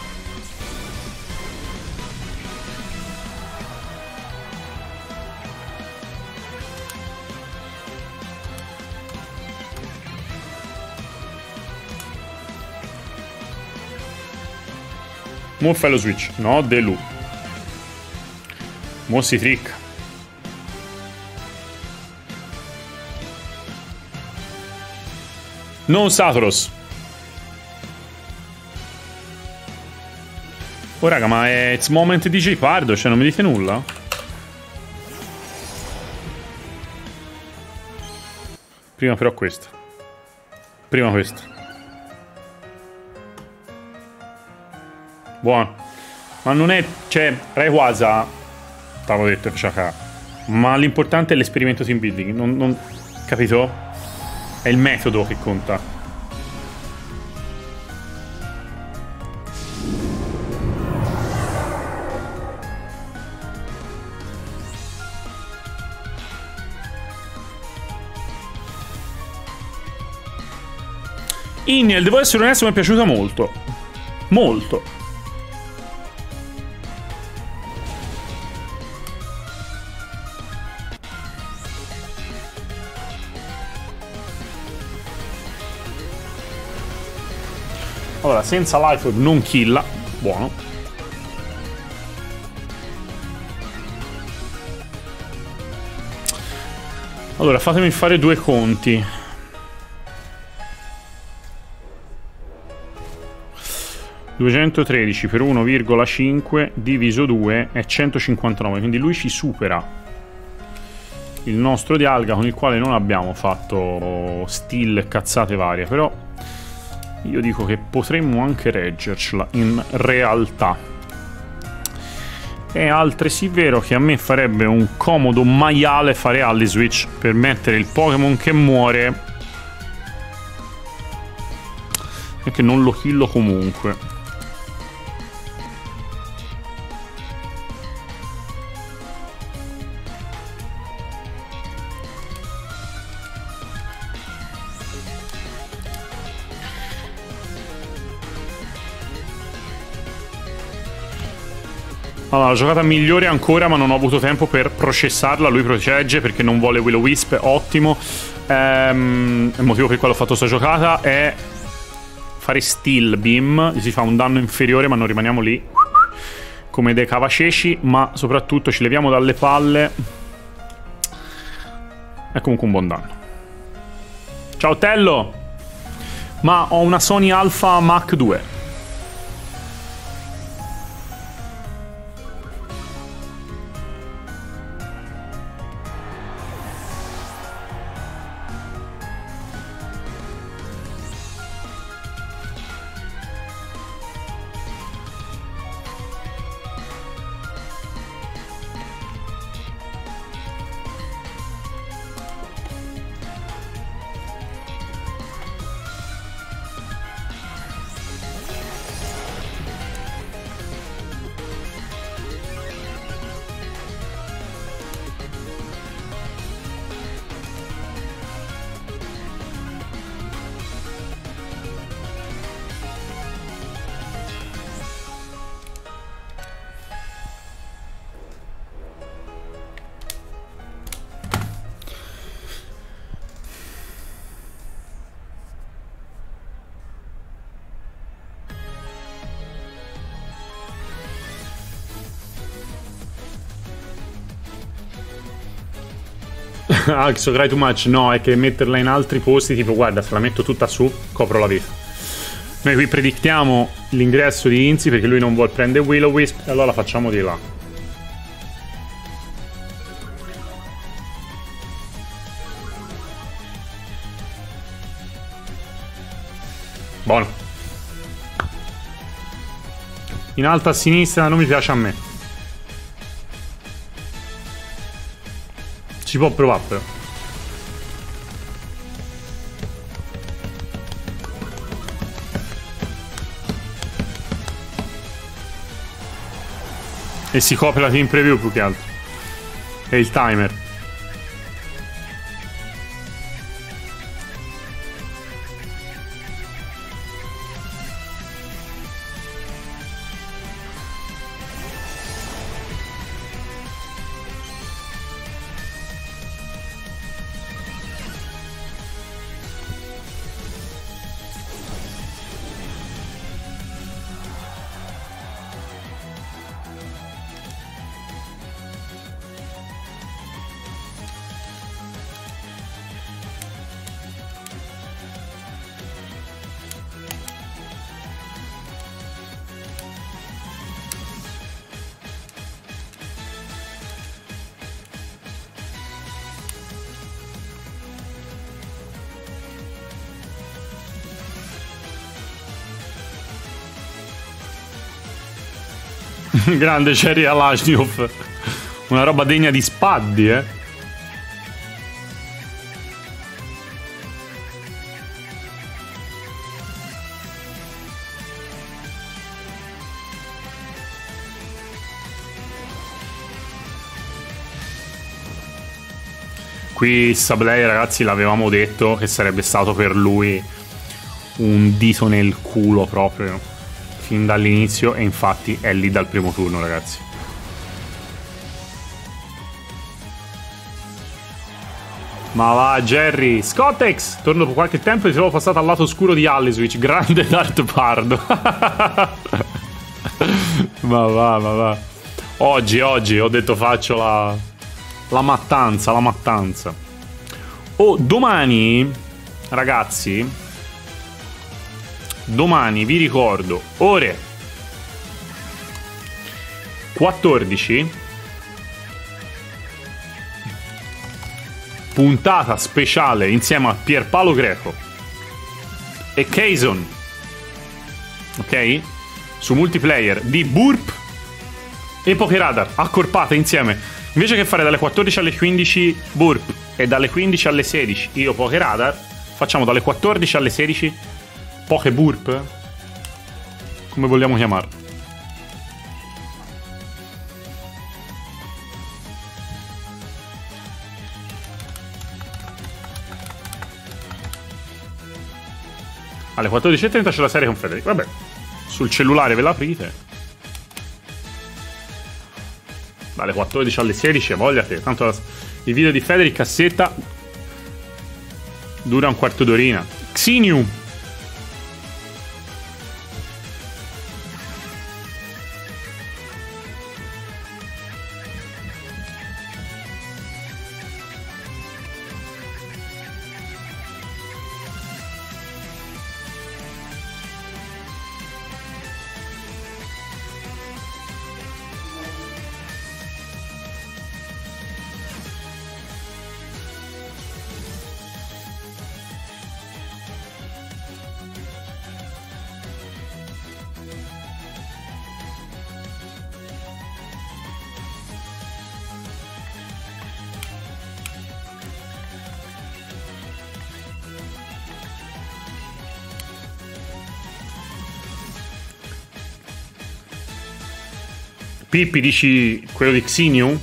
Mo fai lo switch. No, Delu. Mo si tricca. Non Saturos. Oh raga, ma è It's Moment D J Pardo, cioè non mi dite nulla? Prima però questo. Prima questo. Buono. Ma non è... Cioè, Rayquaza, t'avevo detto, ciao. Ma l'importante è l'esperimento team building. Non... non capito? È il metodo che conta. Ignel, devo essere onesto, mi è piaciuta molto. Molto. Allora, senza life orb non killa. Buono. Allora, fatemi fare due conti. duecentotredici per uno virgola cinque diviso due è centocinquantanove, quindi lui ci supera il nostro Dialga, con il quale non abbiamo fatto steal e cazzate varie, però io dico che potremmo anche reggercela in realtà. È altresì vero che a me farebbe un comodo maiale fare Ally Switch per mettere il Pokémon che muore e che non lo killo comunque. Allora, la giocata migliore ancora, ma non ho avuto tempo per processarla. Lui protegge perché non vuole Will-O-Wisp, ottimo. Ehm, il motivo per il quale ho fatto questa giocata è fare Steel Beam. Gli si fa un danno inferiore, ma non rimaniamo lì come dei cavaceci. Ma soprattutto ci leviamo dalle palle. È comunque un buon danno. Ciao Tello! Ma ho una Sony Alpha Mach due. Axo, cry too much. No, è che metterla in altri posti, tipo, guarda, se la metto tutta su, copro la vita. Noi qui predictiamo l'ingresso di Inzi perché lui non vuole prendere Will-O-Wisp, e allora la facciamo di là. Buono. In alto a sinistra non mi piace a me. Si può provare però. E si copre la team preview più che altro. E il timer. Grande Cherry Alashniov. Una roba degna di Spaddi, eh. Qui Sablé, ragazzi, l'avevamo detto che sarebbe stato per lui un dito nel culo proprio fin dall'inizio, e infatti è lì dal primo turno, ragazzi. Ma va, Jerry. Scottex, torno dopo qualche tempo e ti trovo passato al lato oscuro di Aliswitch. Grande Darth Pardo. Ma va, ma va. Oggi, oggi ho detto faccio la la mattanza, la mattanza. Oh, domani, ragazzi, domani vi ricordo, ore quattordici, puntata speciale insieme a Pierpaolo Greco e Kazon, ok? Su multiplayer di Burp e Pokeradar, accorpate insieme. Invece che fare dalle quattordici alle quindici Burp e dalle quindici alle sedici io Pokeradar, facciamo dalle quattordici alle sedici Poke Burp, come vogliamo chiamarlo. Alle quattordici e trenta c'è la serie con Federico. Vabbè, sul cellulare ve la aprite. Dalle quattordici alle sedici, voglia te. Tanto la, il video di Federic cassetta dura un quarto d'orina. Xiniu. Pippi, dici quello di Xiniu?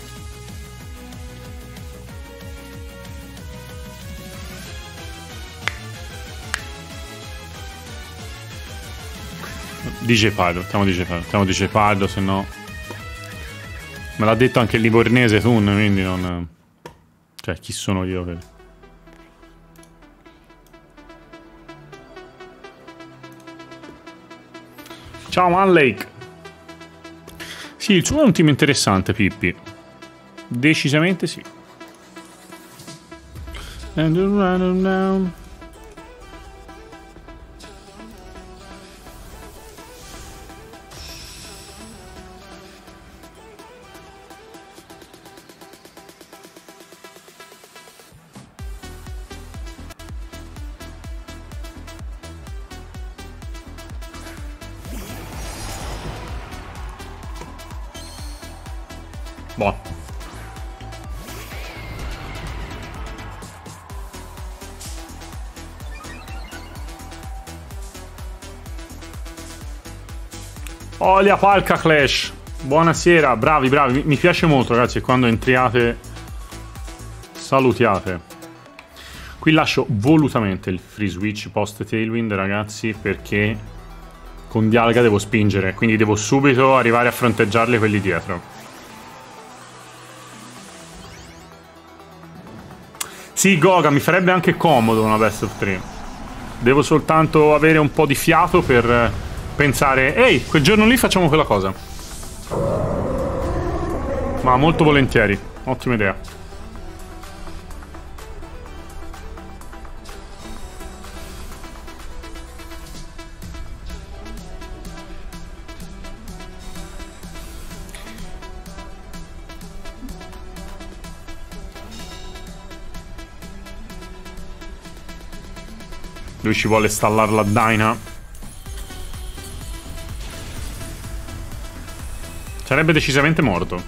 D J Pardo, stiamo D J Pardo, stiamo D J Pardo, se no... Me l'ha detto anche il livornese Thun, quindi non... Cioè, chi sono io per... Ciao Manlake! Sì, il suo è un team interessante, Pippi. Decisamente sì. And around down. Buono. Olia Palca Clash. Buonasera, bravi, bravi. Mi piace molto, ragazzi, quando entriate salutiate. Qui lascio volutamente il free switch post Tailwind, ragazzi, perché con Dialga devo spingere, quindi devo subito arrivare a fronteggiarli quelli dietro. Sì, Goga, mi farebbe anche comodo una best of tre. Devo soltanto avere un po' di fiato per pensare, ehi, quel giorno lì facciamo quella cosa. Ma molto volentieri, ottima idea. Lui ci vuole stallare la Dyna. Sarebbe decisamente morto.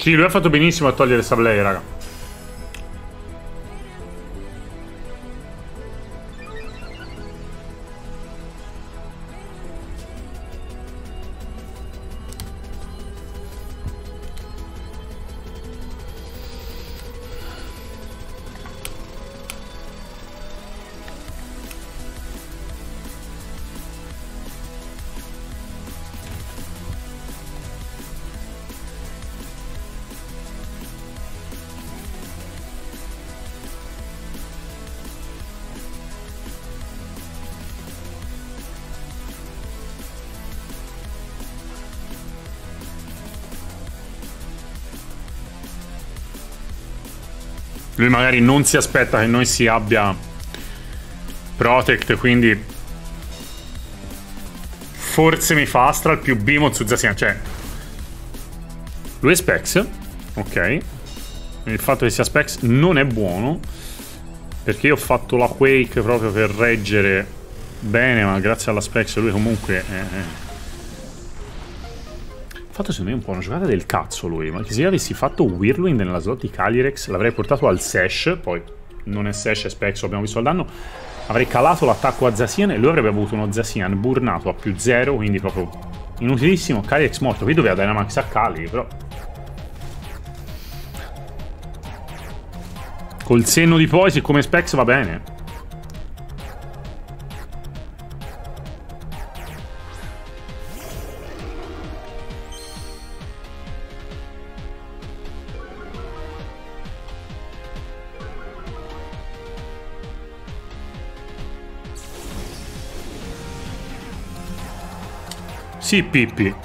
Sì, lui ha fatto benissimo a togliere Sablei, raga. Lui magari non si aspetta che noi si abbia Protect, quindi forse mi fa Astral più Behemoth su Zacian. Cioè, lui è Specs, ok. Il fatto che sia Specs non è buono, perché io ho fatto la Quake proprio per reggere bene, ma grazie alla Specs lui comunque è... è... fatto secondo me un po' una giocata del cazzo lui, ma che se io avessi fatto Whirlwind nella slot di Calyrex l'avrei portato al Sash, poi non è Sash, è Specs, abbiamo visto il danno, avrei calato l'attacco a Zacian e lui avrebbe avuto uno Zacian burnato a più zero, quindi proprio inutilissimo. Calyrex morto, qui doveva Dynamax a Cali, però col senno di poi, siccome Specs va bene. Sì, Pippi.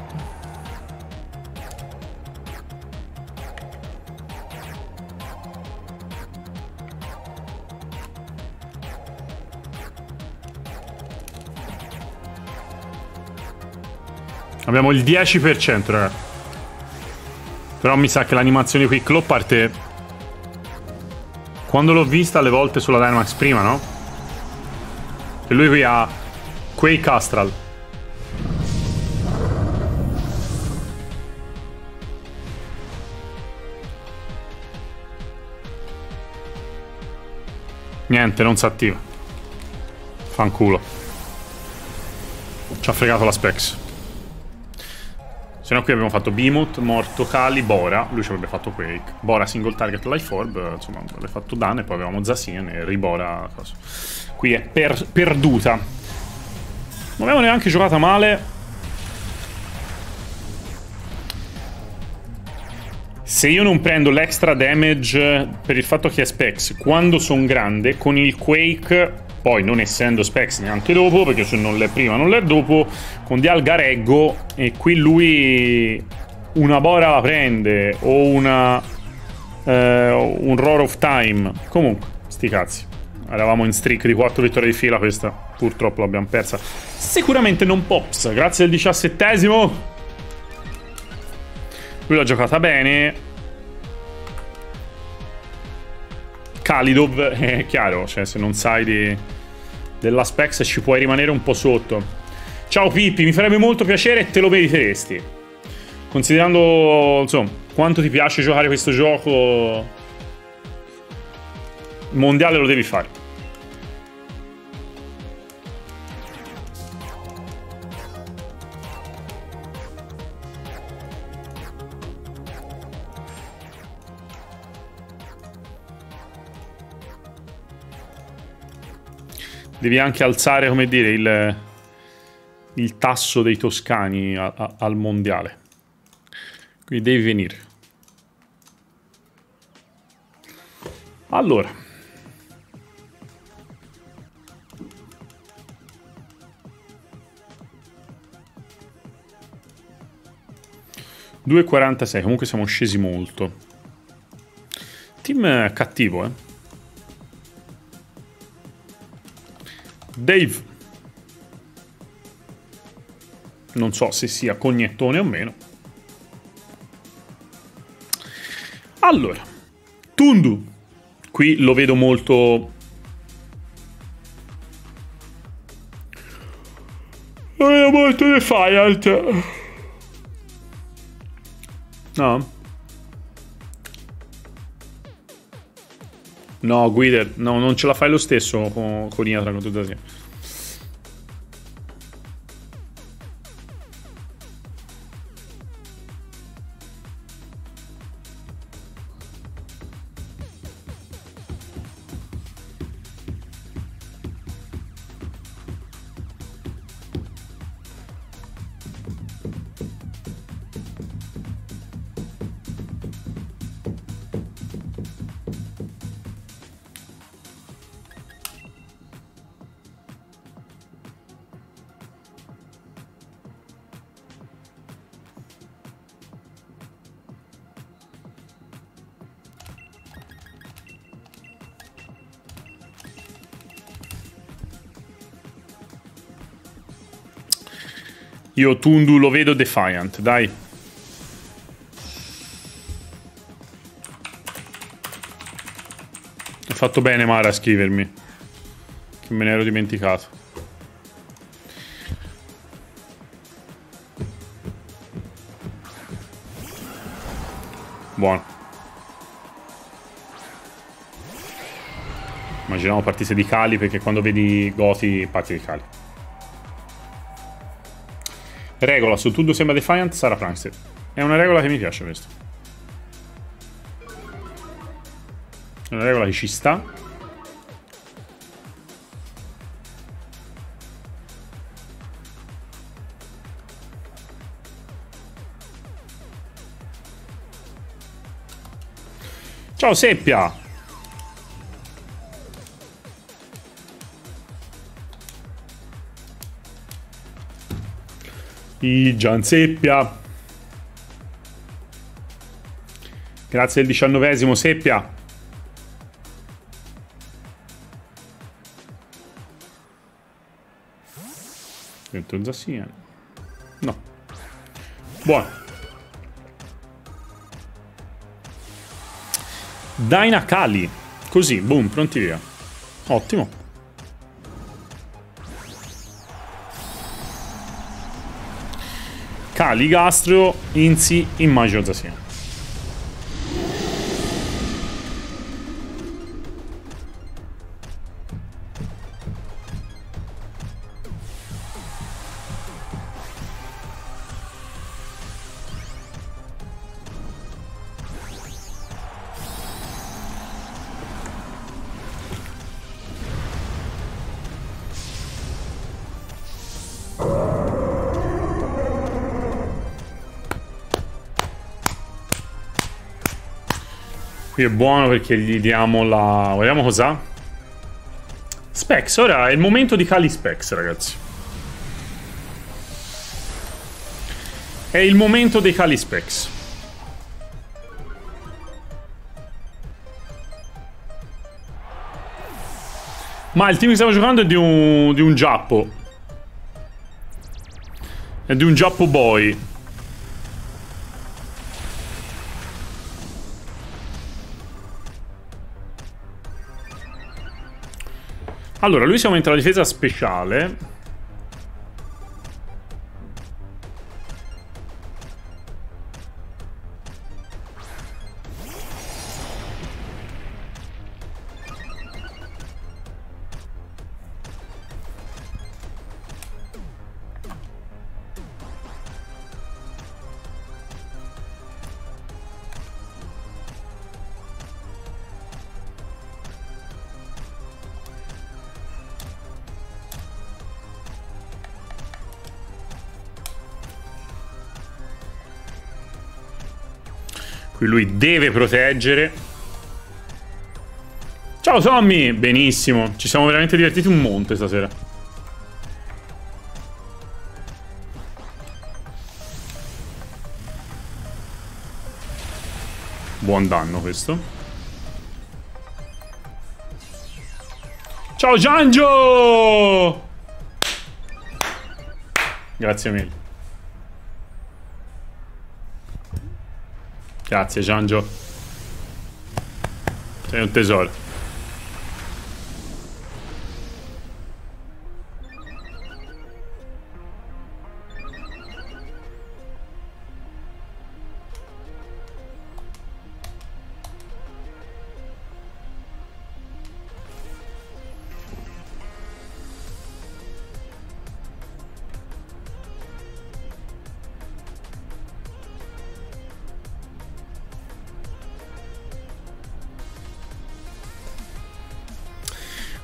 Abbiamo il dieci per cento, raga. Però mi sa che l'animazione qui Claw parte quando l'ho vista alle volte sulla Dynamax prima, no? E lui qui ha Quake Astral. Niente, non si attiva. Fanculo. Ci ha fregato la Specs. Se no qui abbiamo fatto Behemoth, morto Kali, Bora. Lui ci avrebbe fatto Quake. Bora single target life orb. Insomma, avrebbe fatto danno. E poi avevamo Zacian e Ribora. Cosa. Qui è per perduta. Non avevamo neanche giocata male. Se io non prendo l'extra damage per il fatto che è Specs quando sono grande, con il Quake, poi non essendo Specs neanche dopo, perché se non l'è prima non l'è dopo, con Dialga reggo e qui lui una Bora la prende o una eh, un Roar of Time. Comunque, sti cazzi. Eravamo in streak di quattro vittorie di fila, questa purtroppo l'abbiamo persa. Sicuramente non Pops, grazie al diciassettesimo. Lui l'ha giocata bene. Kalidov è chiaro, cioè se non sai di, della Specs ci puoi rimanere un po' sotto. Ciao Pippi, mi farebbe molto piacere e te lo meriteresti. Considerando, insomma, quanto ti piace giocare questo gioco, il mondiale lo devi fare. Devi anche alzare, come dire, il, il tasso dei toscani a, a, al mondiale. Quindi devi venire. Allora. due e quarantasei, comunque siamo scesi molto. Team cattivo, eh. Dave. Non so se sia cognettone o meno. Allora. Tundu. Qui lo vedo molto... Lo vedo molto Defiant. No. No, Guider, no, non ce la fai lo stesso con, con Iatra con tutta te. Io Tundu lo vedo Defiant, dai. Ha fatto bene Mara a scrivermi, che me ne ero dimenticato. Buono. Immaginavo partite di Kali, perché quando vedi Goti parti di Kali. Regola, su Tundu sembra Defiant, sarà Prankster. È una regola che mi piace questa. È una regola che ci sta. Ciao Seppia! I Gian Seppia. Grazie del diciannovesimo Seppia. Dentro un Zassian. No. Buono. Daina Kali. Così, boom, pronti via. Ottimo. Kali, Gastro, Inzi, immagino Zassian. Qui è buono perché gli diamo la... Vediamo cos'ha. Specs, ora è il momento di Kali Specs, ragazzi. È il momento dei Kali Specs. Ma il team che stiamo giocando è di un, di un Giappo. È di un Giappo boy. Allora, lui si aumenta la difesa speciale. Qui lui deve proteggere. Ciao Tommy! Benissimo, ci siamo veramente divertiti un monte stasera. Buon danno questo. Ciao Giangio! Grazie mille. Grazie Giangio. Sei un tesoro.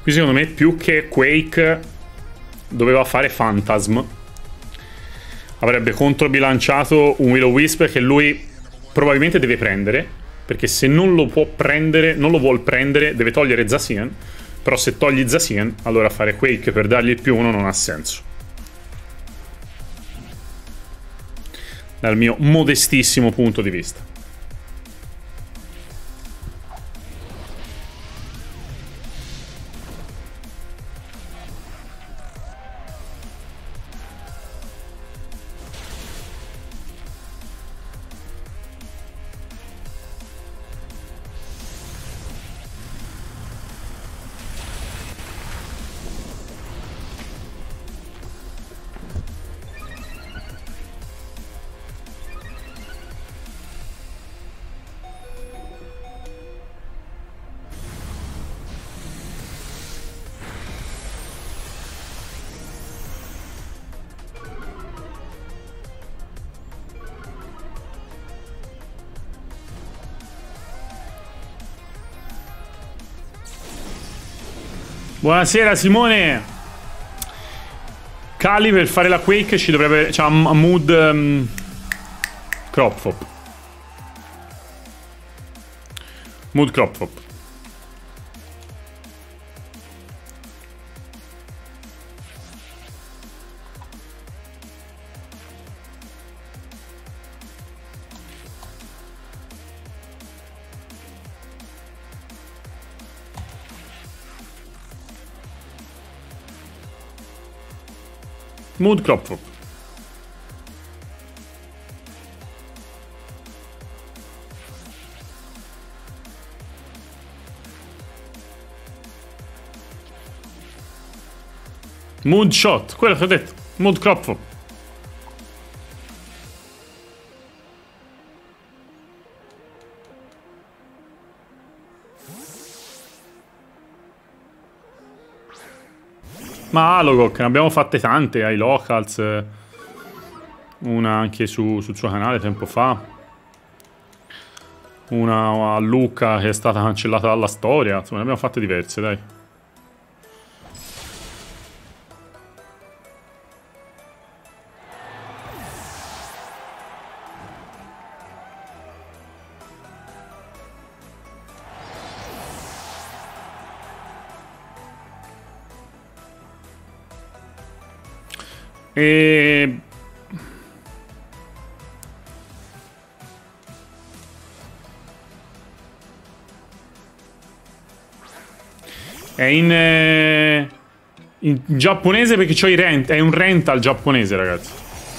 Qui secondo me più che Quake doveva fare Phantasm. Avrebbe controbilanciato un Will-O-Wisp che lui probabilmente deve prendere, perché se non lo può prendere, non lo vuol prendere, deve togliere Zacian. Però se togli Zacian, allora fare Quake per dargli il più uno non ha senso. Dal mio modestissimo punto di vista. Buonasera Simone. Kali per fare la Quake ci dovrebbe... Cioè, a mood... Um, Cropfop. Mood Cropfop. Mood Cropfop. Mood Shot, quello che ho detto. Mood Cropfop. Ma Alogok, ne abbiamo fatte tante ai locals. Una anche su, sul suo canale tempo fa. Una a Lucca che è stata cancellata dalla storia. Insomma, ne abbiamo fatte diverse, dai. E... È in, eh, in giapponese perché c'ho i rent. È un rental giapponese, ragazzi.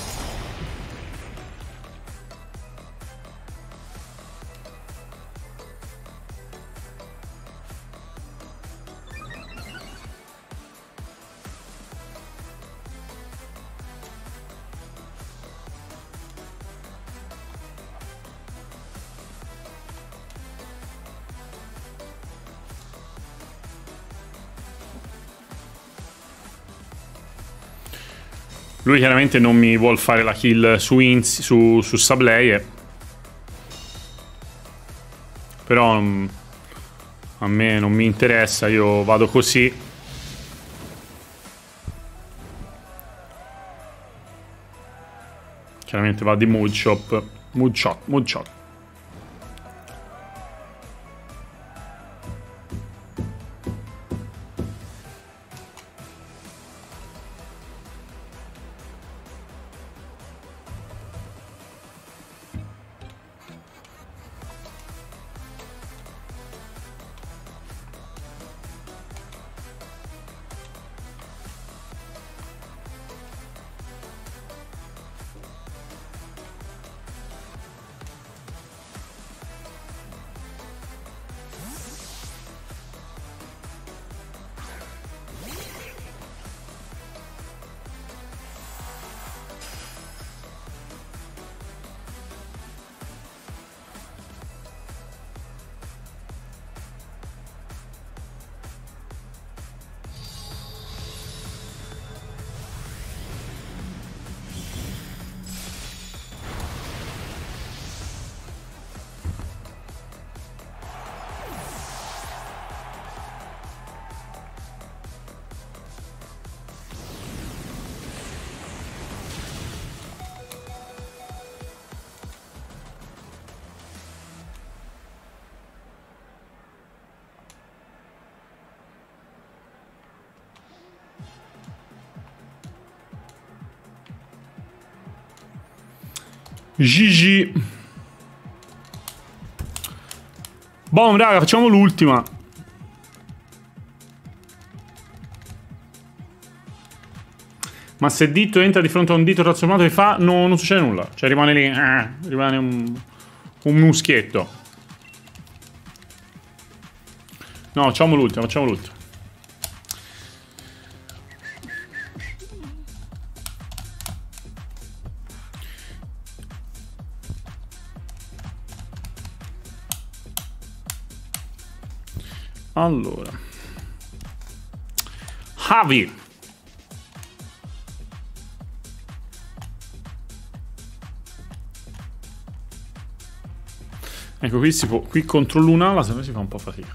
Lui chiaramente non mi vuol fare la kill su, Inz, su, su Sableye. Però um, a me non mi interessa, io vado così. Chiaramente va di mood shop. Mood shot, mood shot. G G. Boom, raga, facciamo l'ultima. Ma se dito entra di fronte a un dito trasformato e fa, no, non succede nulla. Cioè rimane lì, eh, rimane un, un muschietto. No, facciamo l'ultima, facciamo l'ultima. Allora. Javi. Ecco, qui si può. Qui contro l'un'ala, se no si fa un po' fatica.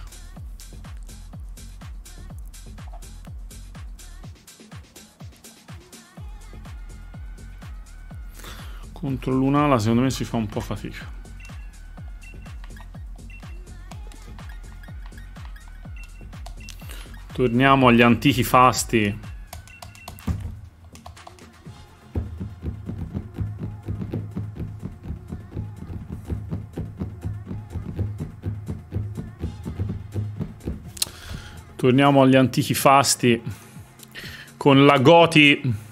Contro l'un'ala, secondo me si fa un po' fatica. Torniamo agli antichi fasti. Torniamo agli antichi fasti con la Goti.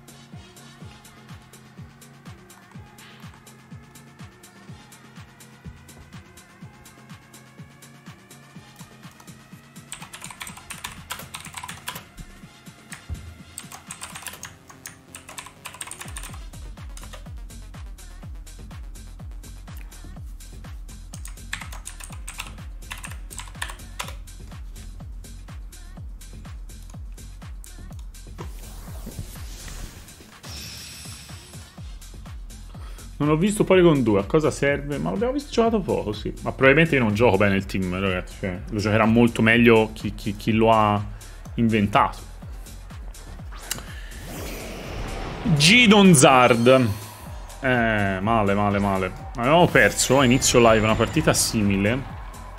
Non ho visto Polygon due, a cosa serve? Ma l'abbiamo visto giocato poco, sì. Ma probabilmente io non gioco bene il team, ragazzi. Cioè, lo giocherà molto meglio chi, chi, chi lo ha inventato. Gidonzard. Eh, male, male, male. Avevamo perso a inizio live una partita simile.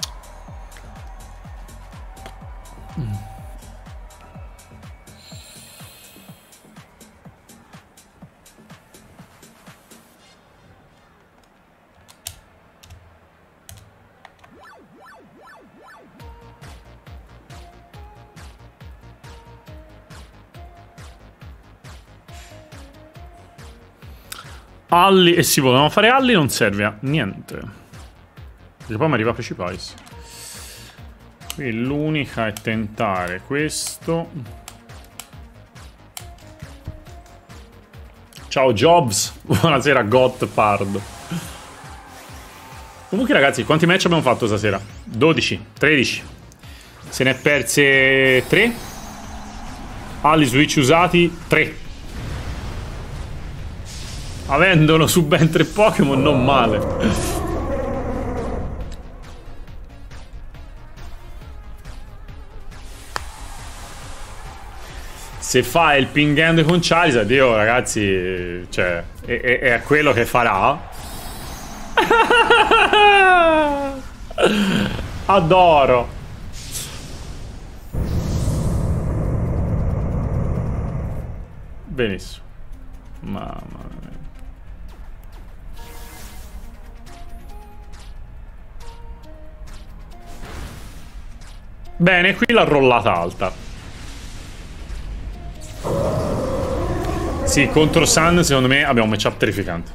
Alli, e si volevano fare Alli, non serve a niente. Perché poi mi arriva Precipice. Qui l'unica è tentare questo. Ciao Jobs. Buonasera Gottpard. Comunque ragazzi, quanti match abbiamo fatto stasera? dodici, tredici. Se ne è perse tre. Alli switch usati tre. Avendolo su ben tre Pokémon, non male. Se fa il ping end con Charizard, io ragazzi, cioè, è, è, è quello che farà. Adoro. Benissimo. Mamma mia. Bene, qui l'ha rollata alta. Sì, contro Sun secondo me abbiamo un matchup terrificante.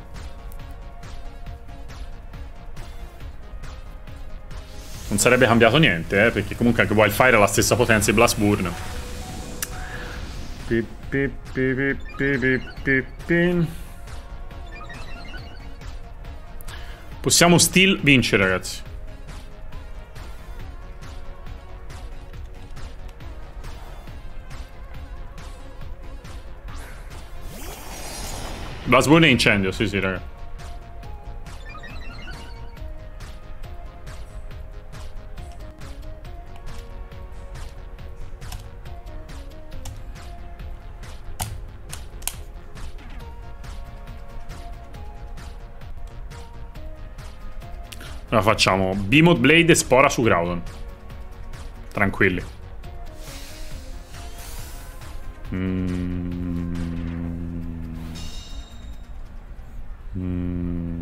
Non sarebbe cambiato niente, eh, perché comunque anche Wildfire ha la stessa potenza di Blast Burn. Pi, pi, pi, pi, pi, pi, pi. Possiamo still vincere, ragazzi. Blast Burn è incendio, sì sì raga. Allora facciamo Beamod Blade e Spora su Groudon. Tranquilli. Mm. Mm.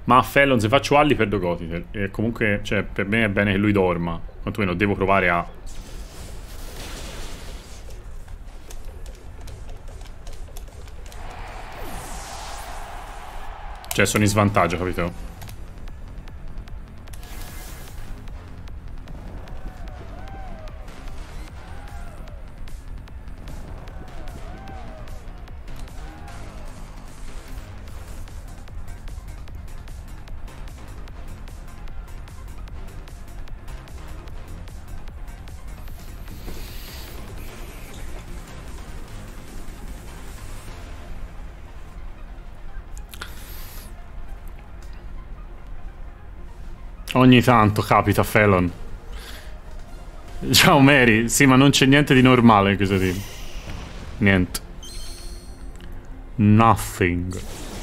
Ma a Fellon se faccio Alli perdo Gothitel. E comunque, cioè, per me è bene che lui dorma. Quantomeno devo provare a... Cioè, sono in svantaggio, capito? Ogni tanto capita, Felon. Ciao Mary. Sì, ma non c'è niente di normale in questo team. Niente. Nothing.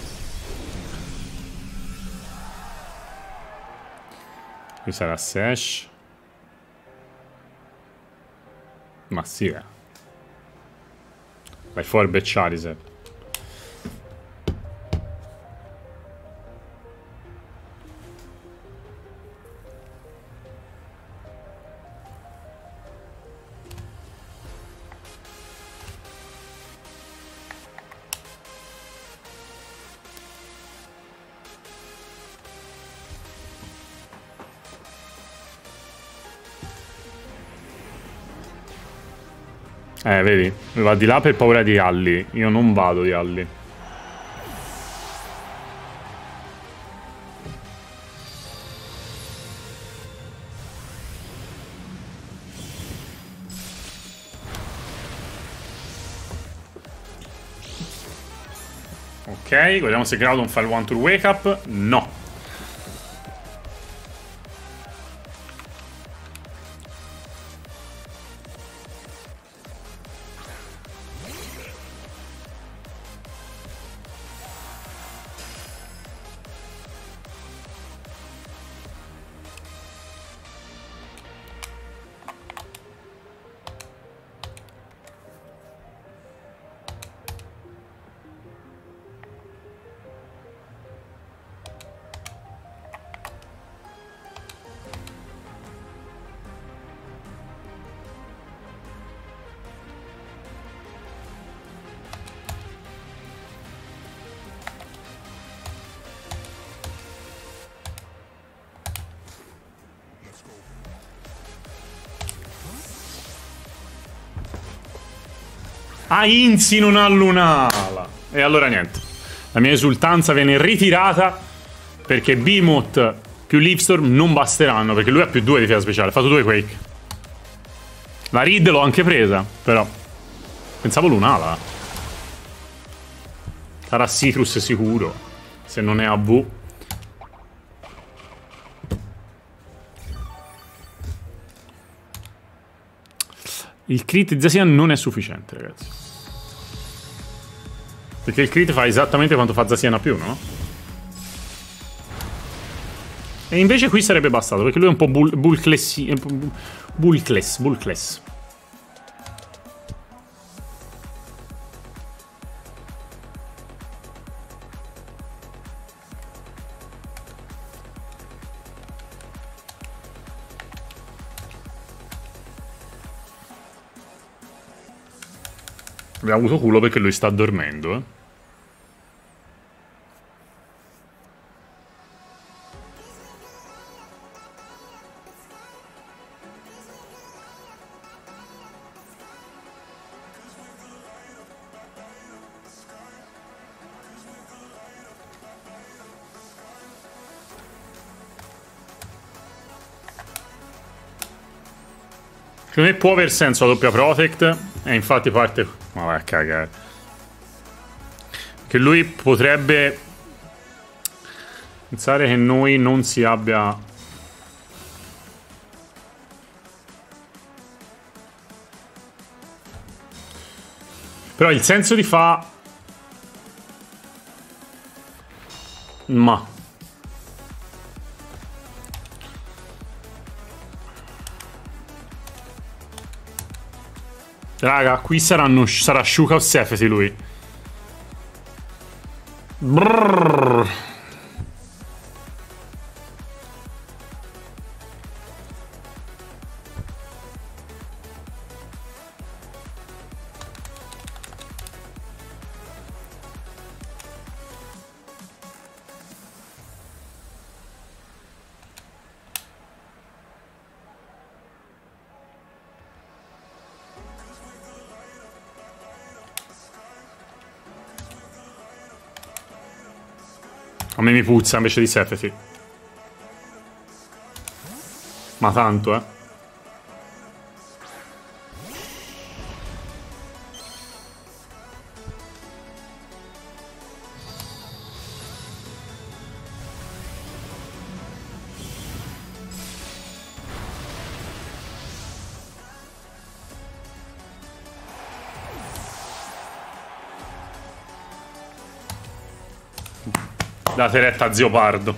Qui sarà Sash. Ma sì, eh. Vai fuori per Charizard. Eh, vedi? Va di là per paura di Alli. Io non vado di Alli. Ok, vediamo se Groudon fa il one tour wake up. No. Ah, Inzi non ha Lunala. E allora niente. La mia esultanza viene ritirata perché Behemoth più Leafstorm non basteranno, perché lui ha più due di difesa speciale. Ha fatto due Quake. La Reed l'ho anche presa, però pensavo Lunala. Sarà Citrus sicuro, se non è A V. Il crit di Zacian non è sufficiente, ragazzi. Perché il crit fa esattamente quanto fa Zacian a più, no? E invece qui sarebbe bastato, perché lui è un po' bull bulkless. Bulkless, bulkless. Abbiamo avuto culo perché lui sta dormendo, eh. Secondo me può aver senso la doppia protect. E infatti parte... Ma vai a cagare. Che lui potrebbe pensare che noi non si abbia... Però il senso di fa... Ma... Raga, qui saranno, sarà Shuka o Sefeti lui. Brrr. A me mi puzza invece di Sefeti. Ma tanto, eh. Date retta a Zio Pardo.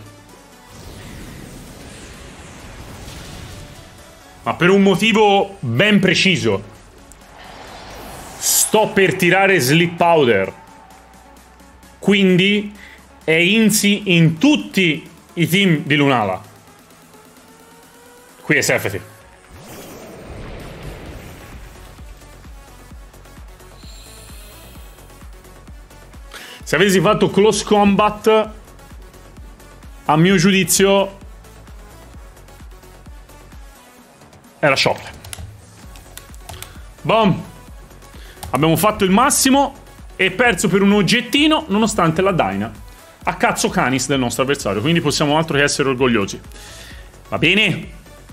Ma per un motivo ben preciso. Sto per tirare Sleep Powder. Quindi è Inzi in tutti i team di Lunala. Qui è Sefeti. Se avessi fatto close combat, a mio giudizio era Shople. Boom. Abbiamo fatto il massimo e perso per un oggettino nonostante la Dyna a cazzo canis del nostro avversario, quindi possiamo altro che essere orgogliosi. Va bene?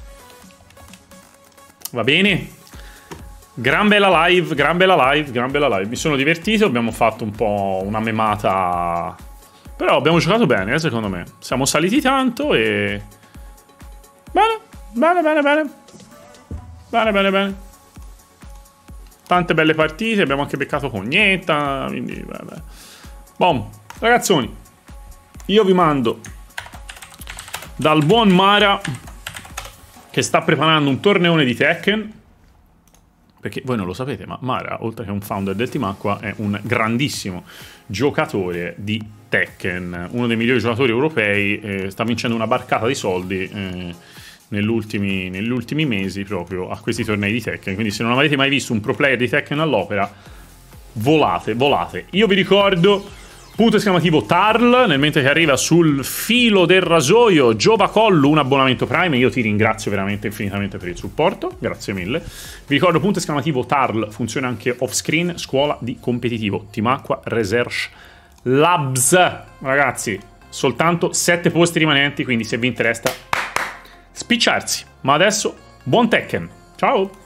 Va bene? Gran bella live, gran bella live, gran bella live. Mi sono divertito, abbiamo fatto un po' una memata, però abbiamo giocato bene, eh, secondo me. Siamo saliti tanto e... Bene, bene, bene, bene. Bene, bene, bene. Tante belle partite, abbiamo anche beccato Cognetta, quindi... Vabbè. Bom, ragazzoni, io vi mando dal buon Mara, che sta preparando un torneone di Tekken. Perché voi non lo sapete, ma Mara, oltre che un founder del Team Aqua, è un grandissimo giocatore di Tekken, uno dei migliori giocatori europei, eh, sta vincendo una barcata di soldi eh, negli ultimi, negli ultimi mesi proprio a questi tornei di Tekken. Quindi se non avete mai visto un pro player di Tekken all'opera, volate, volate. Io vi ricordo... Punto esclamativo Tarl, nel mentre che arriva sul filo del rasoio Giova Collu, un abbonamento Prime. Io ti ringrazio veramente infinitamente per il supporto, grazie mille. Vi ricordo punto esclamativo Tarl, funziona anche off screen, scuola di competitivo, Team Aqua Research Labs. Ragazzi, soltanto sette posti rimanenti, quindi se vi interessa spicciarsi. Ma adesso, buon Tekken, ciao!